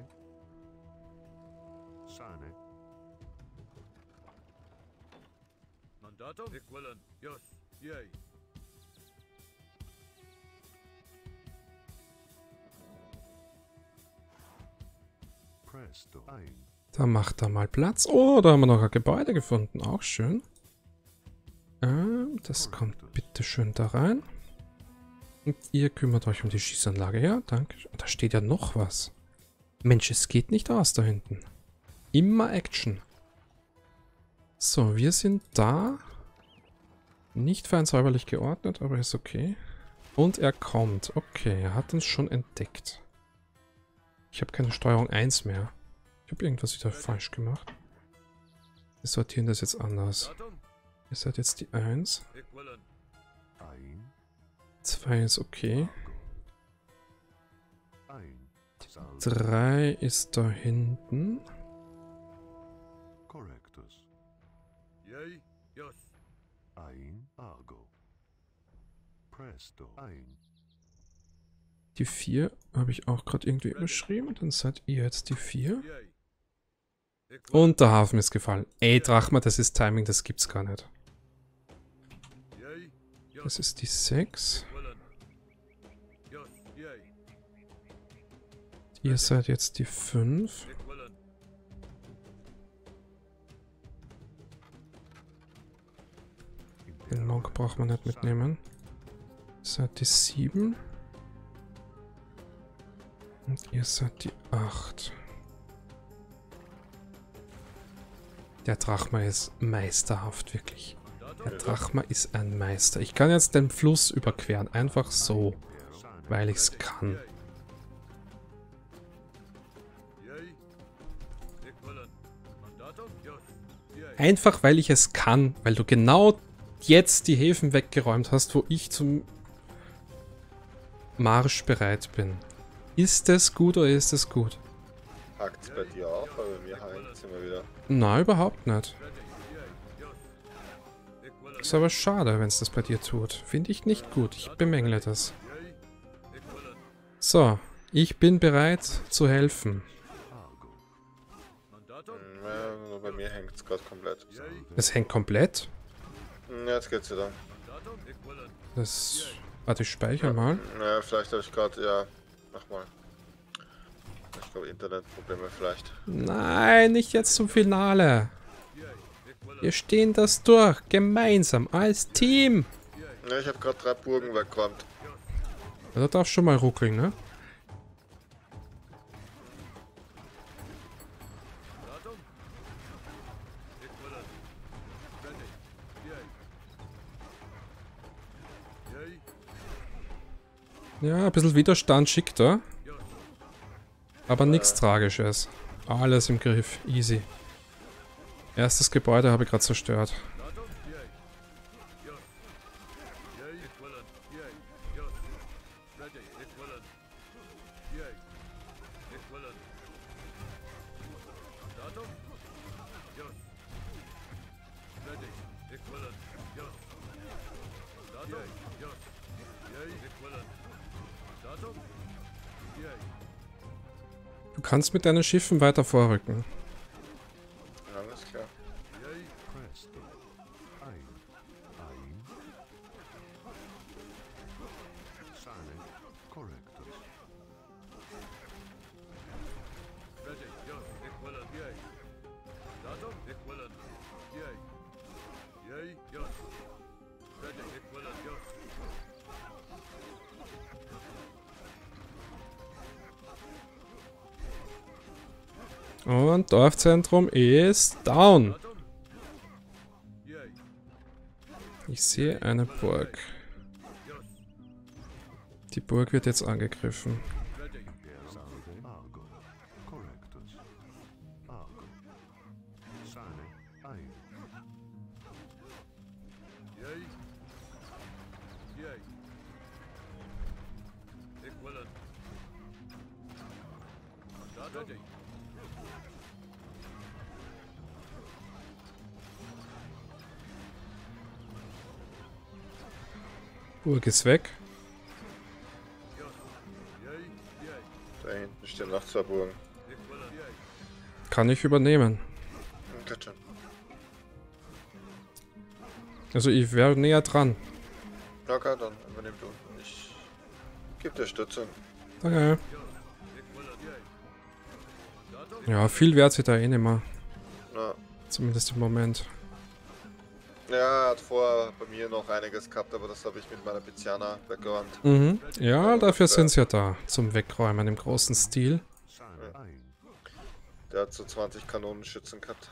Da macht er mal Platz. Oh, da haben wir noch ein Gebäude gefunden. Auch schön. Ähm, das kommt bitte schön da rein. Und ihr kümmert euch um die Schießanlage. Ja, danke. Da steht ja noch was. Mensch, es geht nicht aus da hinten. Immer Action. So, wir sind da. Nicht fein säuberlich geordnet, aber ist okay. Und er kommt. Okay, er hat uns schon entdeckt. Ich habe keine Steuerung eins mehr. Ich habe irgendwas wieder falsch gemacht. Wir sortieren das jetzt anders. Ihr seid jetzt die eins. zwei ist okay. drei ist da hinten. Die vier habe ich auch gerade irgendwie überschrieben. Dann seid ihr jetzt die vier. Und der Hafen ist gefallen. Ey, Drachma, das ist Timing, das gibt's gar nicht. Das ist die sechs. Ihr seid jetzt die fünf. Den Monk braucht man nicht mitnehmen. Ihr seid die sieben. Und ihr seid die acht. Der Drachma ist meisterhaft, wirklich. Der Drachma ist ein Meister. Ich kann jetzt den Fluss überqueren, einfach so, weil ich es kann. Einfach, weil ich es kann, weil du genau jetzt die Häfen weggeräumt hast, wo ich zum marschbereit bin. Ist es gut oder ist es gut? Hackt's bei dir auch, aber bei mir hackt's immer wieder. Nein, überhaupt nicht. Ist aber schade, wenn es das bei dir tut. Finde ich nicht gut. Ich bemängle das. So, ich bin bereit zu helfen. Argo. Hm, Ja, nur bei mir hängt's gerade komplett. Es hängt komplett. Hm, Jetzt geht's wieder. Das... Warte, ich speichere mal. Ja, vielleicht habe ich gerade, ja, mach mal. Ich glaube Internetprobleme vielleicht. Nein, nicht jetzt zum Finale. Wir stehen das durch. Gemeinsam. Als Team. Ja, ich habe gerade drei Burgen weggeräumt. Ja, da darf schon mal ruckeln, ne? Ja, ein bisschen Widerstand schickt er. Aber nichts Tragisches. Alles im Griff. Easy. Erstes Gebäude habe ich gerade zerstört. Du kannst mit deinen Schiffen weiter vorrücken. Alles klar. Presto. Ein. Ein. Sane. Correctus. Und Dorfzentrum ist down. Ich sehe eine Burg. Die Burg wird jetzt angegriffen. Salve. Argo. Correctus. Argo. Sane. Ein. Burg ist weg. Da hinten stehen noch zwei Burgen. Kann ich übernehmen. Hm, Geht schon. Also ich wäre näher dran. Okay, dann übernimm du. Ich gebe dir Stützung. Danke. Ja, viel wert sie da eh nicht mehr. Ja. Zumindest im Moment. Ja, er hat vorher bei mir noch einiges gehabt, aber das habe ich mit meiner Biziana weggeräumt. Mhm. Ja, dafür sind sie ja da. Zum Wegräumen im großen Stil. Sane. Ein. Der hat so zwanzig Kanonenschützen gehabt.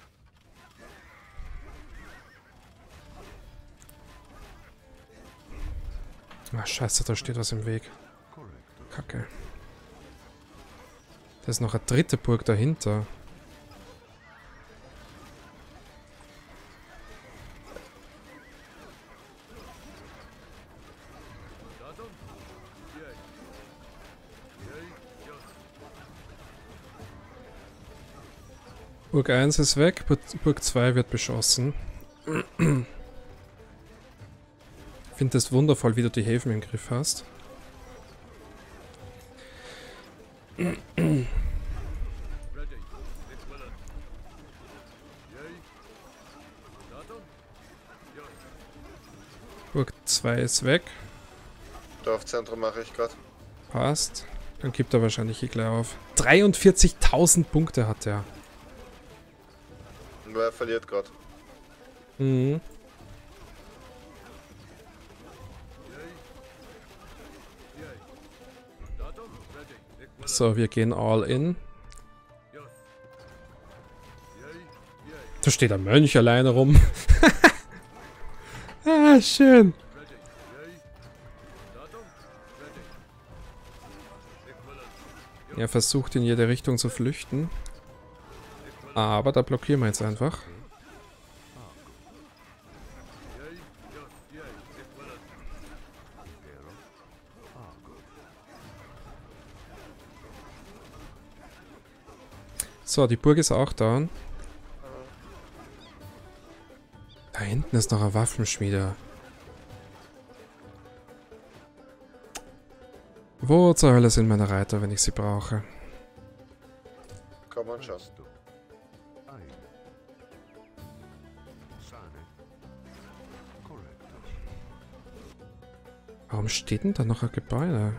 Ah, scheiße, da steht was im Weg. Correctus. Kacke. Da ist noch eine dritte Burg dahinter. Burg eins ist weg, Burg zwei wird beschossen. Ich finde es wundervoll, wie du die Häfen im Griff hast. Burg zwei ist weg. Dorfzentrum mache ich gerade. Passt. Dann gibt er wahrscheinlich eh gleich auf. dreiundvierzigtausend Punkte hat er. Und wer verliert gerade? Mhm. So, wir gehen all in. Da steht ein Mönch alleine rum. Ah, schön. Er versucht in jede Richtung zu flüchten. Aber da blockieren wir jetzt einfach. So, die Burg ist auch da. Da hinten ist noch ein Waffenschmiede. Wo zur Hölle sind meine Reiter, wenn ich sie brauche? Komm man schon. Resto. Ein. Sane. Correctus. Warum steht denn da noch ein Gebäude?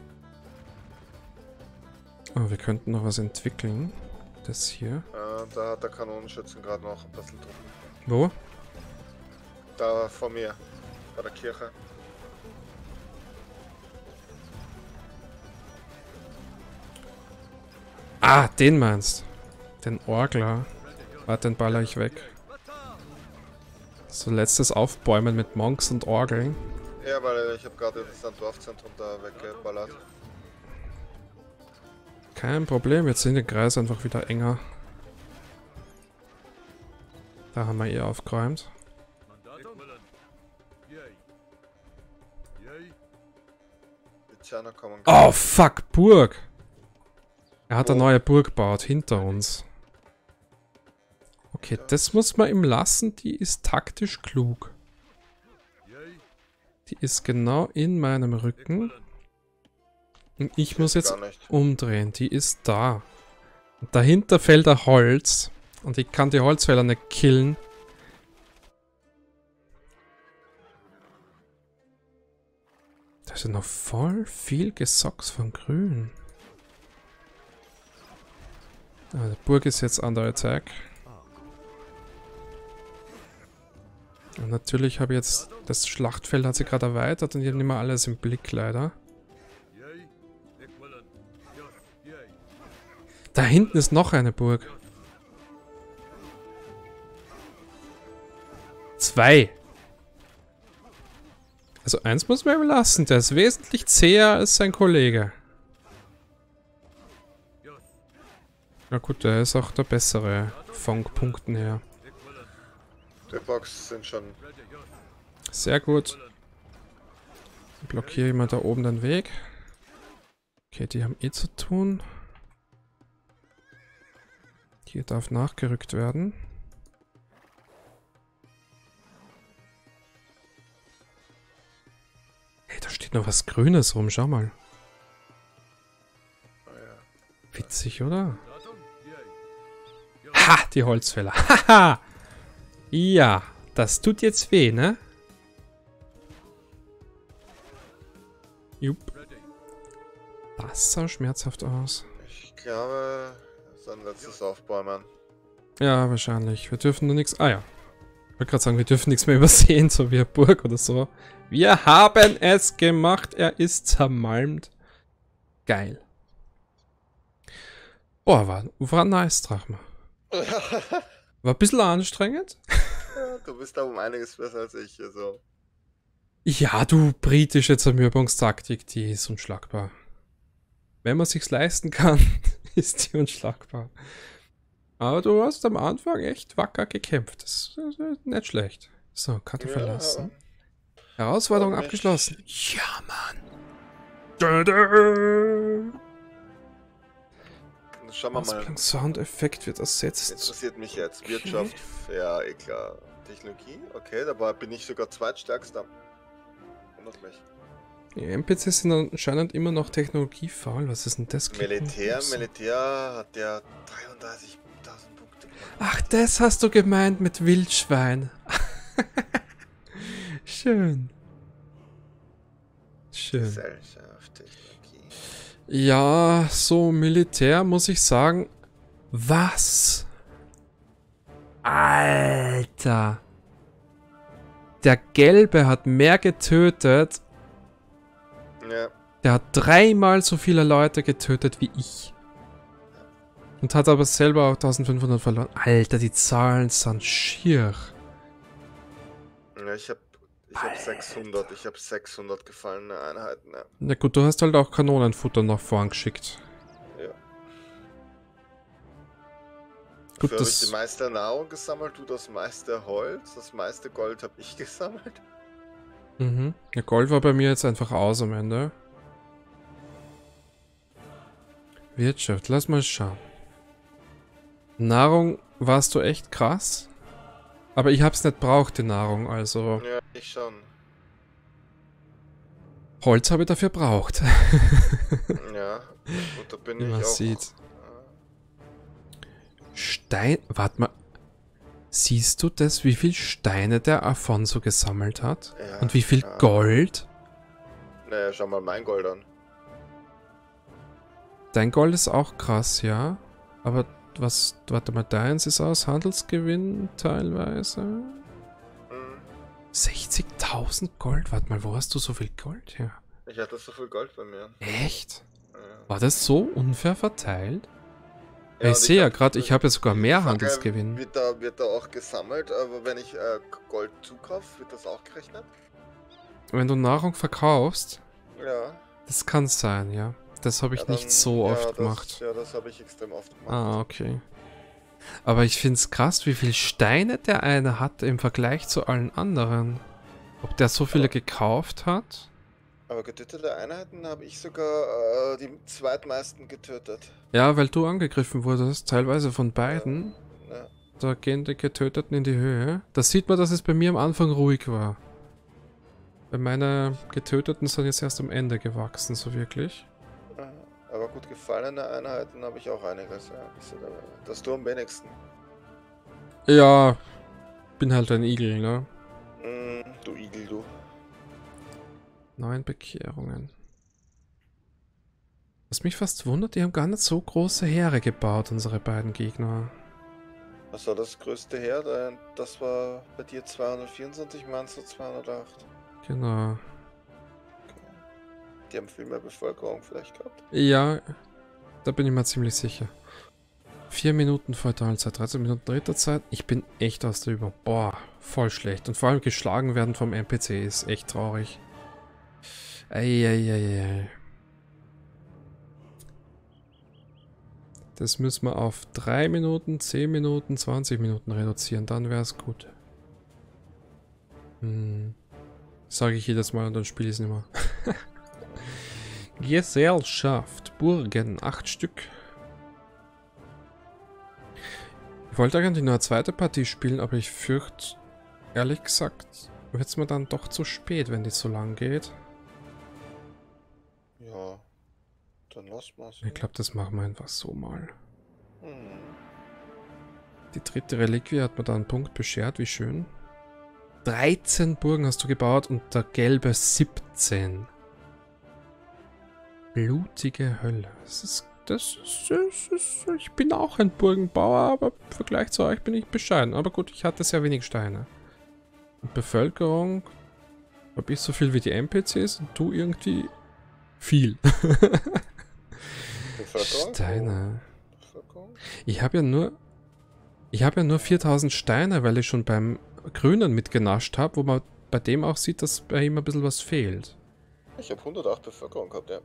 Oh, wir könnten noch was entwickeln. Das hier. Äh, da hat der Kanonenschützen gerade noch ein bisschen Truppen. Wo? Da vor mir. Bei der Kirche. Ah, den meinst. Den Orgler. Warte, den baller ich weg. So letztes Aufbäumen mit Monks und Orgeln. Ja, weil ich habe gerade das Dorfzentrum da weggeballert. Kein Problem, jetzt sind die Kreise einfach wieder enger. Da haben wir eh aufgeräumt. Die Tschana kommen. Oh, fuck, Burg! Er hat eine neue Burg gebaut, hinter uns. Okay, das muss man ihm lassen, die ist taktisch klug. Die ist genau in meinem Rücken. Und ich muss jetzt Gar nicht. umdrehen, die ist da. Und dahinter fällt ein Holz. Und ich kann die Holzfäller nicht killen. Da ist ja noch voll viel Gesocks von Grün. Ah, die Burg ist jetzt under attack. Und natürlich habe ich jetzt... Das Schlachtfeld hat sich gerade erweitert und ich habe nicht mehr alles im Blick, leider. Da hinten ist noch eine Burg. Zwei. Also eins muss man ihm lassen, der ist wesentlich zäher als sein Kollege. Na gut, der ist auch der bessere von Punkten her. Die Box sind schon. Sehr gut. Blockiere ich mal da oben den Weg. Okay, die haben eh zu tun. Hier darf nachgerückt werden. Hey, da steht noch was Grünes rum, schau mal. Oh ja. Witzig, oder? Ha, die Holzfäller. Haha. Ja, das tut jetzt weh, ne? Jupp. Das sah schmerzhaft aus. Ich glaube, das ist ein letztes Aufbäumen. Ja, wahrscheinlich. Wir dürfen nur nichts... Ah ja. Ich wollte gerade sagen, wir dürfen nichts mehr übersehen, so wie eine Burg oder so. Wir haben es gemacht. Er ist zermalmt. Geil. Boah, war, war nice, Drachma. War ein bisschen anstrengend. Ja, du bist da um einiges besser als ich. Also. Ja, du, britische Zermürbungstaktik, die ist unschlagbar. Wenn man sich's leisten kann, ist die unschlagbar. Aber du hast am Anfang echt wacker gekämpft. Das ist nicht schlecht. So, Karte Ja. verlassen. Herausforderung Warum nicht? abgeschlossen. Ja, Mann. Dö, dö. Schauen wir mal. Ausbildung Soundeffekt wird ersetzt. Interessiert mich jetzt. Wirtschaft, ja, eh klar. Technologie, okay, dabei bin ich sogar zweitstärkster. Wundert mich. Die N P Cs sind anscheinend immer noch technologiefaul. Was ist denn das? Militär, Militär hat der dreiunddreißigtausend Punkte. Ach, das hast du gemeint mit Wildschwein. Schön. Schön. Gesellschaft, Technologie. Ja, so Militär muss ich sagen. Was? Alter. Der Gelbe hat mehr getötet. Ja, Der hat dreimal so viele Leute getötet wie ich. Und hat aber selber auch eintausendfünfhundert verloren. Alter, die Zahlen sind schier. ja ich hab, ich hab sechshundert, ich hab sechshundert gefallene Einheiten, ja. Na gut, du hast halt auch Kanonenfutter nach vorn geschickt. ja. Gut, Dafür habe ich das... die meiste Nahrung gesammelt, du das meiste Holz, das meiste Gold habe ich gesammelt. Mhm. Ja, Gold war bei mir jetzt einfach aus am Ende. Wirtschaft, lass mal schauen. Nahrung warst du echt krass. Aber ich hab's nicht braucht, die Nahrung, also... Ja, ich schon. Holz habe ich dafür braucht. Ja, und da bin Wie ich man auch. sieht. Stein... Warte mal. Siehst du das, wie viel Steine der Afonso gesammelt hat? Ja, Und wie viel ja. Gold? Naja, schau mal mein Gold an. Dein Gold ist auch krass, ja. Aber was... Warte mal, deins ist aus Handelsgewinn teilweise. Mhm. sechzigtausend Gold? Warte mal, wo hast du so viel Gold her? Ich hatte so viel Gold bei mir. Echt? Ja. War das so unfair verteilt? Ja, ich und sehe ja hab- gerade, ich habe ja sogar mehr Frage, Handelsgewinn. Wird da, wird da auch gesammelt, aber wenn ich äh, Gold zukaufe, wird das auch gerechnet? Wenn du Nahrung verkaufst, Ja. das kann sein, ja. Das habe ich ja, dann- nicht so ja, oft das, gemacht. Ja, das habe ich extrem oft gemacht. Ah, okay. Aber ich finde es krass, wie viele Steine der eine hat im Vergleich zu allen anderen. Ob der so viele gekauft hat? Aber getötete Einheiten habe ich sogar äh, die zweitmeisten getötet. Ja, weil du angegriffen wurdest, teilweise von beiden. Ja. Da gehen die Getöteten in die Höhe. Da sieht man, dass es bei mir am Anfang ruhig war. Weil meine Getöteten sind jetzt erst am Ende gewachsen, so wirklich. Ja. Aber gut, gefallene Einheiten habe ich auch einiges. Ja. Bist du dabei? Das du am wenigsten. Ja, bin halt ein Igel, ne? Mm, du Igel, du. Neun Bekehrungen. Was mich fast wundert, die haben gar nicht so große Heere gebaut, unsere beiden Gegner. Was war das größte Heer? Dein- Das war bei dir zweihundertvierundzwanzig, meinst du zweihundertacht? Genau. Die haben viel mehr Bevölkerung vielleicht gehabt. Ja, da bin ich mir ziemlich sicher. Vier Minuten Feudalzeit, dreizehn Minuten Ritterzeit. Ich bin echt aus der Übung. Boah, voll schlecht. Und vor allem geschlagen werden vom N P C ist echt traurig. Eieieiei. Das müssen wir auf drei Minuten, zehn Minuten, zwanzig Minuten reduzieren. Dann wäre es gut. Hm. Sage ich jedes Mal und dann spiele ich es nicht mehr. Gesellschaft. Burgen. Acht Stück. Ich wollte eigentlich nur eine zweite Partie spielen, aber ich fürchte, ehrlich gesagt, wird es mir dann doch zu spät, wenn die so lang geht. Ja, dann lass mal's. Ich glaube, das machen wir einfach so mal. Hm. Die dritte Reliquie hat mir da einen Punkt beschert, wie schön. dreizehn Burgen hast du gebaut und der gelbe siebzehn. Blutige Hölle. Das ist, das ist, das ist, ich bin auch ein Burgenbauer, aber im Vergleich zu euch bin ich bescheiden. Aber gut, ich hatte sehr wenig Steine. Und Bevölkerung habe ich so viel wie die N P Cs und du irgendwie viel. Bevölkerung? Steine. Bevölkerung? Ich habe ja nur... Ich habe ja nur viertausend Steine, weil ich schon beim Grünen mitgenascht habe, wo man bei dem auch sieht, dass bei ihm ein bisschen was fehlt. Ich habe hundertacht Bevölkerung gehabt, ja.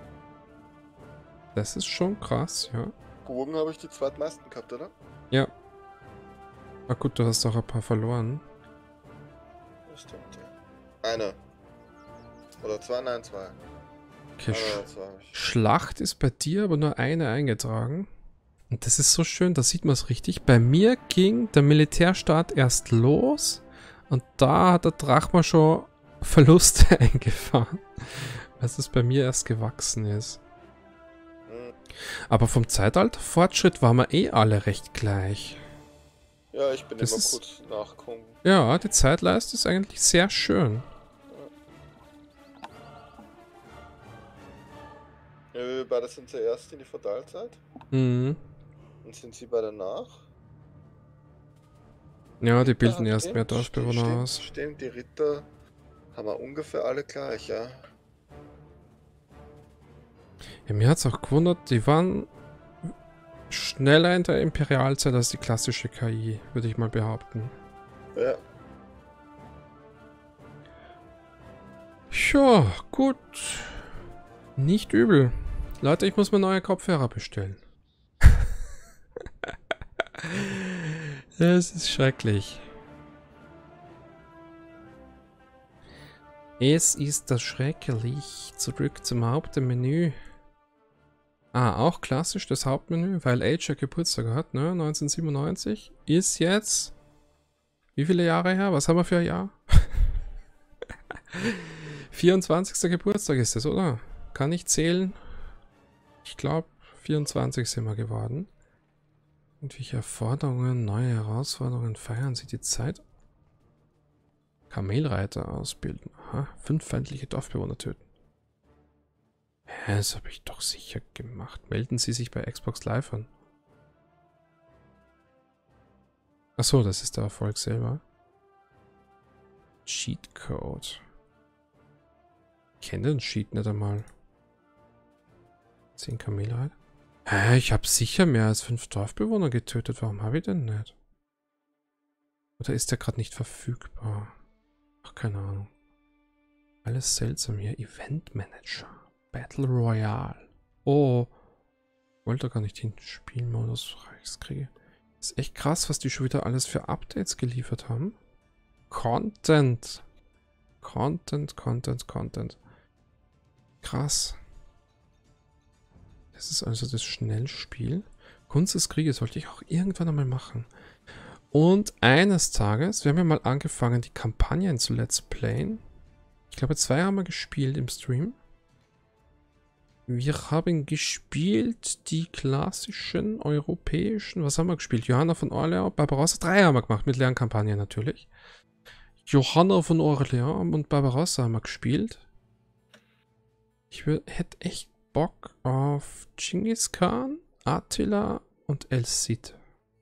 Das ist schon krass, ja. Burgen habe ich die zweitmeisten gehabt, oder? Ja. Ah gut, du hast auch ein paar verloren. Das stimmt, ja. Eine. Oder zwei? Nein, zwei. Okay, Eine Sch oder zwei habe ich. Schlacht ist bei dir aber nur eine eingetragen. Und das ist so schön, da sieht man es richtig. Bei mir ging der Militärstaat erst los und da hat der Drachma schon Verluste eingefahren. Weil es bei mir erst gewachsen ist. Hm. Aber vom Zeitalterfortschritt waren wir eh alle recht gleich. Ja, ich bin Das immer ist- kurz nachgucken. Ja, die Zeitleiste ist eigentlich sehr schön. Ja, wir beide sind zuerst in die Feudalzeit. Mhm. Und sind sie beide nach? Ja, die bilden Ja, erst stimmt, mehr Dorfbewohner stimmt, aus. Stimmt, die Ritter haben wir ungefähr alle gleich, ja. Ja, mir hat es auch gewundert, die waren schneller in der Imperialzeit als die klassische K I, würde ich mal behaupten. Ja. Ja, gut. Nicht übel. Leute, ich muss mir neue Kopfhörer bestellen. Das ist schrecklich. Es ist das schrecklich. Zurück zum Hauptmenü. Ah, auch klassisch das Hauptmenü, weil Age ja Geburtstag hat, ne? neunzehnhundertsiebenundneunzig. Ist jetzt... Wie viele Jahre her? Was haben wir für ein Jahr? vierundzwanzigster Geburtstag ist es, oder? Kann ich zählen? Ich glaube, vierundzwanzig sind wir geworden. Und welche Erforderungen, neue Herausforderungen feiern Sie die Zeit? Kamelreiter ausbilden. Aha, fünf feindliche Dorfbewohner töten. Hä, das habe ich doch sicher gemacht. Melden Sie sich bei Xbox Live an. Achso, das ist der Erfolg selber. Cheatcode. Ich kenne den Cheat nicht einmal. zehn Kamelreiter. Hä, ich habe sicher mehr als fünf Dorfbewohner getötet. Warum habe ich denn nicht? Oder ist der gerade nicht verfügbar? Ach, keine Ahnung. Alles seltsam hier. Event Manager. Battle Royale. Oh. Wollte gar nicht hin. Spielmodus. Reichskriege. Ist echt krass, was die schon wieder alles für Updates geliefert haben. Content. Content, Content, Content. Krass. Das ist also das Schnellspiel. Kunst des Krieges sollte ich auch irgendwann einmal machen. Und eines Tages, wir haben ja mal angefangen, die Kampagnen zu Let's Playen. Ich glaube, zwei haben wir gespielt im Stream. Wir haben gespielt die klassischen europäischen, was haben wir gespielt? Johanna von Orleans, Barbarossa, drei haben wir gemacht, mit leeren Kampagnen natürlich. Johanna von Orleans und Barbarossa haben wir gespielt. Ich hätte echt Bock auf Genghis Khan, Attila und El Cid.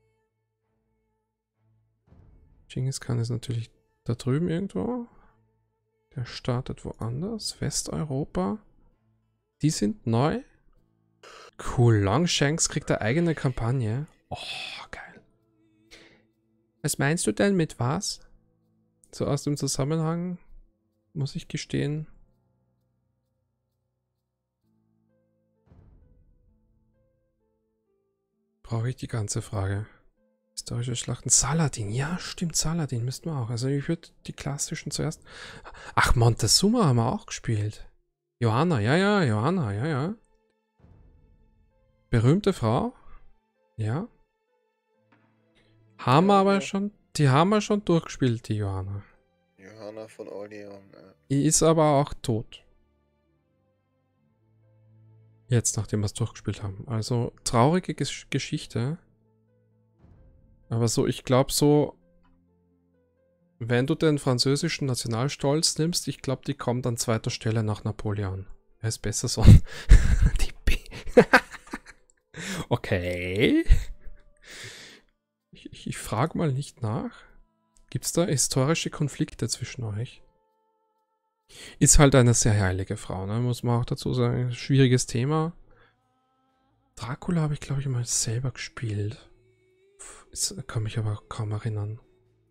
Genghis Khan ist natürlich da drüben irgendwo. Der startet woanders. Westeuropa. Die sind neu. Cool. Longshanks kriegt eine eigene Kampagne. Oh, geil. Was meinst du denn mit was? So aus dem Zusammenhang, muss ich gestehen. Brauche ich die ganze Frage. Historische Schlachten. Saladin. Ja, stimmt, Saladin müssten wir auch. Also ich würde die klassischen zuerst... Ach, Montezuma haben wir auch gespielt. Johanna, ja, ja, Johanna, ja, ja. Berühmte Frau. Ja. Haben wir aber schon... Die haben wir schon durchgespielt, die Johanna. Johanna von Orleans, ja. Die ist aber auch tot. Jetzt, nachdem wir es durchgespielt haben. Also, traurige Gesch Geschichte. Aber so, ich glaube so, wenn du den französischen Nationalstolz nimmst, ich glaube, die kommt an zweiter Stelle nach Napoleon. Er ist besser so. Die B. Okay. Ich, ich, ich frage mal nicht nach. Gibt es da historische Konflikte zwischen euch? Ist halt eine sehr heilige Frau, ne? Muss man auch dazu sagen. Schwieriges Thema. Dracula habe ich, glaube ich, mal selber gespielt. Das kann mich aber kaum erinnern.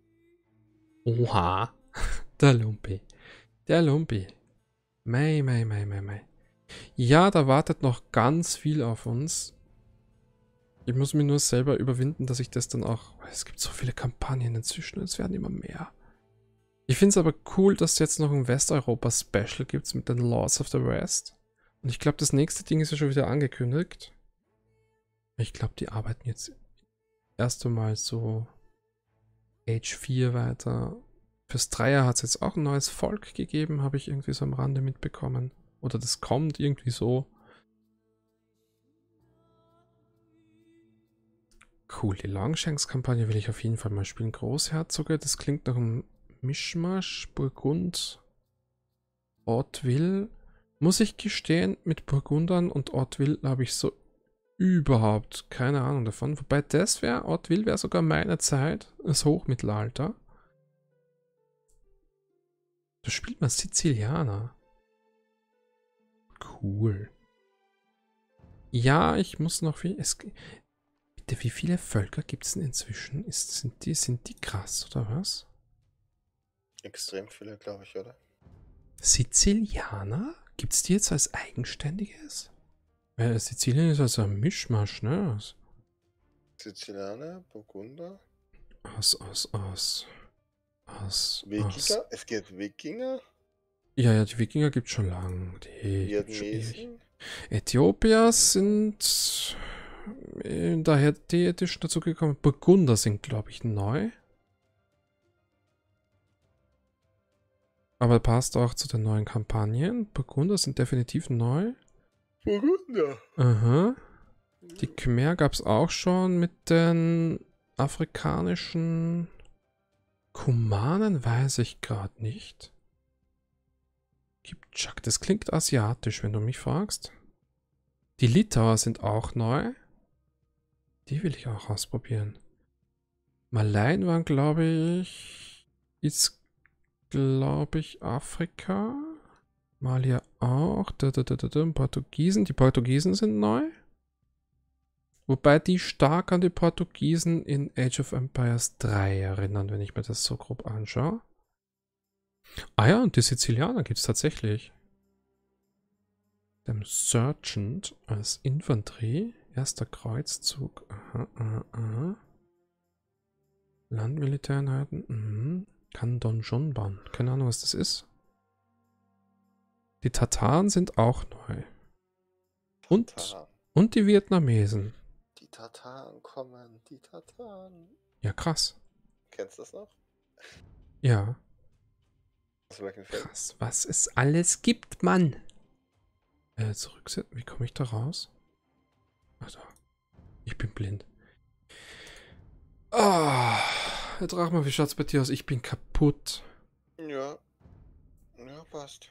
Oha. Der Lumpi. Der Lumpi. Mei, mei, mei, mei, mei. Ja, da wartet noch ganz viel auf uns. Ich muss mich nur selber überwinden, dass ich das dann auch... Es gibt so viele Kampagnen inzwischen, es werden immer mehr. Ich finde es aber cool, dass es jetzt noch ein Westeuropa-Special gibt mit den Laws of the West. Und ich glaube, das nächste Ding ist ja schon wieder angekündigt. Ich glaube, die arbeiten jetzt erst einmal so Age vier weiter. Fürs Dreier hat es jetzt auch ein neues Volk gegeben, habe ich irgendwie so am Rande mitbekommen. Oder das kommt irgendwie so. Cool, die Longshanks-Kampagne will ich auf jeden Fall mal spielen. Großherzoge, das klingt nach einem Mischmasch. Burgund, Ortville. Muss ich gestehen, mit Burgundern und Ortville habe ich so überhaupt keine Ahnung davon. Wobei das wäre, Ortville wäre sogar meine Zeit, das Hochmittelalter. Da spielt man Sizilianer. Cool. Ja, ich muss noch viel... Es, bitte, wie viele Völker gibt es denn inzwischen? Ist, sind, die, sind die krass, oder was? Extrem viele, glaube ich, oder? Sizilianer? Gibt es die jetzt als eigenständiges? Weil Sizilien ist also ein Mischmasch, ne? Aus, Sizilianer, Burgunder. aus, aus, aus, aus, Wikinger? aus. Es gibt Wikinger? Ja, ja, die Wikinger gibt es schon lang. Die gibt's schon ewig. Vietnamesen? Äthiopier sind in der H D Edition dazugekommen. Burgunder sind, glaube ich, neu. Aber passt auch zu den neuen Kampagnen. Burgunder sind definitiv neu. Burgunder. Aha. Die Khmer gab es auch schon mit den afrikanischen Kumanen, weiß ich gerade nicht. Kipchak, das klingt asiatisch, wenn du mich fragst. Die Litauer sind auch neu. Die will ich auch ausprobieren. Malaien waren, glaube ich, ist, glaube ich, Afrika. Malia auch. Da, da, da, da, da. Portugiesen. Die Portugiesen sind neu. Wobei die stark an die Portugiesen in Age of Empires drei erinnern, wenn ich mir das so grob anschaue. Ah ja, und die Sizilianer gibt es tatsächlich. Dem Sergeant als Infanterie. Erster Kreuzzug. Aha, aha, aha. Landmilitäreinheiten. Mhm. Kann Donjon bauen. Keine Ahnung, was das ist. Die Tataren sind auch neu. Und, Tataren. und die Vietnamesen. Die Tataren kommen, die Tataren. Ja, krass. Kennst du das noch? Ja. Aus welchem Film? Krass, was es alles gibt, Mann. Äh, zurücksetzen. Wie komme ich da raus? Ach da. Ich bin blind. Ah. Herr Drachmann, wie schaut's bei dir aus? Ich bin kaputt. Ja. Ja, passt.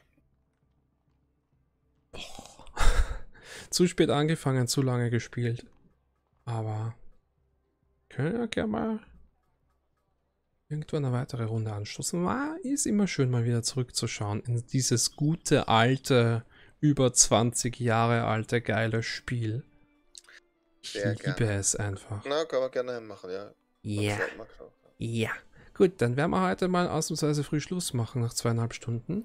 Boah. Zu spät angefangen, zu lange gespielt. Aber können ja gerne mal irgendwann eine weitere Runde anstoßen. War, ist immer schön, mal wieder zurückzuschauen in dieses gute, alte, über zwanzig Jahre alte, geile Spiel. Ich Sehr liebe gerne. es einfach. Na, kann man gerne machen, ja. Ja. Mag ich auch, mag ich auch. Ja. Gut, dann werden wir heute mal ausnahmsweise früh Schluss machen, nach zweieinhalb Stunden.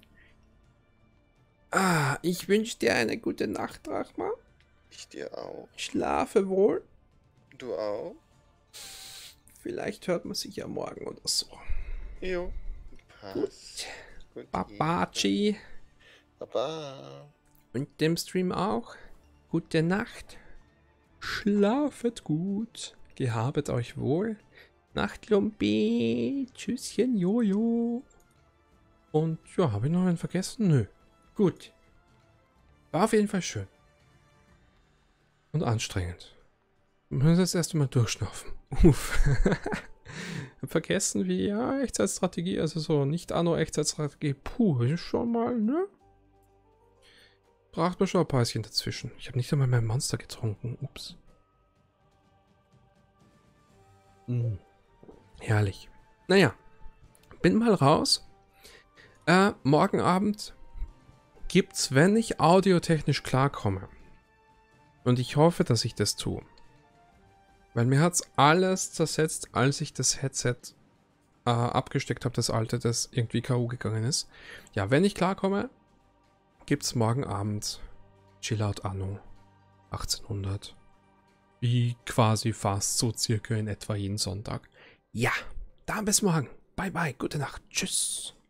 Ah, ich wünsche dir eine gute Nacht, Drachma. Ich dir auch. Schlafe wohl. Du auch. Vielleicht hört man sich ja morgen oder so. Jo. Passt. Gut. Babaci. Baba. Und dem Stream auch. Gute Nacht. Schlafet gut. Gehabet euch wohl. Nachtlumpi. Tschüsschen, Jojo. Und ja, habe ich noch einen vergessen? Nö. Gut. War auf jeden Fall schön. Und anstrengend. Wir müssen jetzt erst einmal durchschnaufen. Uff. Hab vergessen, wie, ja, Echtzeitstrategie, also so, nicht Anno Echtzeitstrategie. Puh, ist schon mal, ne? Braucht man schon ein Päuschen dazwischen. Ich habe nicht einmal mein Monster getrunken. Ups. Mm. Herrlich. Naja. Bin mal raus. Äh, morgen Abend gibt's, wenn ich audiotechnisch klarkomme. Und ich hoffe, dass ich das tue. Weil mir hat's alles zersetzt, als ich das Headset äh, abgesteckt habe, das alte, das irgendwie K O gegangen ist. Ja, wenn ich klarkomme, gibt's morgen Abend Chillout Anno achtzehnhundert. Wie quasi fast so circa in etwa jeden Sonntag. Ja, dann bis morgen. Bye bye, gute Nacht. Tschüss.